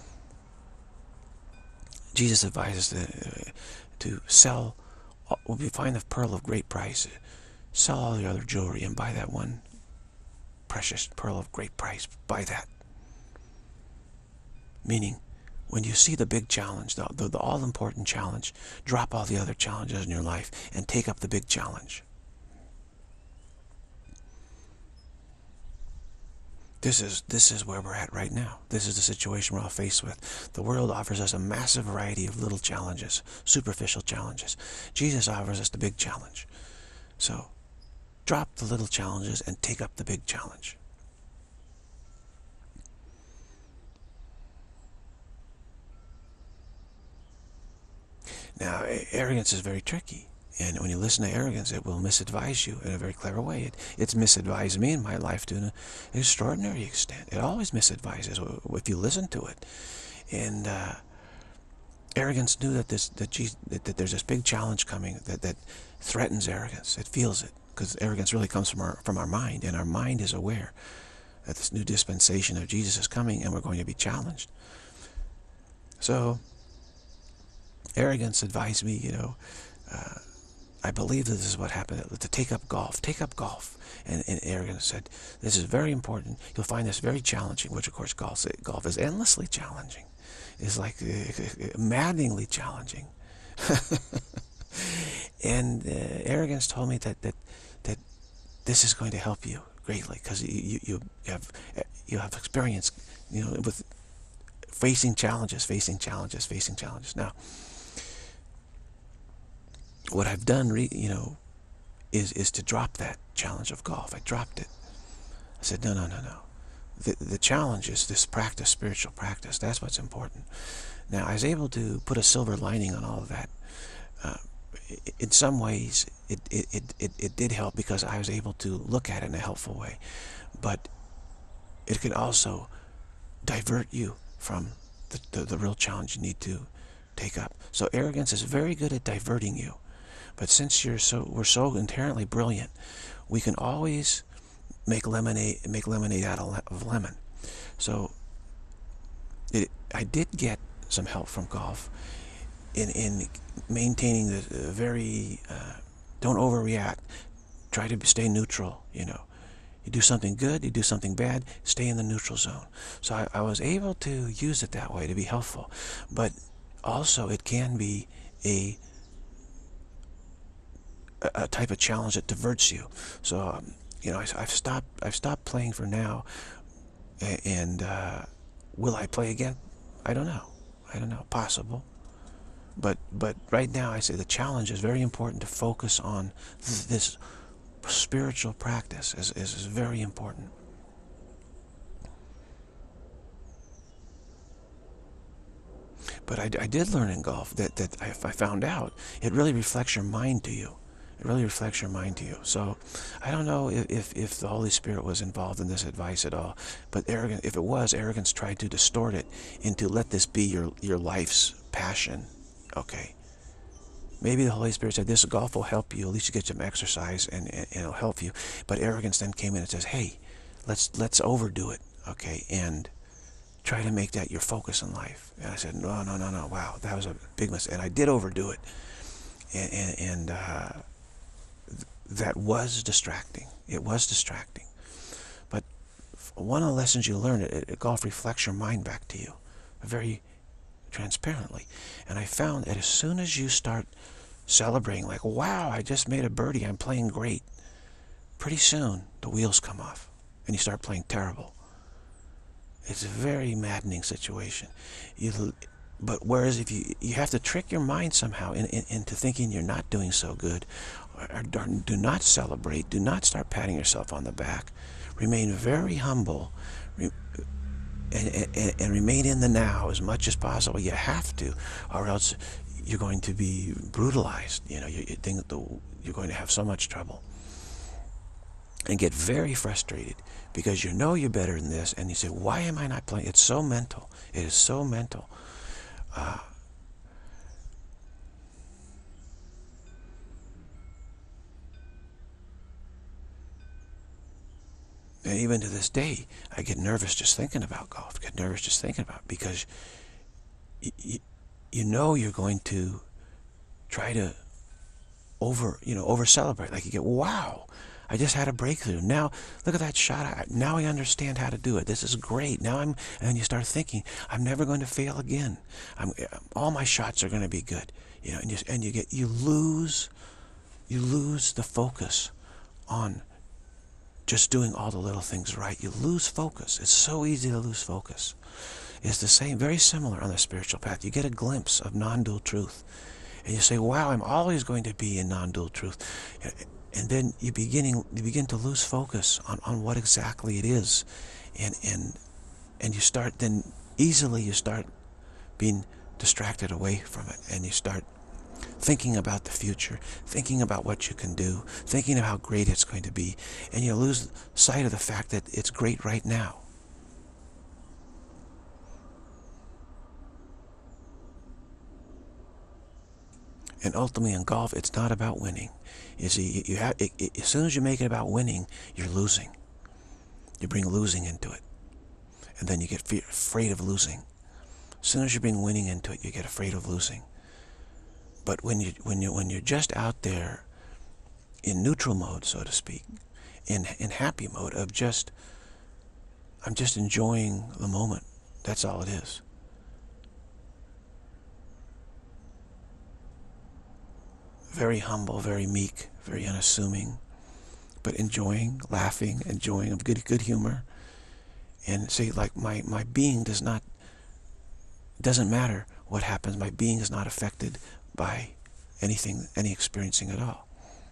Jesus advises to sell, when you find the pearl of great price, sell all the other jewelry and buy that one precious pearl of great price. Buy that. Meaning, when you see the big challenge, the all-important challenge, drop all the other challenges in your life and take up the big challenge. This is where we're at right now. This is the situation we're all faced with. The world offers us a massive variety of little challenges, superficial challenges. Jesus offers us the big challenge. So, drop the little challenges and take up the big challenge. Now, arrogance is very tricky. And when you listen to arrogance, it will misadvise you in a very clever way. It's misadvised me in my life to an extraordinary extent. It always misadvises if you listen to it. And arrogance knew that there's this big challenge coming that threatens arrogance. It feels it, because arrogance really comes from our mind, and our mind is aware that this new dispensation of Jesus is coming, and we're going to be challenged. So arrogance advised me, you know, I believe that this is what happened, to take up golf. Take up golf. And arrogance said, this is very important. You'll find this very challenging, which of course golf is endlessly challenging. It's like maddeningly challenging. And arrogance told me that this is going to help you greatly, because you have experience, you know, with facing challenges. Now, what I've done, you know, is to drop that challenge of golf. I dropped it. I said, no. The challenge is this practice, spiritual practice. That's what's important. Now, I was able to put a silver lining on all of that. In some ways, it did help, because I was able to look at it in a helpful way. But it could also divert you from the real challenge you need to take up. So arrogance is very good at diverting you. But since we're so inherently brilliant, we can always make lemonade out of lemon. So I did get some help from golf in maintaining the very don't overreact. Try to stay neutral. You know, you do something good, you do something bad, stay in the neutral zone. So I was able to use it that way to be helpful. But also, it can be a type of challenge that diverts you. So you know, I've stopped playing for now, and will I play again? I don't know. Possible. But right now, I say the challenge is very important. To focus on this spiritual practice is very important. But I did learn in golf that I found out it really reflects your mind to you. It really reflects your mind to you. So I don't know if the Holy Spirit was involved in this advice at all, but arrogance, if it was, arrogance tried to distort it into let this be your life's passion. Okay. Maybe the Holy Spirit said, this golf will help you, at least you get some exercise and it'll help you. But arrogance then came in and says, hey, let's overdo it, okay, and try to make that your focus in life. And I said, no, wow, that was a big mistake. And I did overdo it. And that was distracting. It was distracting. But one of the lessons you learn, golf reflects your mind back to you very transparently. And I found that as soon as you start celebrating, like, wow, I just made a birdie, I'm playing great, pretty soon the wheels come off and you start playing terrible. It's a very maddening situation. But whereas if you have to trick your mind somehow into thinking you're not doing so good, or do not celebrate, do not start patting yourself on the back, remain very humble, and remain in the now as much as possible. You have to, or else you're going to be brutalized. You know, you think that you're going to have so much trouble and get very frustrated because you know you're better than this, and you say, why am I not playing? It's so mental. It is so mental. And even to this day, I get nervous just thinking about golf. Get nervous just thinking about it because you know you're going to try to over celebrate. Like you get, wow, I just had a breakthrough. Now look at that shot. Now I understand how to do it. This is great. And then you start thinking, I'm never going to fail again. All my shots are going to be good. You know, and you lose the focus on just doing all the little things right. You lose focus. It's so easy to lose focus. It's the same, very similar on the spiritual path. You get a glimpse of non-dual truth, and you say, wow, I'm always going to be in non-dual truth. And then you begin to lose focus on what exactly it is. And you start being distracted away from it, and you start thinking about the future, thinking about what you can do, thinking of how great it's going to be, and you lose sight of the fact that it's great right now. And ultimately in golf, it's not about winning. You see, as soon as you make it about winning, you're losing. You bring losing into it, and then you get afraid of losing. As soon as you bring winning into it, you get afraid of losing. But when you're just out there in neutral mode, so to speak, in happy mode of I'm just enjoying the moment. That's all it is. Very humble, very meek, very unassuming, but enjoying, laughing, enjoying, of good humor. And say, like, my being doesn't matter what happens. My being is not affected by any experiencing at all.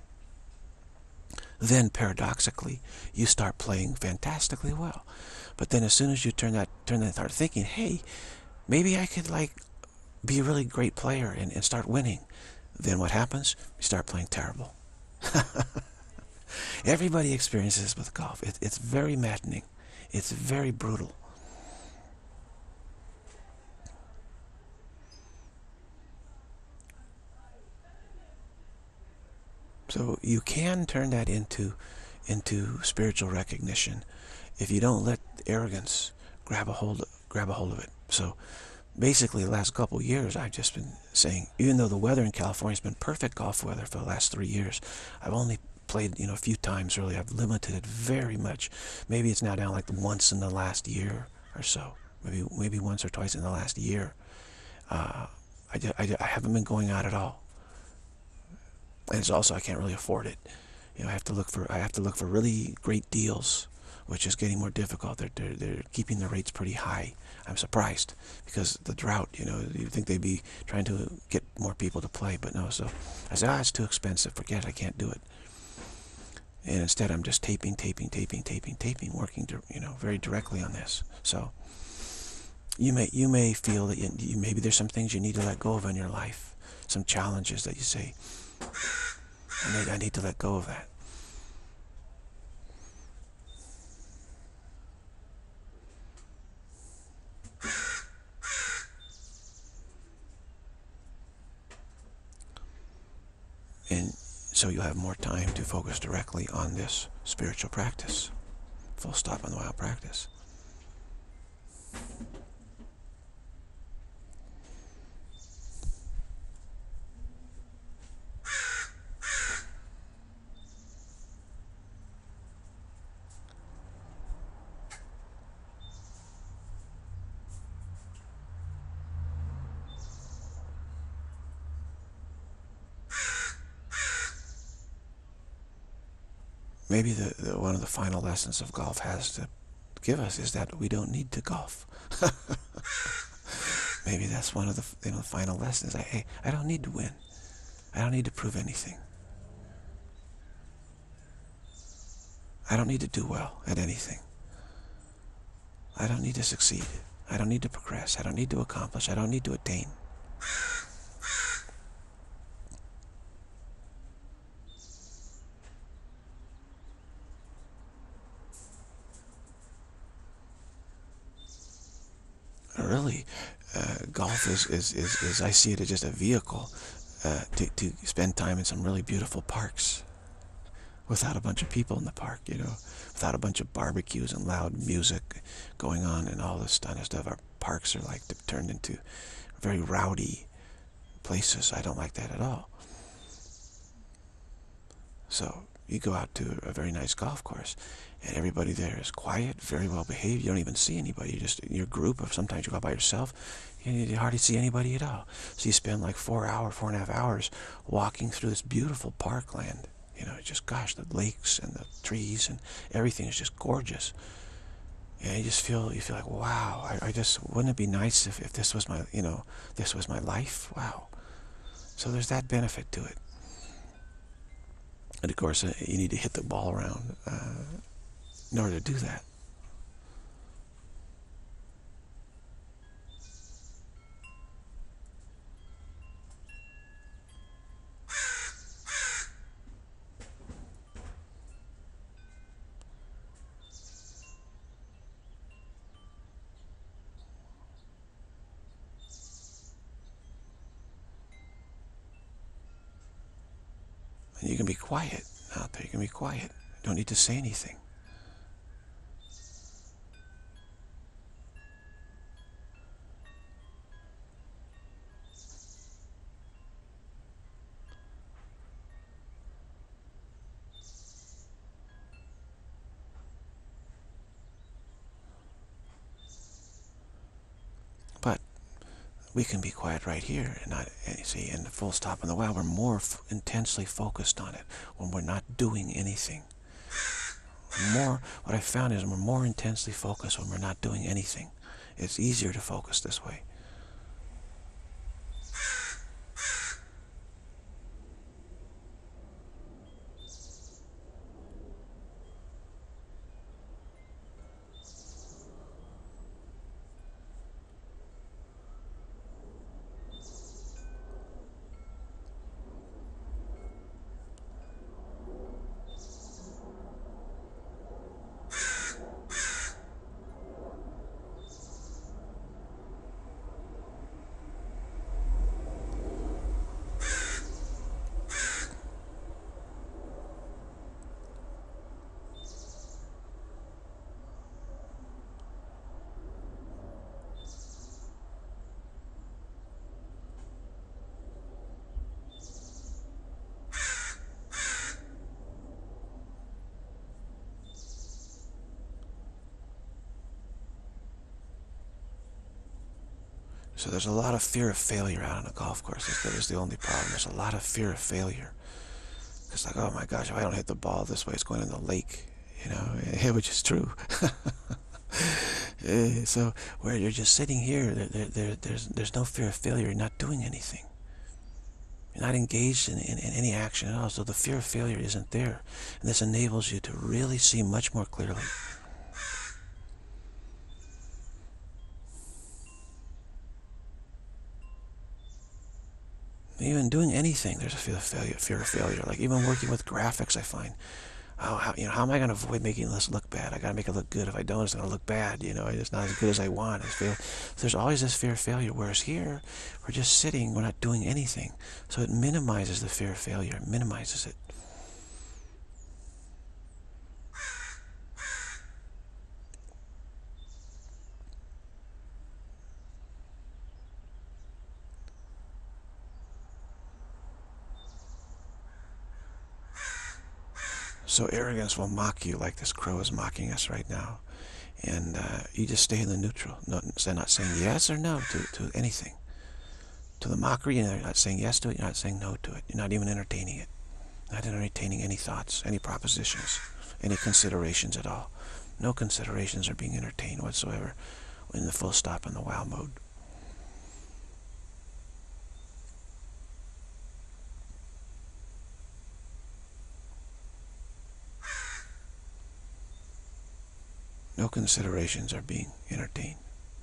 Then paradoxically, you start playing fantastically well. But then as soon as you start thinking, hey, maybe I could be a really great player and start winning, then what happens? You start playing terrible. Everybody experiences this with golf. It's very maddening. It's very brutal. So you can turn that into spiritual recognition if you don't let arrogance grab a hold of it. So basically the last couple of years I've just been saying, even though the weather in California has been perfect golf weather for the last 3 years, I've only played a few times really. I've limited it very much. Maybe it's now down like once in the last year or so. Maybe once or twice in the last year. I haven't been going out at all. And it's also, I can't really afford it. I have to look for really great deals, which is getting more difficult. They're keeping the rates pretty high. I'm surprised because the drought. You'd think they'd be trying to get more people to play, but no. So I said, it's too expensive. Forget it. I can't do it. And instead, I'm just taping, working very directly on this. So you may feel that maybe there's some things you need to let go of in your life, some challenges that you say, I need to let go of that. And so you'll have more time to focus directly on this spiritual practice. Full stop on the wild practice. Maybe one of the final lessons of golf has to give us is that we don't need to golf. Maybe that's one of the final lessons. Hey, I don't need to win. I don't need to prove anything. I don't need to do well at anything. I don't need to succeed. I don't need to progress. I don't need to accomplish. I don't need to attain. Really, golf is I see it as just a vehicle to spend time in some really beautiful parks without a bunch of people in the park, without a bunch of barbecues and loud music going on and all this kind of stuff. Our parks are like turned into very rowdy places. I don't like that at all. So you go out to a very nice golf course and everybody there is quiet, very well behaved. You don't even see anybody. You're just in your group, or sometimes you go out by yourself. You hardly see anybody at all. So you spend like 4.5 hours walking through this beautiful parkland. Just, gosh, the lakes and the trees and everything is just gorgeous. And you feel like, wow, wouldn't it be nice if this was my, this was my life? Wow. So there's that benefit to it. And of course, you need to hit the ball around in order to do that. And you can be quiet out there. You can be quiet. You don't need to say anything. But we can be quiet right here and not, see, in the full stop in the wild, we're more intensely focused on it when we're not doing anything. What I found is we're more intensely focused when we're not doing anything. It's easier to focus this way. So there's a lot of fear of failure out on a golf course. That is the only problem. There's a lot of fear of failure. It's like, oh my gosh, if I don't hit the ball this way, it's going in the lake, which is true. So where you're just sitting here, there's no fear of failure. You're not doing anything. You're not engaged in any action at all. So the fear of failure isn't there. And this enables you to really see much more clearly. Even doing anything, there's a fear of failure. Like even working with graphics, I find, how am I going to avoid making this look bad? I got to make it look good. If I don't, it's going to look bad. It's not as good as I want. There's always this fear of failure. Whereas here, we're just sitting. We're not doing anything. So it minimizes the fear of failure. It minimizes it. So arrogance will mock you like this crow is mocking us right now. And you just stay in the neutral. Not saying yes or no to anything. To the mockery, you're not saying yes to it, you're not saying no to it. You're not even entertaining it. Not entertaining any thoughts, any propositions, any considerations at all. No considerations are being entertained whatsoever in the full stop in the wow mode. No considerations are being entertained.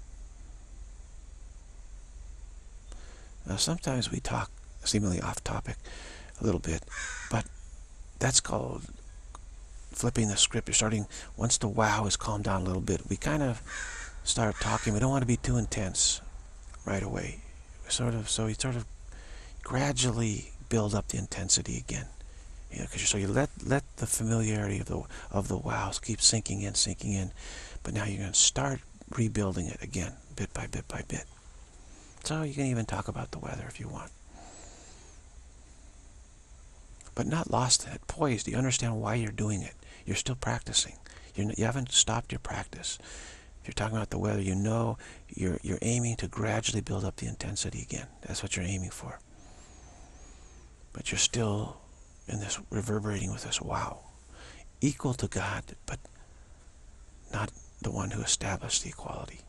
Now sometimes we talk seemingly off topic a little bit, but that's called flipping the script. You're starting, once the wow has calmed down a little bit, we kind of start talking. We don't want to be too intense right away. So we sort of gradually build up the intensity again. So you let the familiarity of the wows keep sinking in, but now you're going to start rebuilding it again, bit by bit by bit. So you can even talk about the weather if you want, but not lost in it, poised. You understand why you're doing it. You're still practicing. You haven't stopped your practice. If you're talking about the weather, you're aiming to gradually build up the intensity again. That's what you're aiming for. But you're still in this, reverberating with this wow, equal to God, but not the one who established the equality.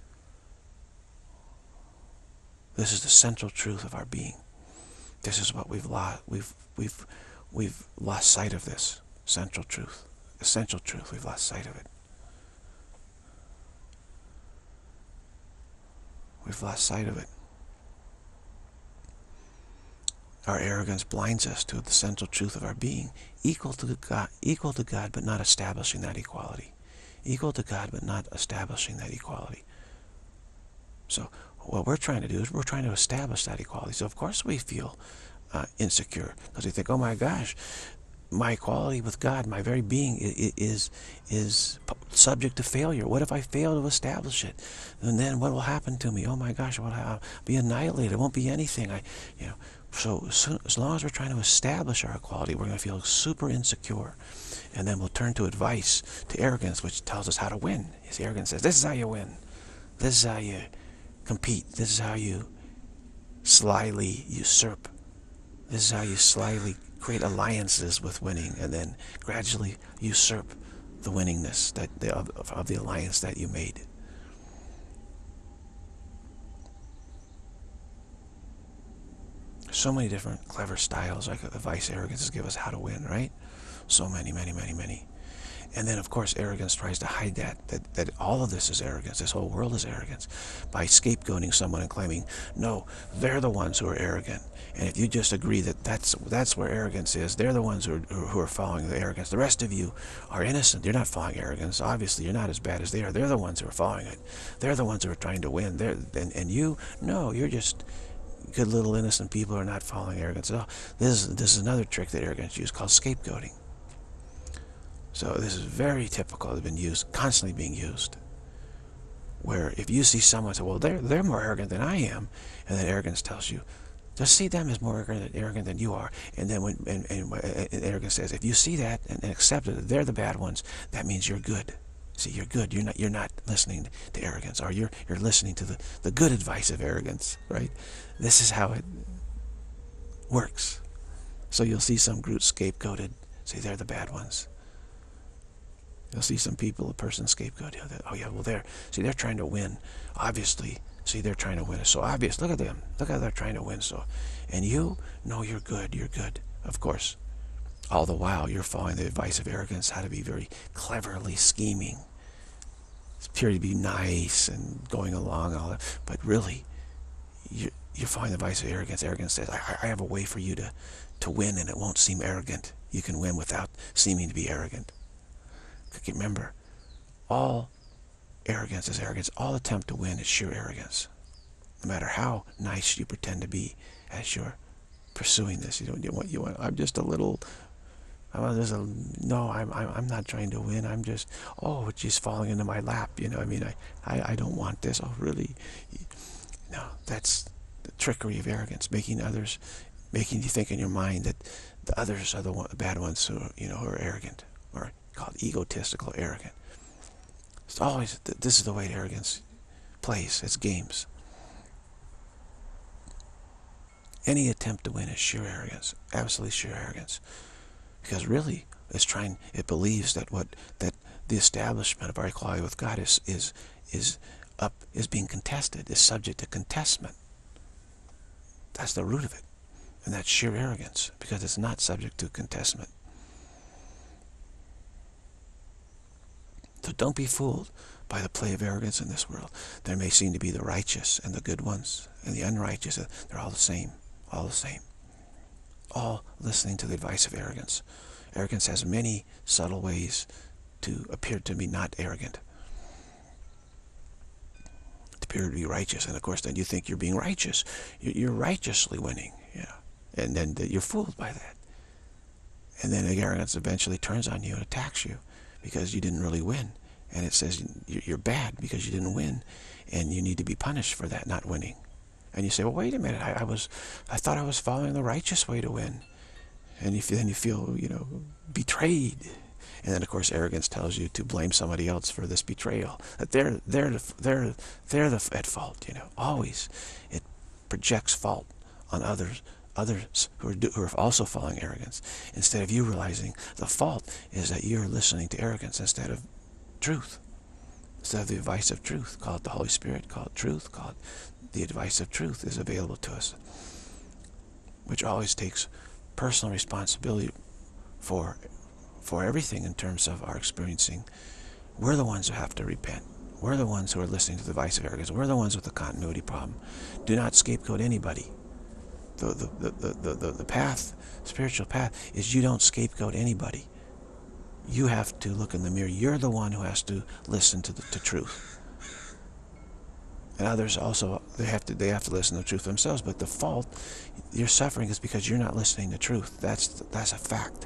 This is the central truth of our being. This is what we've lost. We've lost sight of this central truth. Essential truth. We've lost sight of it. We've lost sight of it. Our arrogance blinds us to the central truth of our being, equal to God, but not establishing that equality. Equal to God, but not establishing that equality. So what we're trying to do is we're trying to establish that equality. So of course we feel insecure, because we think, oh my gosh, my equality with God, my very being is subject to failure. What if I fail to establish it? And then what will happen to me? Oh my gosh, I'll be annihilated. It won't be anything. So as long as we're trying to establish our equality, we're going to feel super insecure. And then we'll turn to advice, to arrogance, which tells us how to win. His arrogance says, this is how you win. This is how you compete. This is how you slyly usurp. This is how you slyly create alliances with winning, and then gradually usurp the winningness of the alliance that you made. So many different clever styles like advice, arrogances give us how to win, right? So many. And then, of course, arrogance tries to hide that all of this is arrogance. This whole world is arrogance, by scapegoating someone and claiming, no, they're the ones who are arrogant. And if you just agree that that's where arrogance is, they're the ones who are following the arrogance. The rest of you are innocent. You're not following arrogance. Obviously, you're not as bad as they are. They're the ones who are following it. They're the ones who are trying to win. And you, no, you're just good little innocent people who are not following arrogance at all. This is another trick that arrogance uses called scapegoating. So this is very typical. It's been used, constantly being used. Where if you see someone say, well, they're more arrogant than I am, and then arrogance tells you, just see them as more arrogant than you are. And then and arrogance says, if you see that and accept it, they're the bad ones, that means you're good. See, you're good. You're not listening to arrogance, or you're listening to the good advice of arrogance, right? This is how it works. So you'll see some group scapegoated, say they're the bad ones. You'll see some people, a person scapegoat. Oh yeah, well they're trying to win. Obviously, see, they're trying to win. It's so obvious. Look at them. Look how they're trying to win. So, and you, no, you're good. You're good. Of course. All the while, you're following the advice of arrogance, how to be very cleverly scheming. It's pure to be nice and going along and all that. But really, you're following the vice of arrogance. Arrogance says, I have a way for you to win, and it won't seem arrogant. You can win without seeming to be arrogant. Remember, all arrogance is arrogance. All attempt to win is sheer arrogance. No matter how nice you pretend to be as you're pursuing this, you want. I'm just a little. No, I'm not trying to win. I'm just, it's just falling into my lap. I mean, I don't want this. Oh, really? No, that's the trickery of arrogance, making you think in your mind that the others are the bad ones who are arrogant, or called egotistical arrogant. It's always, this is the way arrogance plays. It's games. Any attempt to win is sheer arrogance, absolutely sheer arrogance. Because really, it believes that the establishment of our equality with God is being contested, is subject to contestment. That's the root of it. And that's sheer arrogance, because it's not subject to contestment. So don't be fooled by the play of arrogance in this world. There may seem to be the righteous and the good ones, and the unrighteous. They're all the same. All the same. All listening to the advice of arrogance. Arrogance has many subtle ways to appear to be not arrogant. To appear to be righteous. And of course, then you think you're being righteous. You're righteously winning. Yeah. And then you're fooled by that. And then the arrogance eventually turns on you and attacks you because you didn't really win. And it says you're bad because you didn't win, and you need to be punished for that not winning. And you say, well, wait a minute, I thought I was following the righteous way to win. And then you feel, betrayed. And then, of course, arrogance tells you to blame somebody else for this betrayal. That they're at fault. Always, it projects fault on others who are also following arrogance. Instead of you realizing the fault is that you're listening to arrogance instead of truth, instead of the advice of truth. Call it the Holy Spirit. Call it truth. Call it the advice of truth is available to us, which always takes personal responsibility for everything in terms of our experiencing. We're the ones who have to repent. We're the ones who are listening to the advice of arrogance. We're the ones with the continuity problem. Do not scapegoat anybody. The path, spiritual path, is you don't scapegoat anybody. You have to look in the mirror. You're the one who has to listen to truth. And others also, they have to listen to the truth themselves. But the fault, your suffering, is because you're not listening to truth. That's a fact.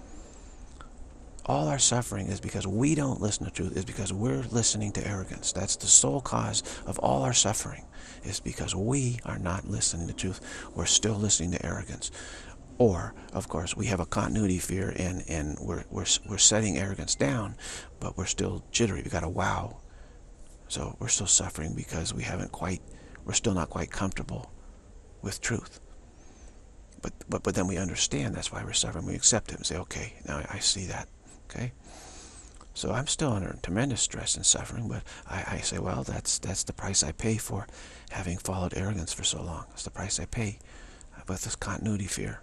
All our suffering is because we don't listen to truth, is because we're listening to arrogance. That's the sole cause of all our suffering, is because we are not listening to truth. We're still listening to arrogance. Or, of course, we have a continuity fear, and we're setting arrogance down, but we're still jittery. We got a wow. So we're still suffering because we're still not quite comfortable with truth. But then we understand that's why we're suffering. We accept it and say, okay, now I see that. Okay? So I'm still under tremendous stress and suffering, but I say, well, that's the price I pay for having followed arrogance for so long. It's the price I pay with this continuity fear.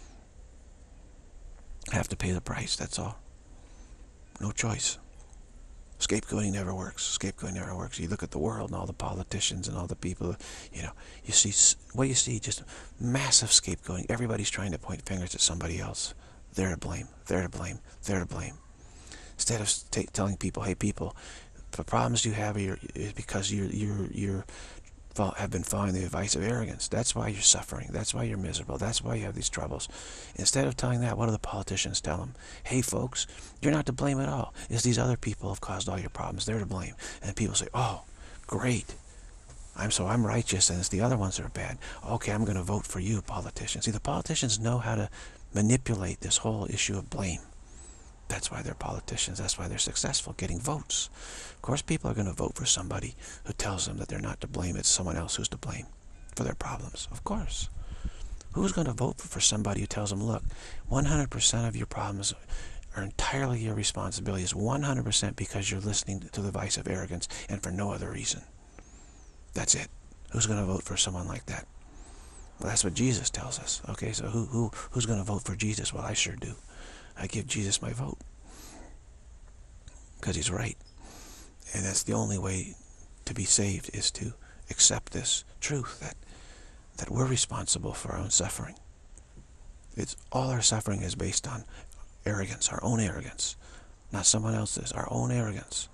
I have to pay the price, that's all. No choice. Scapegoating never works. Scapegoating never works. You look at the world and all the politicians and all the people, you see, what do you see? Just massive scapegoating. Everybody's trying to point fingers at somebody else. They're to blame. They're to blame. They're to blame. Instead of telling people, hey, people, the problems you have is because you have been following the advice of arrogance. That's why you're suffering. That's why you're miserable. That's why you have these troubles. Instead of telling that, what do the politicians tell them? Hey, folks, you're not to blame at all. It's these other people who have caused all your problems. They're to blame. And people say, oh, great. I'm righteous, and it's the other ones that are bad. Okay, I'm going to vote for you, politicians. See, the politicians know how to manipulate this whole issue of blame. That's why they're politicians. That's why they're successful, getting votes. Of course, people are going to vote for somebody who tells them that they're not to blame. It's someone else who's to blame for their problems. Of course. Who's going to vote for somebody who tells them, look, 100% of your problems are entirely your responsibility. It's 100% because you're listening to the advice of arrogance and for no other reason. That's it. Who's going to vote for someone like that? Well, that's what Jesus tells us. Okay, so who's going to vote for Jesus? Well, I sure do. I give Jesus my vote because he's right. And that's the only way to be saved, is to accept this truth, that we're responsible for our own suffering. It's all our suffering is based on arrogance, our own arrogance, not someone else's, our own arrogance.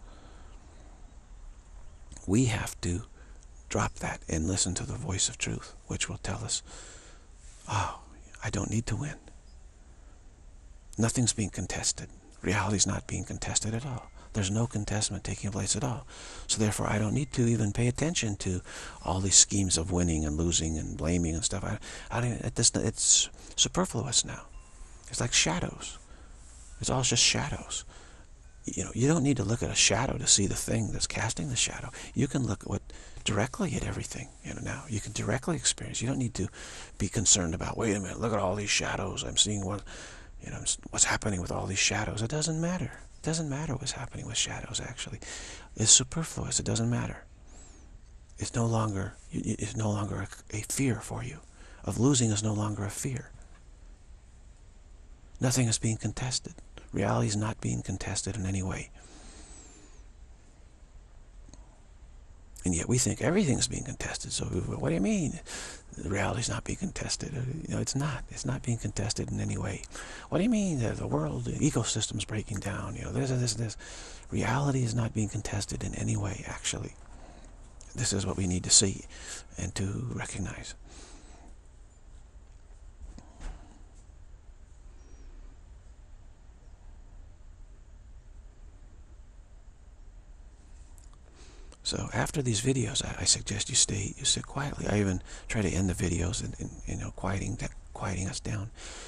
We have to drop that and listen to the voice of truth, which will tell us, oh, I don't need to win. Nothing's being contested. Reality's not being contested at all. There's no contestment taking place at all. So therefore, I don't need to even pay attention to all these schemes of winning and losing and blaming and stuff. It's superfluous now. It's like shadows. It's all just shadows. You don't need to look at a shadow to see the thing that's casting the shadow. You can look directly at everything. Now you can directly experience. You don't need to be concerned about, wait a minute, look at all these shadows. I'm seeing what's happening with all these shadows. It doesn't matter. It doesn't matter what's happening with shadows, actually. It's superfluous. It doesn't matter. It's no longer a fear for you. Of losing is no longer a fear. Nothing is being contested. Reality is not being contested in any way. And yet we think everything's being contested. So what do you mean? Reality's not being contested. It's not. It's not being contested in any way. What do you mean that the world, the ecosystem's breaking down? This. Reality is not being contested in any way, actually. This is what we need to see and to recognize. So after these videos, I suggest you sit quietly. I even try to end the videos in quieting us down.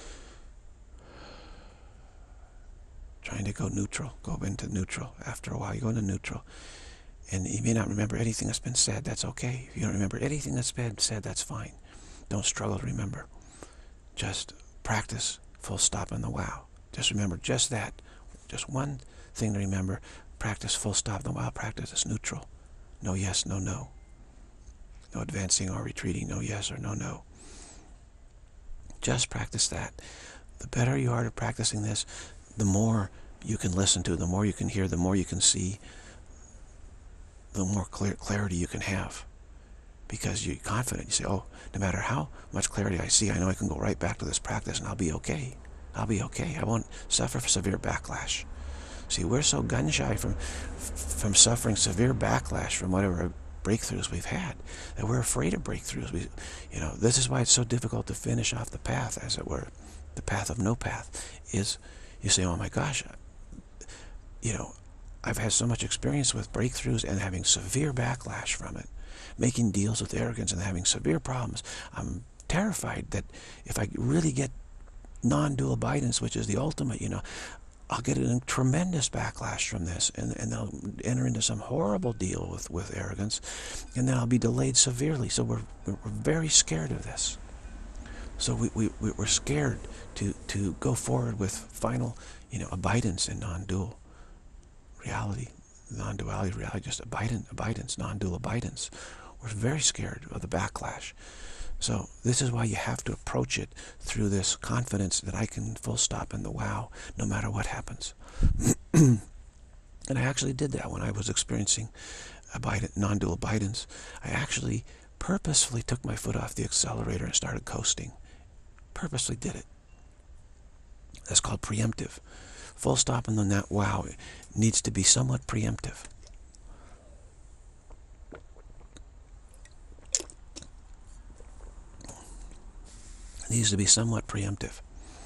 Trying to go neutral, go into neutral. After a while, you go into neutral. And you may not remember anything that's been said. That's okay. If you don't remember anything that's been said, that's fine. Don't struggle to remember. Just practice full stop in the wow. Just remember just that. Just one thing to remember. Practice full stop in the wow. Practice is neutral. No yes, no no. No advancing or retreating. No yes or no no. Just practice that. The better you are at practicing this, the more you can listen to, the more you can hear, the more you can see, the more clarity you can have. Because you're confident. You say, oh, no matter how much clarity I see, I know I can go right back to this practice and I'll be okay. I'll be okay. I won't suffer severe backlash. See, we're so gun-shy from suffering severe backlash from whatever breakthroughs we've had that we're afraid of breakthroughs. This is why it's so difficult to finish off the path, as it were. The path of no path is, you say, oh my gosh, I've had so much experience with breakthroughs and having severe backlash from it, making deals with arrogance and having severe problems. I'm terrified that if I really get non-dual abidance, which is the ultimate, I'll get a tremendous backlash from this, and I'll enter into some horrible deal with arrogance, and then I'll be delayed severely. So we're very scared of this. So we're scared to go forward with final, abidance in non-dual reality, non-duality reality, just abidance, non-dual abidance. We're very scared of the backlash. So this is why you have to approach it through this confidence that I can full stop in the wow, no matter what happens. And I actually did that when I was experiencing non-dual abidance. I actually purposefully took my foot off the accelerator and started coasting. Purposely did it. That's called preemptive. Full stop in the wow needs to be somewhat preemptive. It needs to be somewhat preemptive.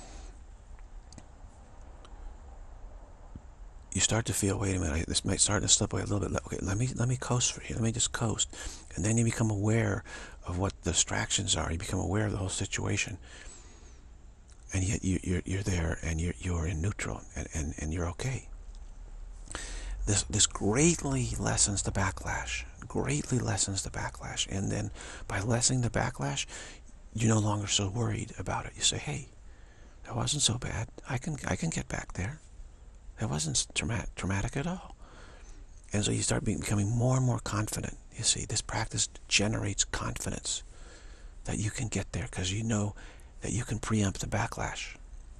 You start to feel, wait a minute, this might start to slip away a little bit. Okay, let me coast for here. Let me just coast. And then you become aware of what the distractions are. You become aware of the whole situation. And yet you're there, and you're in neutral, and you're okay. This greatly lessens the backlash. Greatly lessens the backlash. And then by lessening the backlash, you're no longer so worried about it. You say, hey, that wasn't so bad. I can get back there. That wasn't traumatic at all. And so you start becoming more and more confident. You see, this practice generates confidence that you can get there because you know that you can preempt the backlash.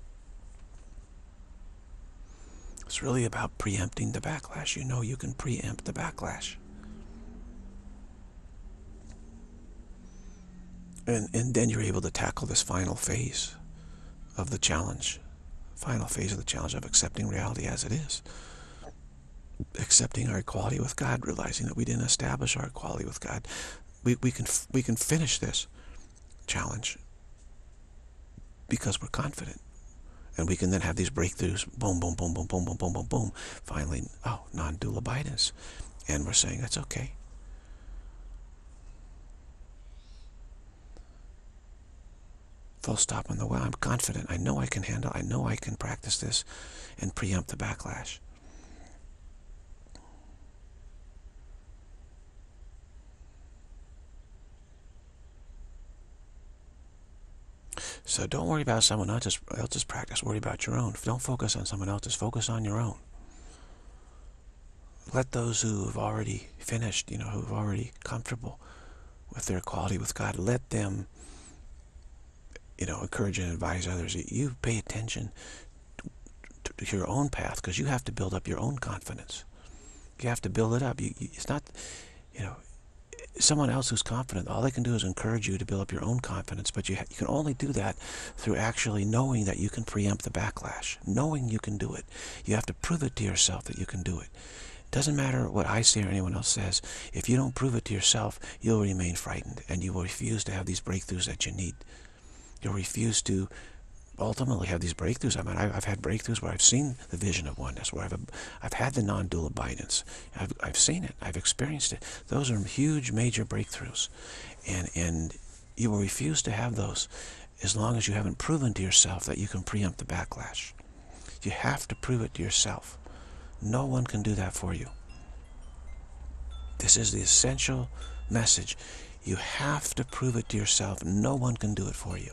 It's really about preempting the backlash. You know you can preempt the backlash. And then you're able to tackle this final phase of the challenge. Final phase of the challenge of accepting reality as it is. Accepting our equality with God, realizing that we didn't establish our equality with God. We can finish this challenge because we're confident. And we can then have these breakthroughs, boom, boom, boom, boom, boom, boom, boom, boom, boom. Finally, oh, non-dual abidance. And we're saying, that's okay. Full stop on the well. I'm confident. I know I can handle, I know I can practice this and preempt the backlash. So don't worry about someone else's practice. Worry about your own. Don't focus on someone else's. Focus on your own. Let those who have already finished, who have already comfortable with their equality with God, let them, encourage and advise others. You pay attention to your own path, because you have to build up your own confidence. You have to build it up. It's not, someone else who's confident, all they can do is encourage you to build up your own confidence, but you can only do that through actually knowing that you can preempt the backlash, knowing you can do it. You have to prove it to yourself that you can do it. It doesn't matter what I say or anyone else says. If you don't prove it to yourself, you'll remain frightened, and you will refuse to have these breakthroughs that you need. You'll refuse to ultimately have these breakthroughs. I mean, I've had breakthroughs where I've seen the vision of oneness, where I've had the non-dual abidance. I've seen it. I've experienced it. Those are huge, major breakthroughs, and you will refuse to have those as long as you haven't proven to yourself that you can preempt the backlash. You have to prove it to yourself. No one can do that for you. This is the essential message. You have to prove it to yourself. No one can do it for you.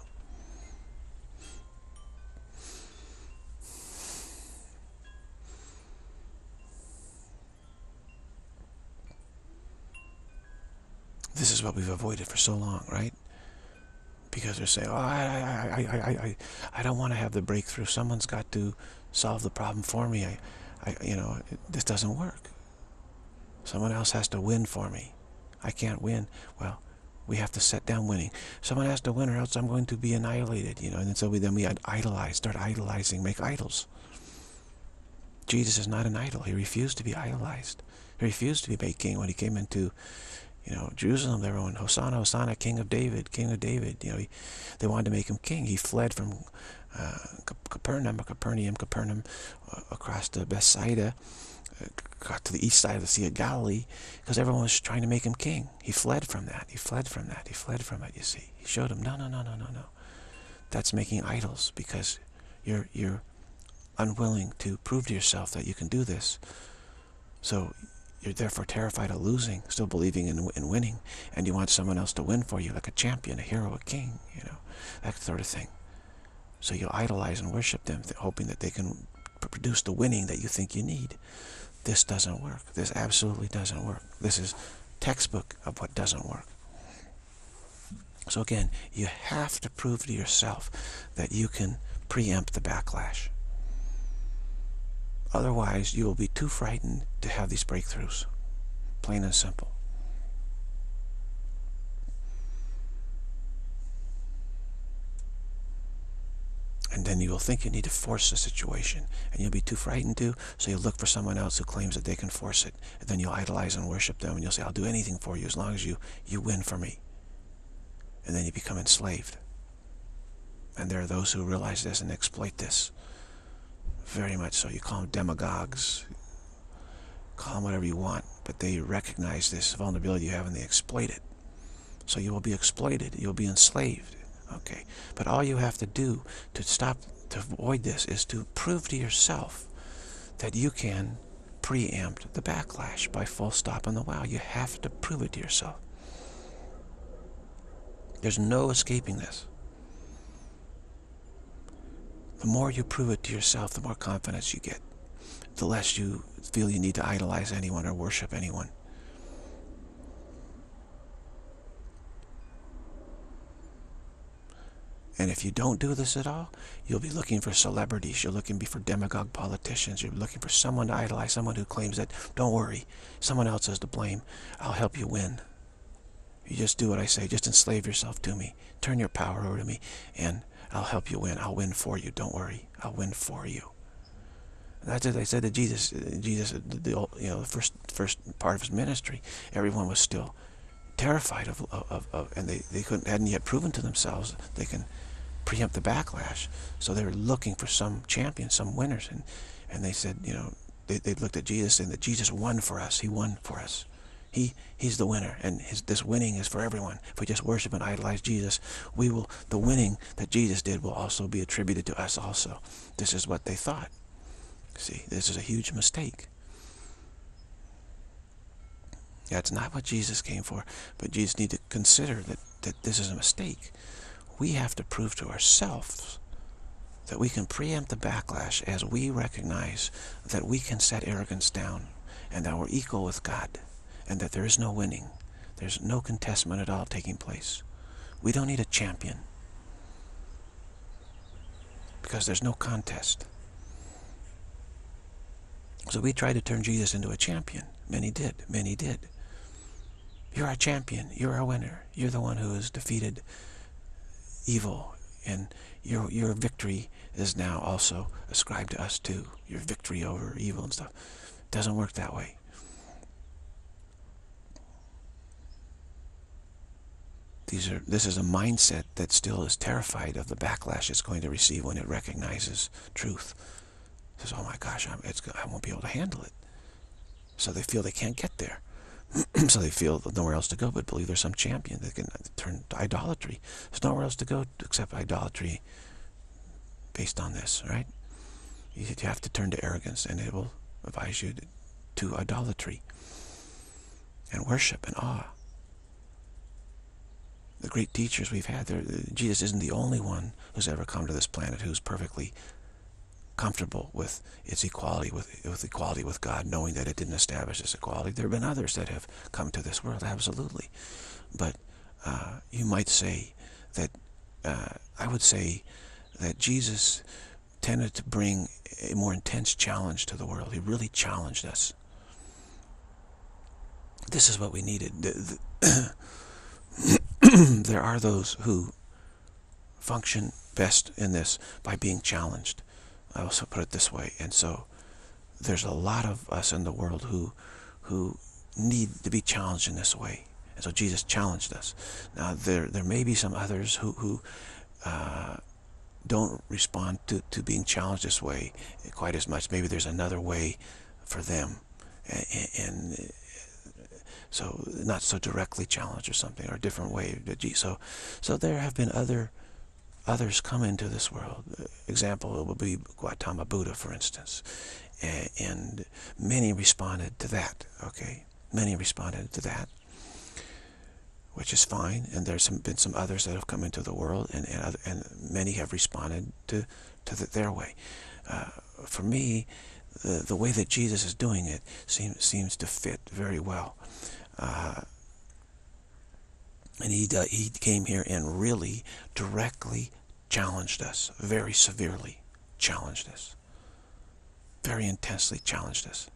This is what we've avoided for so long, right? Because they're saying, oh, I don't want to have the breakthrough. Someone's got to solve the problem for me. This doesn't work. Someone else has to win for me. I can't win. Well, we have to set down winning. Someone has to win, or else I'm going to be annihilated. And so we idolize, start idolizing, make idols. Jesus is not an idol. He refused to be idolized. He refused to be made king. When he came into Jerusalem, they were on Hosanna, Hosanna, King of David, King of David. They wanted to make him king. He fled from Capernaum, across to Bethsaida, got to the east side of the Sea of Galilee, because everyone was trying to make him king. He fled from that. He fled from that. He fled from it, you see. He showed him, no. That's making idols, because you're unwilling to prove to yourself that you can do this. So you're therefore terrified of losing, still believing in winning, and you want someone else to win for you, like a champion, a hero, a king, that sort of thing. So you idolize and worship them, hoping that they can produce the winning that you think you need. This doesn't work. This absolutely doesn't work. This is textbook of what doesn't work. So again, you have to prove to yourself that you can preempt the backlash. Otherwise, you will be too frightened to have these breakthroughs. Plain and simple. And then you will think you need to force the situation, and you'll be too frightened to, so you'll look for someone else who claims that they can force it, and then you'll idolize and worship them, and you'll say, I'll do anything for you as long as you win for me. And then you become enslaved. And there are those who realize this and exploit this. Very much so. You call them demagogues, call them whatever you want, but they recognize this vulnerability you have and they exploit it. So you will be exploited, you'll be enslaved. Okay, but all you have to do to avoid this is to prove to yourself that you can preempt the backlash by full stop on the wow. You have to prove it to yourself. There's no escaping this. The more you prove it to yourself, the more confidence you get. The less you feel you need to idolize anyone or worship anyone. And if you don't do this at all, you'll be looking for celebrities. You're looking for demagogue politicians. You're looking for someone to idolize, someone who claims that, don't worry, someone else is to blame. I'll help you win. You just do what I say. Just enslave yourself to me. Turn your power over to me, and I'll help you win. I'll win for you. Don't worry. I'll win for you. That's what they said to Jesus. Jesus, the first part of his ministry, everyone was still terrified and they hadn't yet proven to themselves they can preempt the backlash. So they were looking for some champion, some winners, and they said, they looked at Jesus and that Jesus won for us. He won for us. He's the winner, and this winning is for everyone. If we just worship and idolize Jesus, the winning that Jesus did will also be attributed to us also. This is what they thought. See, this is a huge mistake. That's not what Jesus came for, but Jesus needs to consider that this is a mistake. We have to prove to ourselves that we can preempt the backlash as we recognize that we can set arrogance down and that we're equal with God and that there is no winning. There's no contestment at all taking place. We don't need a champion because there's no contest. So we tried to turn Jesus into a champion. Many did. Many did. You're our champion. You're our winner. You're the one who has defeated evil. And your victory is now also ascribed to us too. Your victory over evil and stuff. It doesn't work that way. This is a mindset that still is terrified of the backlash it's going to receive when it recognizes truth. Says, oh my gosh, I won't be able to handle it. So they feel they can't get there. So they feel nowhere else to go but believe there's some champion that can turn to idolatry. There's nowhere else to go except idolatry based on this, right? You have to turn to arrogance, and it will advise you to idolatry and worship and awe. The great teachers we've had, Jesus isn't the only one who's ever come to this planet who's perfectly comfortable with its equality with God, knowing that it didn't establish this equality. There have been others that have come to this world, absolutely. But you might say that, I would say that Jesus tended to bring a more intense challenge to the world. He really challenged us. This is what we needed. There are those who function best in this by being challenged. I also put it this way. And so there's a lot of us in the world who need to be challenged in this way. And so Jesus challenged us. Now there may be some others who don't respond to being challenged this way quite as much. Maybe there's another way for them, and so not so directly challenged or something, or a different way. So there have been others come into this world. Example would be Gautama Buddha, for instance, and many responded to that. Okay, many responded to that, which is fine. And there's been some others that have come into the world, and many have responded to their way. For me, the way that Jesus is doing it seems to fit very well. And he came here and really directly challenged us, very severely challenged us, very intensely challenged us.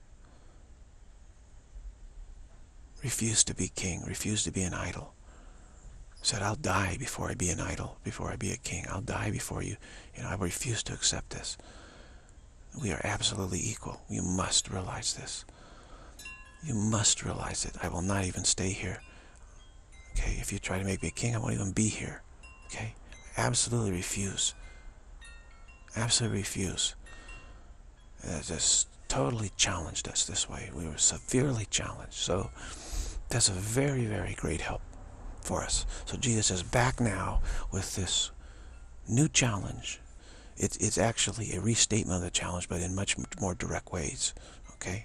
Refused to be king, refused to be an idol. Said, I'll die before I be an idol, before I be a king. I'll die before you. I refuse to accept this. We are absolutely equal. You must realize this. You must realize it. I will not even stay here. Okay, if you try to make me a king, I won't even be here. Okay, absolutely refuse. Absolutely refuse. It just totally challenged us this way. We were severely challenged. So that's a very, very great help for us. So Jesus is back now with this new challenge. It's actually a restatement of the challenge, but in much more direct ways. Okay.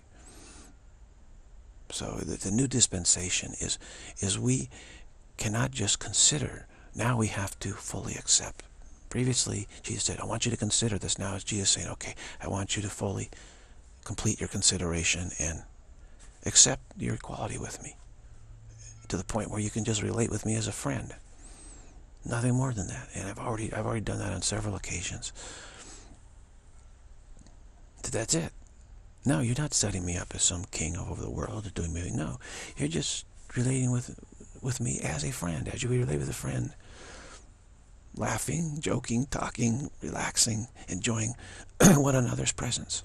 So the new dispensation is we cannot just consider. Now we have to fully accept. Previously, Jesus said, I want you to consider this. Now it's Jesus saying, okay, I want you to fully complete your consideration and accept your equality with me, to the point where you can just relate with me as a friend. Nothing more than that. And I've already done that on several occasions. That's it. No, you're not setting me up as some king over the world or doing anything. No, you're just relating with with me as a friend, as you would relate with a friend. Laughing, joking, talking, relaxing, enjoying one another's presence.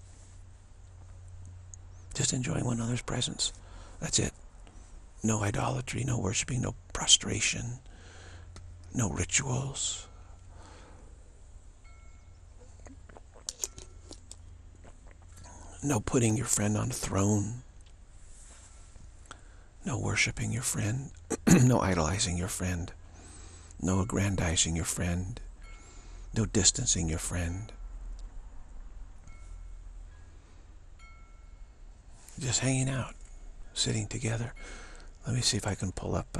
Just enjoying one another's presence. That's it. No idolatry, no worshiping, no prostration, no rituals. No putting your friend on the throne. No worshiping your friend. No idolizing your friend. No aggrandizing your friend. No distancing your friend. Just hanging out, sitting together. Let me see if I can pull up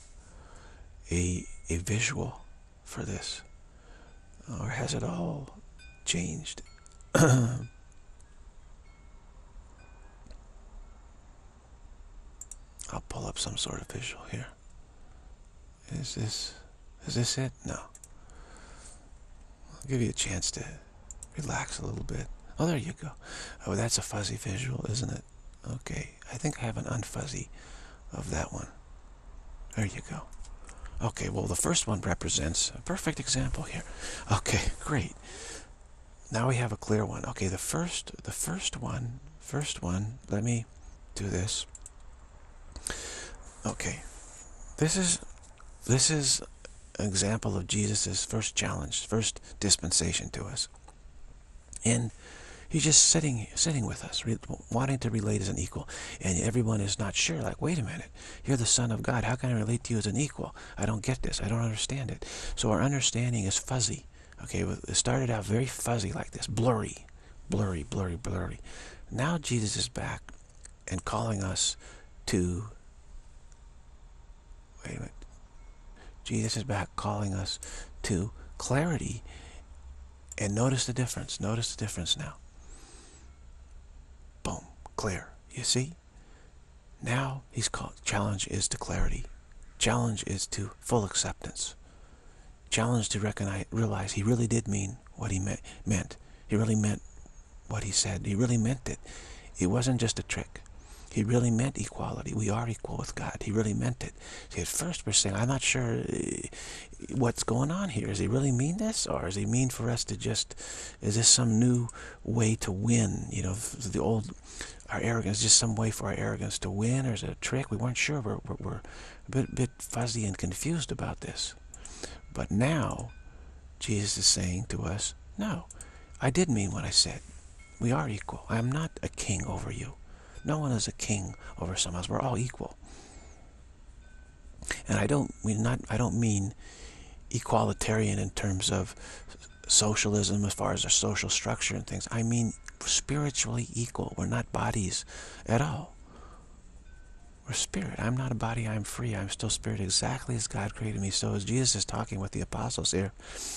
a visual for this. Or has it all changed? I'll pull up some sort of visual here. Is this it? No. I'll give you a chance to relax a little bit. Oh, there you go. Oh, that's a fuzzy visual, isn't it? Okay, I think I have an unfuzzy of that one. There you go. Okay, well, the first one represents a perfect example here. Okay, great. Now we have a clear one. Okay, the first one, let me do this. Okay, this is an example of Jesus's first challenge, first dispensation to us. And he's just sitting with us, wanting to relate as an equal. And everyone is not sure, like, wait a minute, you're the Son of God. How can I relate to you as an equal? I don't get this. I don't understand it. So our understanding is fuzzy. Okay, it started out very fuzzy like this, blurry. Now Jesus is back and calling us to, wait a minute. Jesus is back calling us to clarity. And notice the difference. Notice the difference now. Boom. Clear. You see? Now he's called, challenge is to clarity. Challenge is to full acceptance. Challenge to realize he really did mean what he meant. He really meant what he said. He really meant it. It wasn't just a trick. He really meant equality. We are equal with God. He really meant it. See, at first we're saying, I'm not sure what's going on here. Does he really mean this? Or does he mean for us to just, is this some new way to win? You know, the old, our arrogance, just some way for our arrogance to win? Or is it a trick? We weren't sure. We're a bit fuzzy and confused about this. But now, Jesus is saying to us, no, I did mean what I said. We are equal. I am not a king over you. No one is a king over someone else. We're all equal. And I don't mean equalitarian in terms of socialism as far as our social structure and things. I mean spiritually equal. We're not bodies at all. We're spirit. I'm not a body. I'm free. I'm still spirit, exactly as God created me. So as Jesus is talking with the apostles here,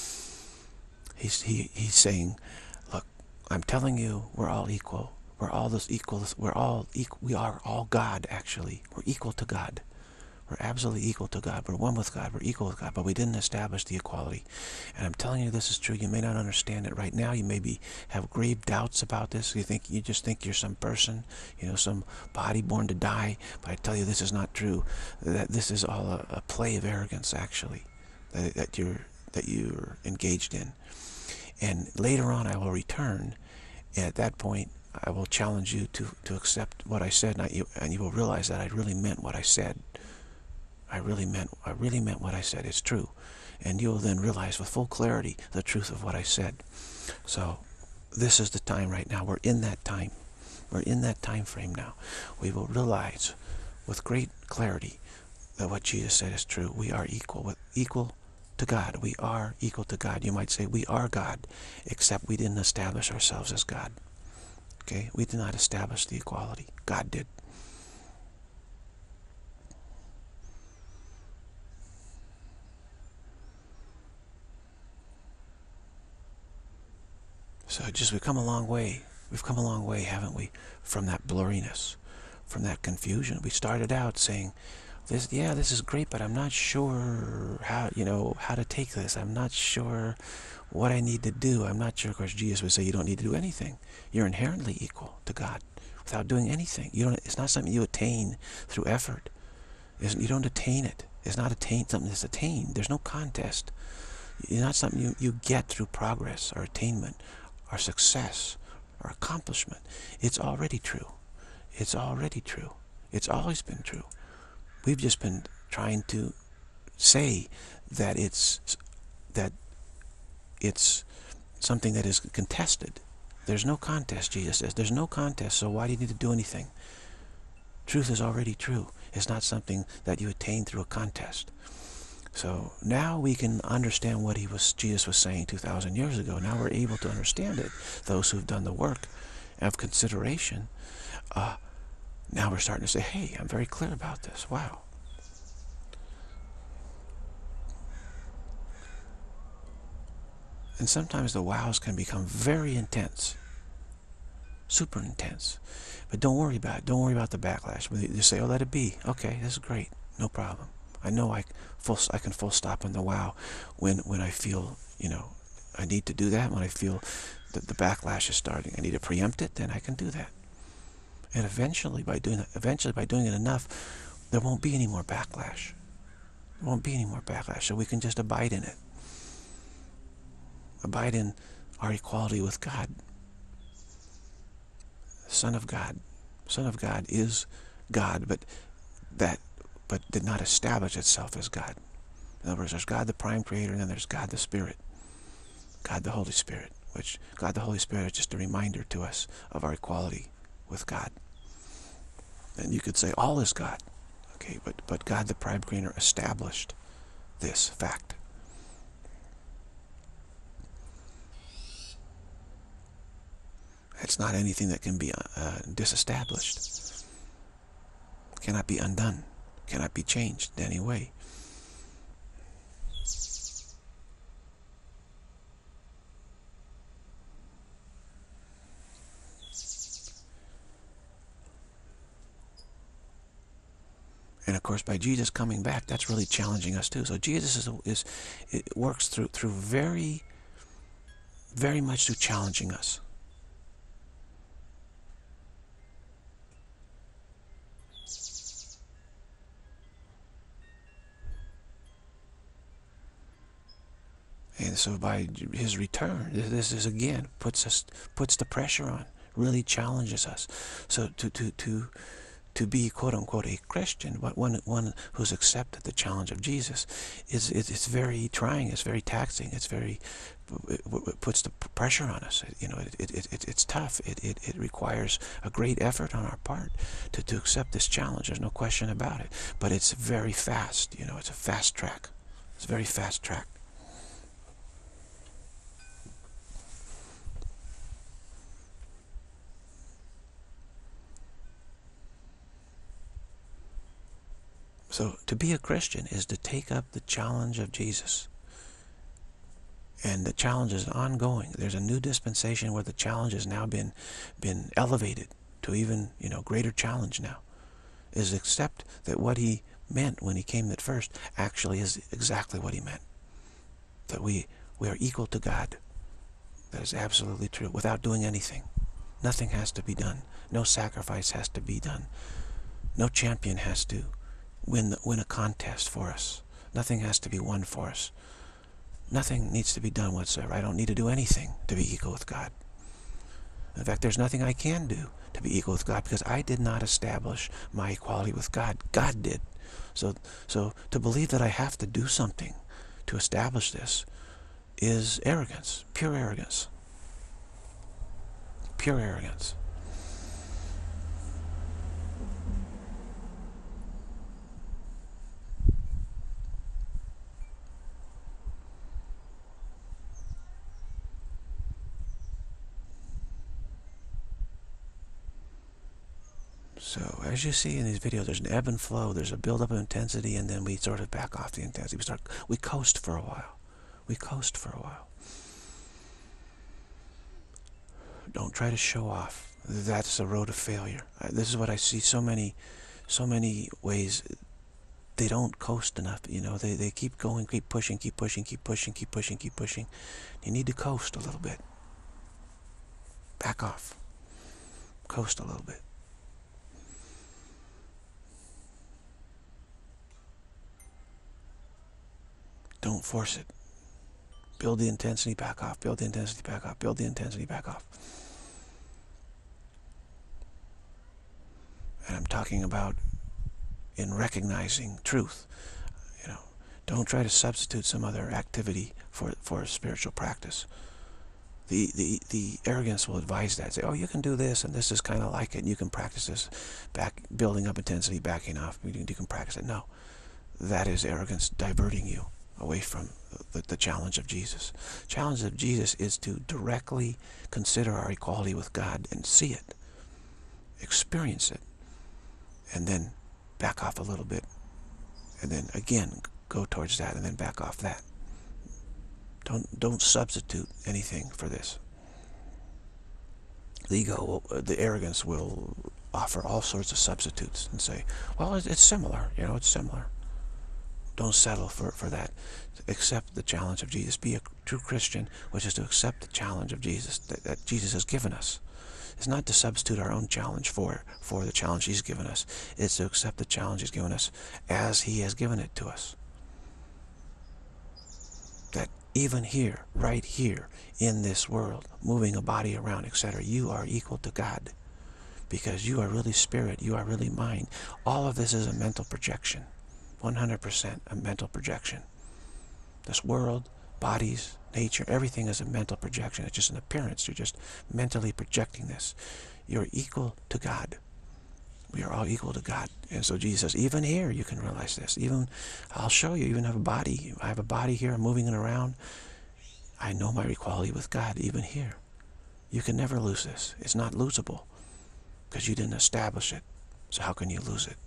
he's saying, look, I'm telling you, we're all equal. We're all this equal. We are all God, actually. We're equal to God. We're absolutely equal to God. We're one with God. We're equal with God. But we didn't establish the equality. And I'm telling you, this is true. You may not understand it right now. You maybe have grave doubts about this. You just think you're some person, you know, some body born to die. But I tell you, this is not true. That this is all a play of arrogance, actually, that you're engaged in. And later on, I will return. And at that point, I will challenge you to accept what I said, and you will realize that I really meant what I said. I really meant what I said. It's true. And you will then realize with full clarity the truth of what I said. So this is the time right now. We're in that time. We're in that time frame now. We will realize with great clarity that what Jesus said is true. We are equal to God. We are equal to God. You might say we are God, except we didn't establish ourselves as God. Okay? We did not establish the equality. God did. So we've come a long way. We've come a long way, haven't we? From that blurriness, from that confusion. We started out saying, this is great, but I'm not sure how to take this. I'm not sure what I need to do. I'm not sure. Of course, Jesus would say you don't need to do anything. You're inherently equal to God without doing anything. It's not something you attain through effort. You don't attain it. It's not something that's attained. There's no contest. It's not something you get through progress or attainment or success or accomplishment. It's already true. It's already true. It's always been true. We've just been trying to say that it's something that is contested. There's no contest, Jesus says. There's no contest, so why do you need to do anything? Truth is already true. It's not something that you attain through a contest. So now we can understand what Jesus was saying 2,000 years ago. Now we're able to understand it. Those who've done the work of consideration, now we're starting to say, hey, I'm very clear about this. Wow. And sometimes the wows can become very intense. Super intense. But don't worry about it. Don't worry about the backlash. Just say, oh, let it be. Okay, this is great. No problem. I know I can full stop on the wow when I feel, I need to do that. When I feel that the backlash is starting, I need to preempt it, then I can do that. And eventually by doing it enough, there won't be any more backlash. There won't be any more backlash. So we can just abide in it. Abide in our equality with God. Son of God. Son of God is God, but did not establish itself as God. In other words, there's God the prime creator, and then there's God the Spirit. God the Holy Spirit, which God the Holy Spirit is just a reminder to us of our equality with God. And you could say all is God. Okay, but God the prime creator established this fact. It's not anything that can be disestablished. Cannot be undone. Cannot be changed in any way. And of course, by Jesus coming back, that's really challenging us too. So Jesus it works through very, very much through challenging us. And so by his return, this is again puts the pressure on, really challenges us. So to be quote unquote a Christian, but one who's accepted the challenge of Jesus, it's very trying, it's very taxing, it puts the pressure on us. It's tough. It requires a great effort on our part to accept this challenge. There's no question about it. But it's very fast. It's a fast track. It's a very fast track. So to be a Christian is to take up the challenge of Jesus. And the challenge is ongoing. There's a new dispensation where the challenge has now been elevated to even, greater challenge now. Is accept that what he meant when he came at first actually is exactly what he meant. That we are equal to God. That is absolutely true. Without doing anything. Nothing has to be done. No sacrifice has to be done. No champion has to win a contest for us. Nothing has to be won for us. Nothing needs to be done whatsoever. I don't need to do anything to be equal with God. In fact, there's nothing I can do to be equal with God because I did not establish my equality with God. God did. So to believe that I have to do something to establish this is arrogance, pure arrogance. Pure arrogance. So as you see in these videos, there's an ebb and flow. There's a buildup of intensity, and then we sort of back off the intensity. We coast for a while. We coast for a while. Don't try to show off. That's a road to failure. This is what I see so many ways. They don't coast enough. They keep going, keep pushing, keep pushing, keep pushing, keep pushing, keep pushing. You need to coast a little bit. Back off. Coast a little bit. Don't force it. Build the intensity, back off. Build the intensity, back off. Build the intensity, back off. And I'm talking about in recognizing truth. You know, don't try to substitute some other activity for a spiritual practice. The arrogance will advise that. Say, oh, you can do this, and this is kind of like it, and you can practice this, building up intensity, backing off. You can practice it. No, that is arrogance diverting you away from the challenge of Jesus. The challenge of Jesus is to directly consider our equality with God and see it, experience it, and then back off a little bit, and then again go towards that, and then back off that. Don't substitute anything for this. The ego, the arrogance will offer all sorts of substitutes and say, well, it's similar, it's similar. Don't settle for that. Accept the challenge of Jesus. Be a true Christian, which is to accept the challenge of Jesus that Jesus has given us. It's not to substitute our own challenge for the challenge He's given us. It's to accept the challenge He's given us as He has given it to us. That even here, right here, in this world, moving a body around, etc., you are equal to God. Because you are really spirit, you are really mind. All of this is a mental projection. 100% a mental projection. This world, bodies, nature, everything is a mental projection. It's just an appearance. You're just mentally projecting this. You're equal to God. We are all equal to God. And so Jesus says, even here you can realize this. Even, I'll show you, even have a body. I have a body here, I'm moving it around. I know my equality with God, even here. You can never lose this. It's not losable because you didn't establish it. So how can you lose it?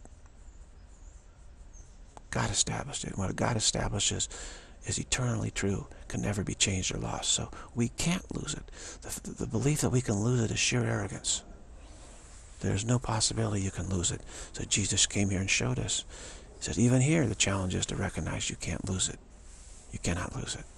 God established it. What God establishes is eternally true, can never be changed or lost. So we can't lose it. The belief that we can lose it is sheer arrogance. There's no possibility you can lose it. So Jesus came here and showed us. He said, even here the challenge is to recognize you can't lose it. You cannot lose it.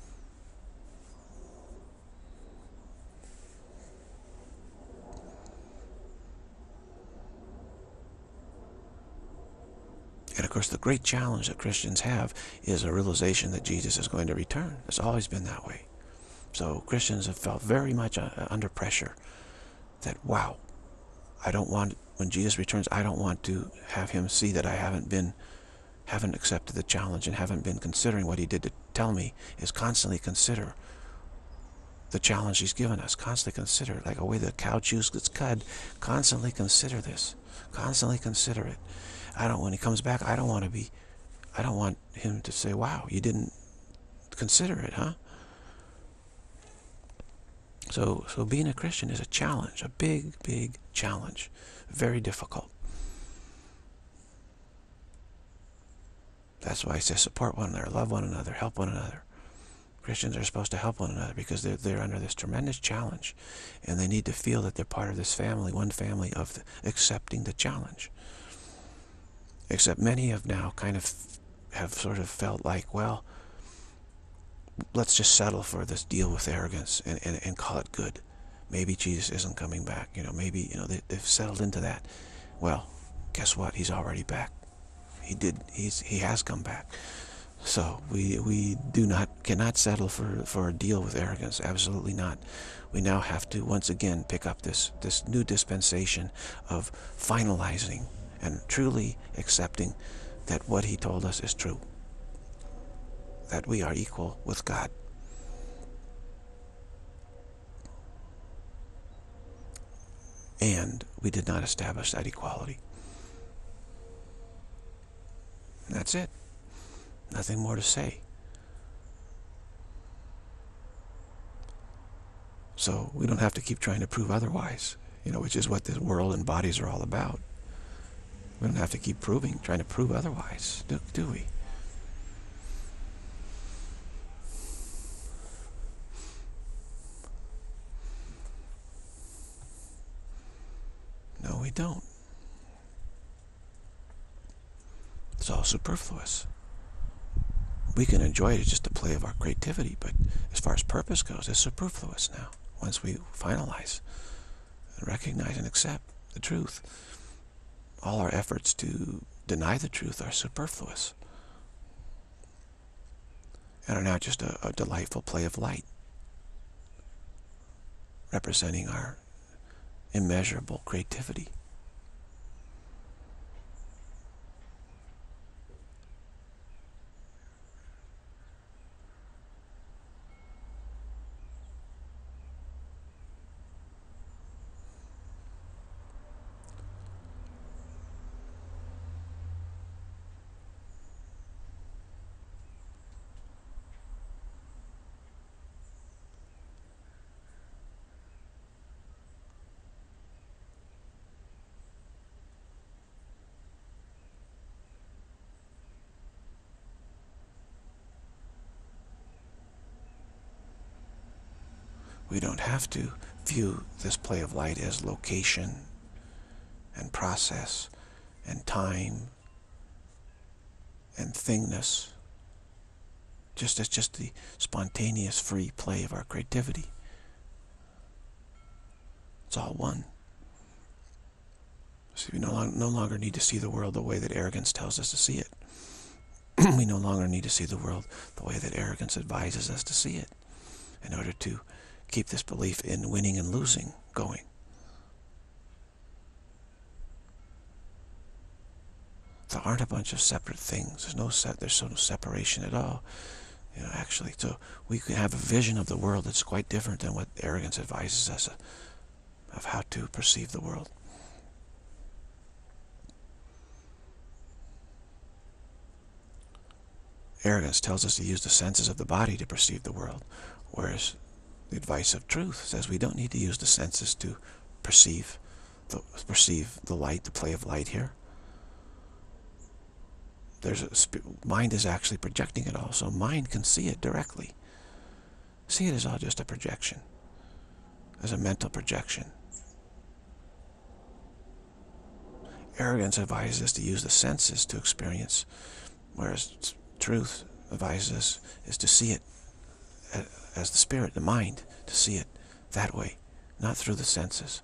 And of course, the great challenge that Christians have is a realization that Jesus is going to return. It's always been that way. So Christians have felt very much under pressure that, wow, I don't want, when Jesus returns, I don't want to have Him see that I haven't accepted the challenge and haven't been considering what He did to tell me, is constantly consider the challenge He's given us. Constantly consider, like a way the cow chews its cud, constantly consider this. Constantly consider it. When He comes back, I don't want Him to say, wow, you didn't consider it, huh? So being a Christian is a challenge, a big, big challenge. Very difficult. That's why I say support one another, love one another, help one another. Christians are supposed to help one another because they're under this tremendous challenge, and they need to feel that they're part of this family, one family of accepting the challenge. Except many have now have sort of felt like, well, let's just settle for this deal with arrogance and call it good. Maybe Jesus isn't coming back. Maybe they've settled into that. Well, guess what? He's already back. He has come back. So we cannot settle for a deal with arrogance. Absolutely not. We now have to once again pick up this new dispensation of finalizing and truly accepting that what He told us is true. That we are equal with God. And we did not establish that equality. And that's it. Nothing more to say. So we don't have to keep trying to prove otherwise, which is what this world and bodies are all about. We don't have to keep trying to prove otherwise, do we? No, we don't. It's all superfluous. We can enjoy it as just a play of our creativity, but as far as purpose goes, it's superfluous now. Once we finalize and recognize and accept the truth, all our efforts to deny the truth are superfluous. and are now just a delightful play of light, representing our immeasurable creativity. We don't have to view this play of light as location and process and time and thingness. It's just the spontaneous free play of our creativity. It's all one. So we no longer need to see the world the way that arrogance tells us to see it. We no longer need to see the world the way that arrogance advises us to see it in order to keep this belief in winning and losing going. There aren't a bunch of separate things. There's no separation at all. Actually, so we can have a vision of the world that's quite different than what arrogance advises us of how to perceive the world. Arrogance tells us to use the senses of the body to perceive the world, whereas the advice of truth says we don't need to use the senses to perceive the light, the play of light here. Mind is actually projecting it all, so mind can see it directly. See it as all just a projection, as a mental projection. Arrogance advises us to use the senses to experience, whereas truth advises us is to see it as the spirit, the mind, to see it that way, not through the senses.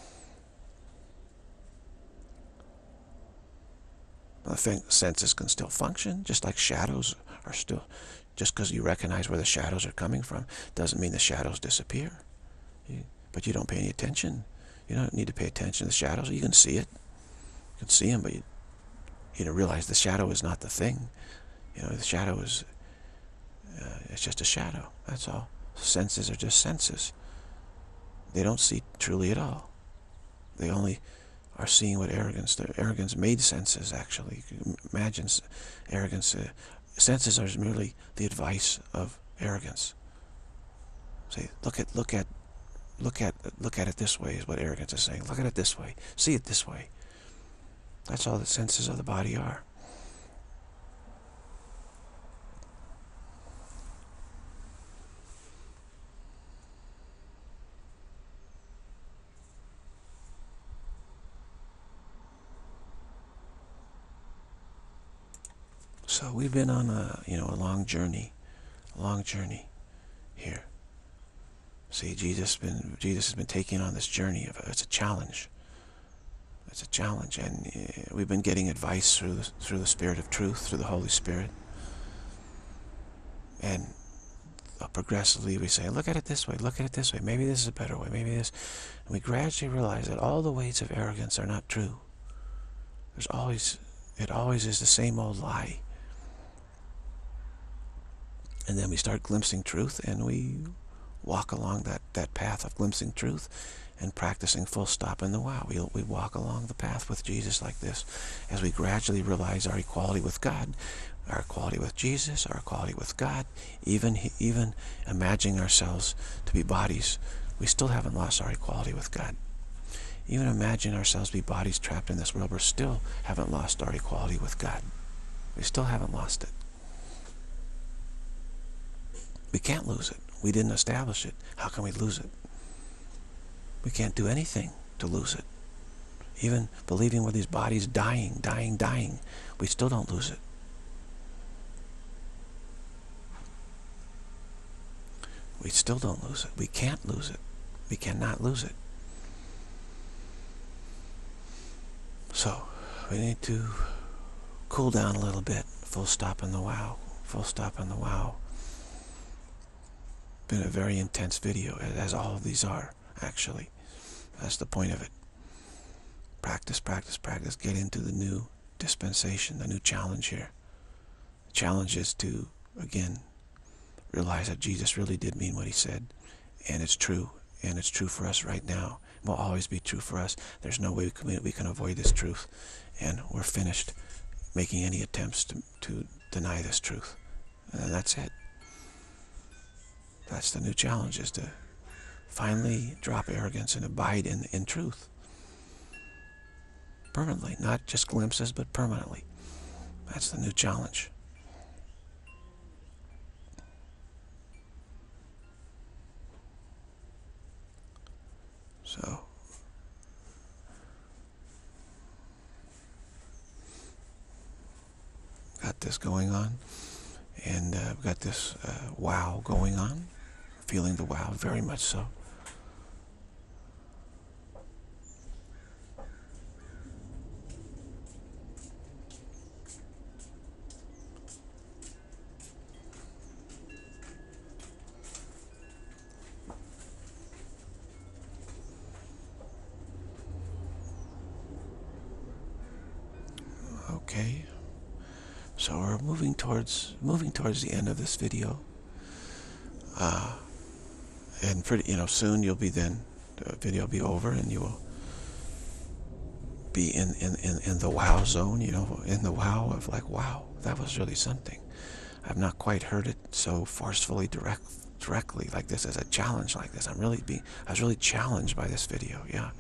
The senses can still function, just like shadows are still. Just because you recognize where the shadows are coming from doesn't mean the shadows disappear. But you don't pay any attention. You don't need to pay attention to the shadows. You can see it. You can see them, but you don't realize the shadow is not the thing. The shadow is, it's just a shadow. That's all. Senses are just senses. They don't see truly at all. They only are seeing what arrogance made senses, actually. You can imagine arrogance. Senses are merely the advice of arrogance. Say, look at it this way is what arrogance is saying. Look at it this way. See it this way. That's all the senses of the body are. So we've been on a long journey here. See, Jesus has been taking on this journey. It's a challenge. It's a challenge, and we've been getting advice through the Spirit of Truth, through the Holy Spirit, and progressively we say, look at it this way, look at it this way. Maybe this is a better way. Maybe this, and we gradually realize that all the weights of arrogance are not true. It always is the same old lie. And then we start glimpsing truth, and we walk along that path of glimpsing truth and practicing full stop in the wow. We walk along the path with Jesus like this as we gradually realize our equality with God, our equality with Jesus, our equality with God, even imagining ourselves to be bodies. We still haven't lost our equality with God. Even imagine ourselves to be bodies trapped in this world, we still haven't lost our equality with God. We still haven't lost it. We can't lose it. We didn't establish it. How can we lose it? We can't do anything to lose it. Even believing with these bodies dying, we still don't lose it. We still don't lose it. We can't lose it. We cannot lose it. So, we need to cool down a little bit. Full stop in the wow. Full stop in the wow. been a very intense video, as all of these are, actually. That's the point of it. Practice, practice, practice. Get into the new dispensation, the new challenge here. The challenge is to, again, realize that Jesus really did mean what he said, and it's true, and it's true for us right now. It will always be true for us. There's no way we can avoid this truth, and we're finished making any attempts to deny this truth. And that's it. That's the new challenge, is to finally drop arrogance and abide in truth. Permanently, not just glimpses, but permanently. That's the new challenge. So, got this going on, and we've got this wow going on. Feeling the wow, very much so. Okay, so we're moving towards the end of this video, and pretty, soon you'll be the video will be over, and you will be in the wow zone, in the wow of like, wow, that was really something. I've not quite heard it so forcefully directly like this, as a challenge like this. I was really challenged by this video, yeah.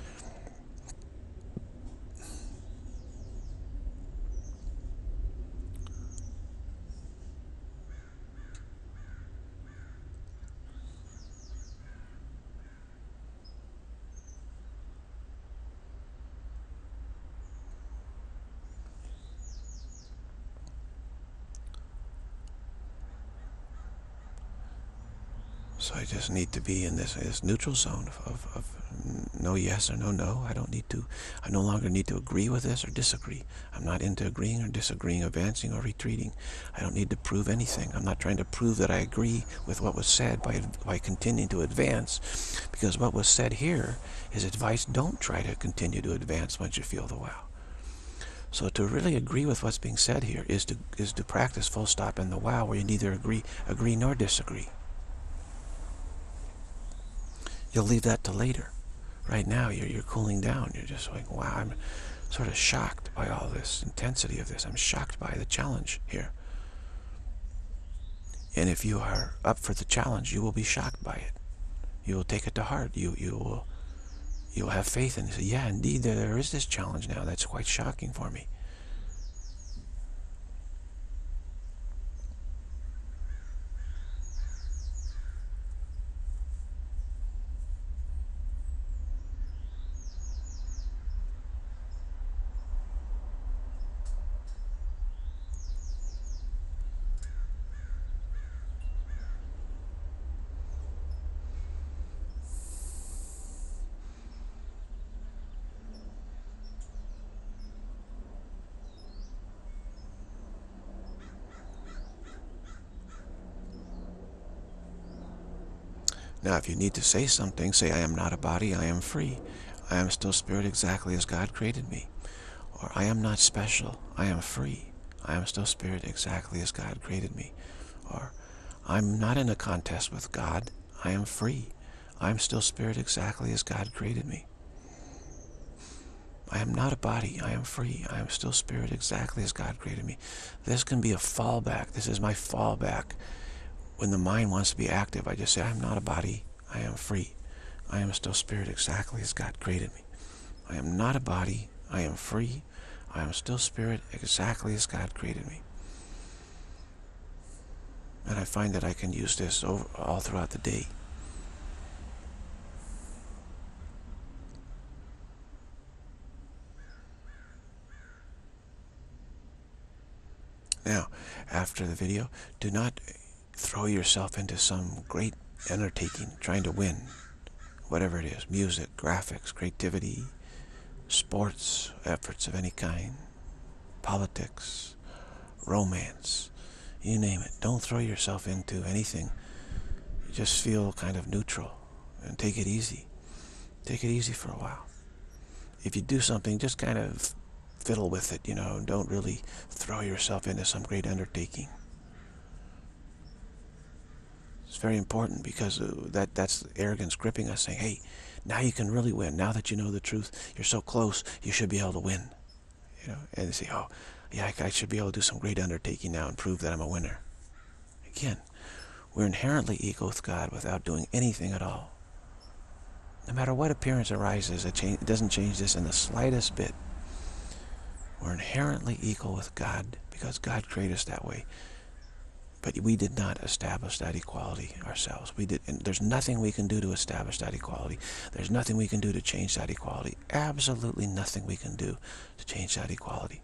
So I just need to be in this neutral zone of no yes or no no. I no longer need to agree with this or disagree. I'm not into agreeing or disagreeing, advancing or retreating. I don't need to prove anything. I'm not trying to prove that I agree with what was said by continuing to advance, because what was said here is advice. Don't try to continue to advance once you feel the wow. So to really agree with what's being said here is to practice full stop in the wow, where you neither agree nor disagree. You'll leave that to later. Right now, you're cooling down. You're just like, wow, I'm sort of shocked by all this intensity of this. I'm shocked by the challenge here. And if you are up for the challenge, you will be shocked by it. You will take it to heart. You'll have faith and say, yeah, indeed, there is this challenge now. That's quite shocking for me. Now, if you need to say something, say, I am not a body, I am free. I am still spirit exactly as God created me. Or, I am not special, I am free. I am still spirit exactly as God created me. Or, I'm not in a contest with God, I am free. I am still spirit exactly as God created me. I am not a body, I am free. I am still spirit exactly as God created me. This can be a fallback. This is my fallback. When the mind wants to be active, I just say, I'm not a body, I am free. I am still spirit exactly as God created me. I am not a body, I am free. I am still spirit exactly as God created me. And I find that I can use this all throughout the day. Now, after the video, do not throw yourself into some great undertaking, trying to win, whatever it is, music, graphics, creativity, sports, efforts of any kind, politics, romance, you name it. Don't throw yourself into anything just feel kind of neutral and take it easy. Take it easy for a while. If you do something, just kind of fiddle with it, you know, don't really throw yourself into some great undertaking. It's very important, because that's arrogance gripping us, saying, hey, now you can really win. Now that you know the truth, you're so close, you should be able to win. You know, and they say, oh, yeah, I should be able to do some great undertaking now and prove that I'm a winner. Again, we're inherently equal with God without doing anything at all. No matter what appearance arises, it doesn't change this in the slightest bit. We're inherently equal with God because God created us that way. But we did not establish that equality ourselves. And there's nothing we can do to establish that equality. There's nothing we can do to change that equality. Absolutely nothing we can do to change that equality.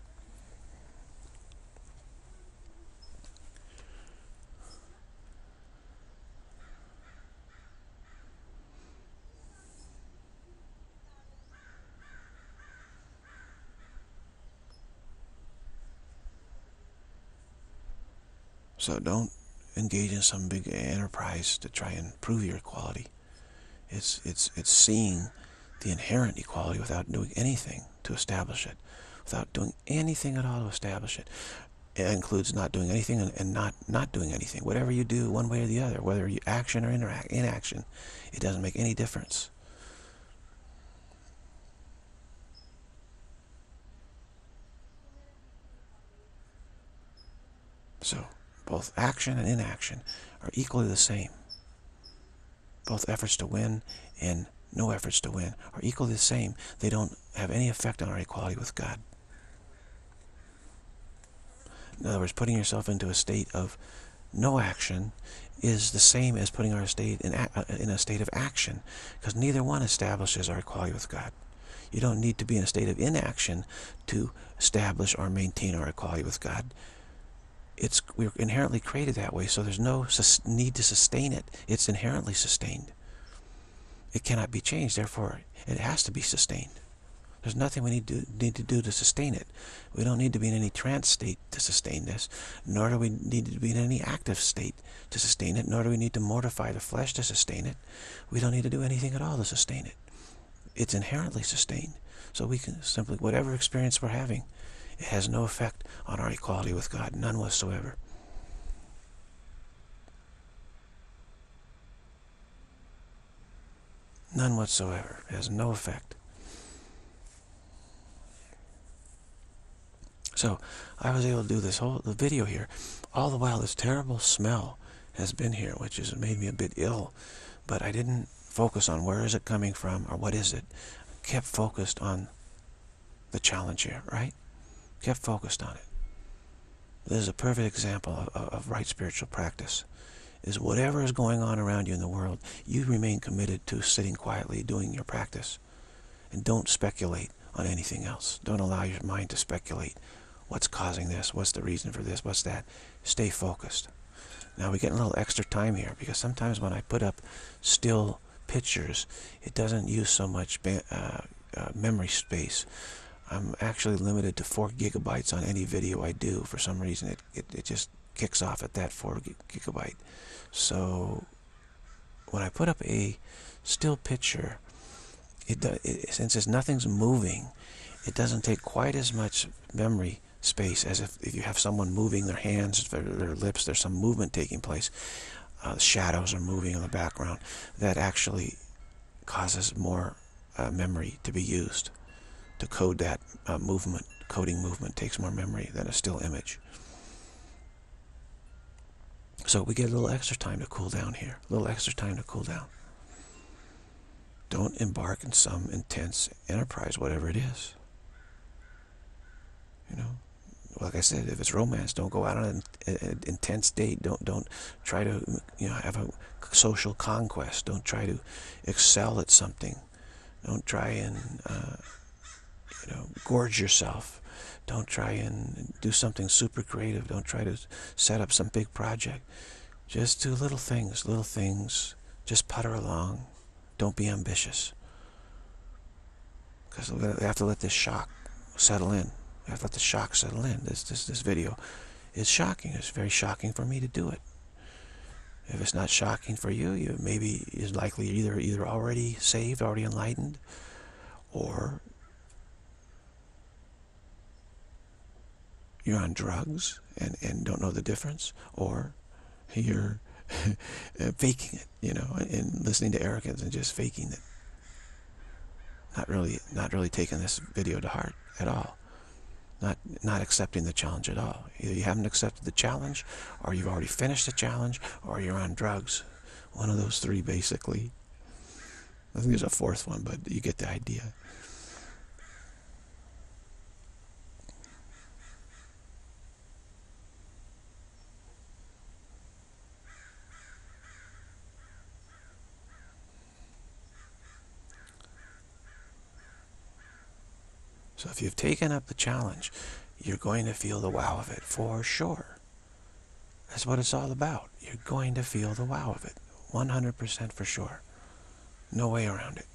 So don't engage in some big enterprise to try and prove your equality. It's seeing the inherent equality without doing anything to establish it. Without doing anything at all to establish it. It includes not doing anything and not doing anything. Whatever you do, one way or the other, whether you action or inaction, it doesn't make any difference. So, both action and inaction are equally the same. Both efforts to win and no efforts to win are equally the same. They don't have any effect on our equality with God. In other words, putting yourself into a state of no action is the same as putting our state in a state of action, because neither one establishes our equality with God. You don't need to be in a state of inaction to establish or maintain our equality with God. We're inherently created that way, so there's no need to sustain it. It's inherently sustained. It cannot be changed, therefore it has to be sustained. There's nothing we need to do to sustain it. We don't need to be in any trance state to sustain this, nor do we need to be in any active state to sustain it, nor do we need to mortify the flesh to sustain it. We don't need to do anything at all to sustain it. It's inherently sustained. So we can simply, whatever experience we're having, it has no effect on our equality with God, none whatsoever. None whatsoever. It has no effect. So I was able to do the video here. All the while this terrible smell has been here, which has made me a bit ill. But I didn't focus on where is it coming from or what is it. I kept focused on the challenge here, right? Kept focused on it. This is a perfect example of right spiritual practice. Is whatever is going on around you in the world, you remain committed to sitting quietly doing your practice. And don't speculate on anything else. Don't allow your mind to speculate. What's causing this? What's the reason for this? What's that? Stay focused. Now we get a little extra time here, because sometimes when I put up still pictures, it doesn't use so much memory space. I'm actually limited to 4 gigabytes on any video I do. For some reason, it just kicks off at that 4 gigabyte. So when I put up a still picture, since nothing's moving, it doesn't take quite as much memory space as if you have someone moving their hands, their lips, there's some movement taking place. The shadows are moving in the background. That actually causes more memory to be used. To code that movement, coding movement takes more memory than a still image. So we get a little extra time to cool down here. A little extra time to cool down. Don't embark in some intense enterprise, whatever it is. You know, like I said, if it's romance, don't go out on an intense date. Don't try to have a social conquest. Don't try to excel at something. Don't try and gorge yourself. Don't try and do something super creative. Don't try to set up some big project. Just do little things. Just putter along. Don't be ambitious. Because we have to let this shock settle in. We have to let the shock settle in. This video is shocking. It's very shocking for me to do it. If it's not shocking for you, you maybe is likely either already saved, already enlightened, or you're on drugs and don't know the difference, or you're faking it, and listening to arrogance and just faking it. Not really taking this video to heart at all. Not accepting the challenge at all. Either you haven't accepted the challenge, or you've already finished the challenge, or you're on drugs. One of those three, basically. I think there's a fourth one, but you get the idea. So if you've taken up the challenge, you're going to feel the wow of it, for sure. That's what it's all about. You're going to feel the wow of it, 100% for sure. No way around it.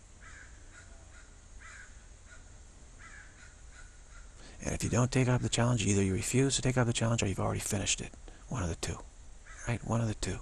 And if you don't take up the challenge, either you refuse to take up the challenge or you've already finished it. One of the two. Right? One of the two.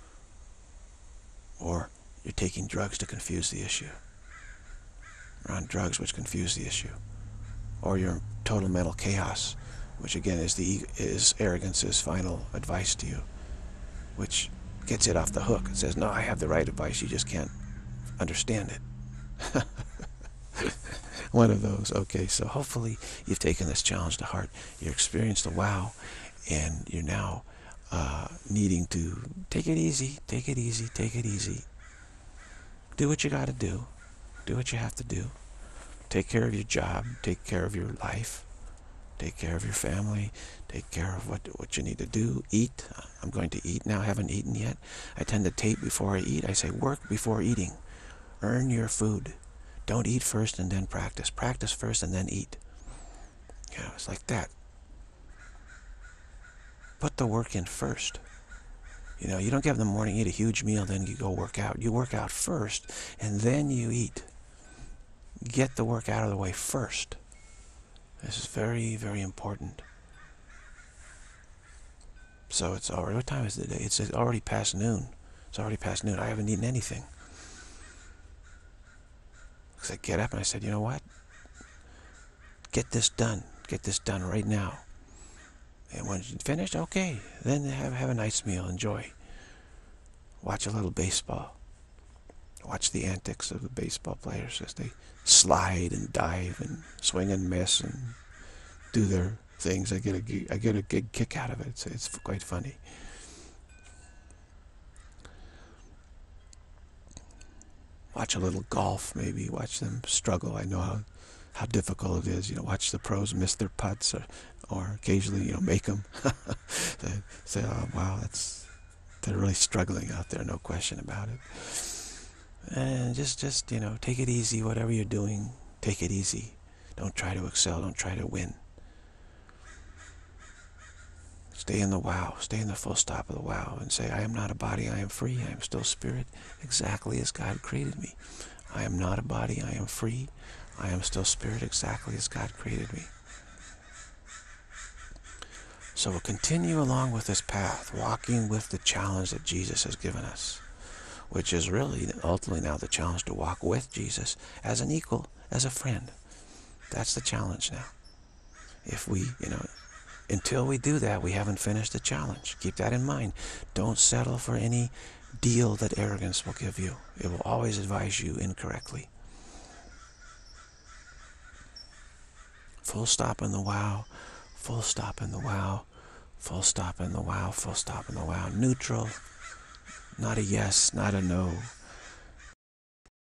Or you're taking drugs to confuse the issue. Or on drugs which confuse the issue. Or you're in total mental chaos, which again is arrogance's final advice to you, which gets it off the hook. It says, no, I have the right advice, you just can't understand it. One of those. Okay, so hopefully you've taken this challenge to heart. You experienced the wow, and you're now needing to take it easy, take it easy, take it easy. Do what you got to do. Do what you have to do. Take care of your job, take care of your life, take care of your family, take care of what you need to do. Eat. I'm going to eat now. I haven't eaten yet. I tend to tape before I eat. I say work before eating. Earn your food. Don't eat first and then practice. Practice first and then eat. Yeah, it's like that. Put the work in first. You don't get up in the morning, eat a huge meal, then you go work out. You work out first and then you eat. Get the work out of the way first. This is very, very important. So it's already, what time is the day? It's already past noon. It's already past noon. I haven't eaten anything. Because I get up and I said, you know what? Get this done. Get this done right now. And when it's finished, okay. Then have a nice meal. Enjoy. Watch a little baseball. Watch the antics of the baseball players as they slide and dive and swing and miss and do their things. I get a good kick out of it. It's quite funny. Watch a little golf, maybe. Watch them struggle. I know how difficult it is. Watch the pros miss their putts or occasionally, make them. Say, oh, wow, they're really struggling out there, no question about it. And just take it easy. Whatever you're doing, take it easy. Don't try to excel. Don't try to win. Stay in the wow. Stay in the full stop of the wow and say, I am not a body. I am free. I am still spirit, exactly as God created me. I am not a body. I am free. I am still spirit, exactly as God created me. So we'll continue along with this path, walking with the challenge that Jesus has given us, which is really ultimately now the challenge to walk with Jesus as an equal, as a friend. That's the challenge now. If we, until we do that, we haven't finished the challenge. Keep that in mind. Don't settle for any deal that arrogance will give you. It will always advise you incorrectly. Full stop in the wow, full stop in the wow, full stop in the wow, full stop in the wow. Neutral, not a yes, not a no.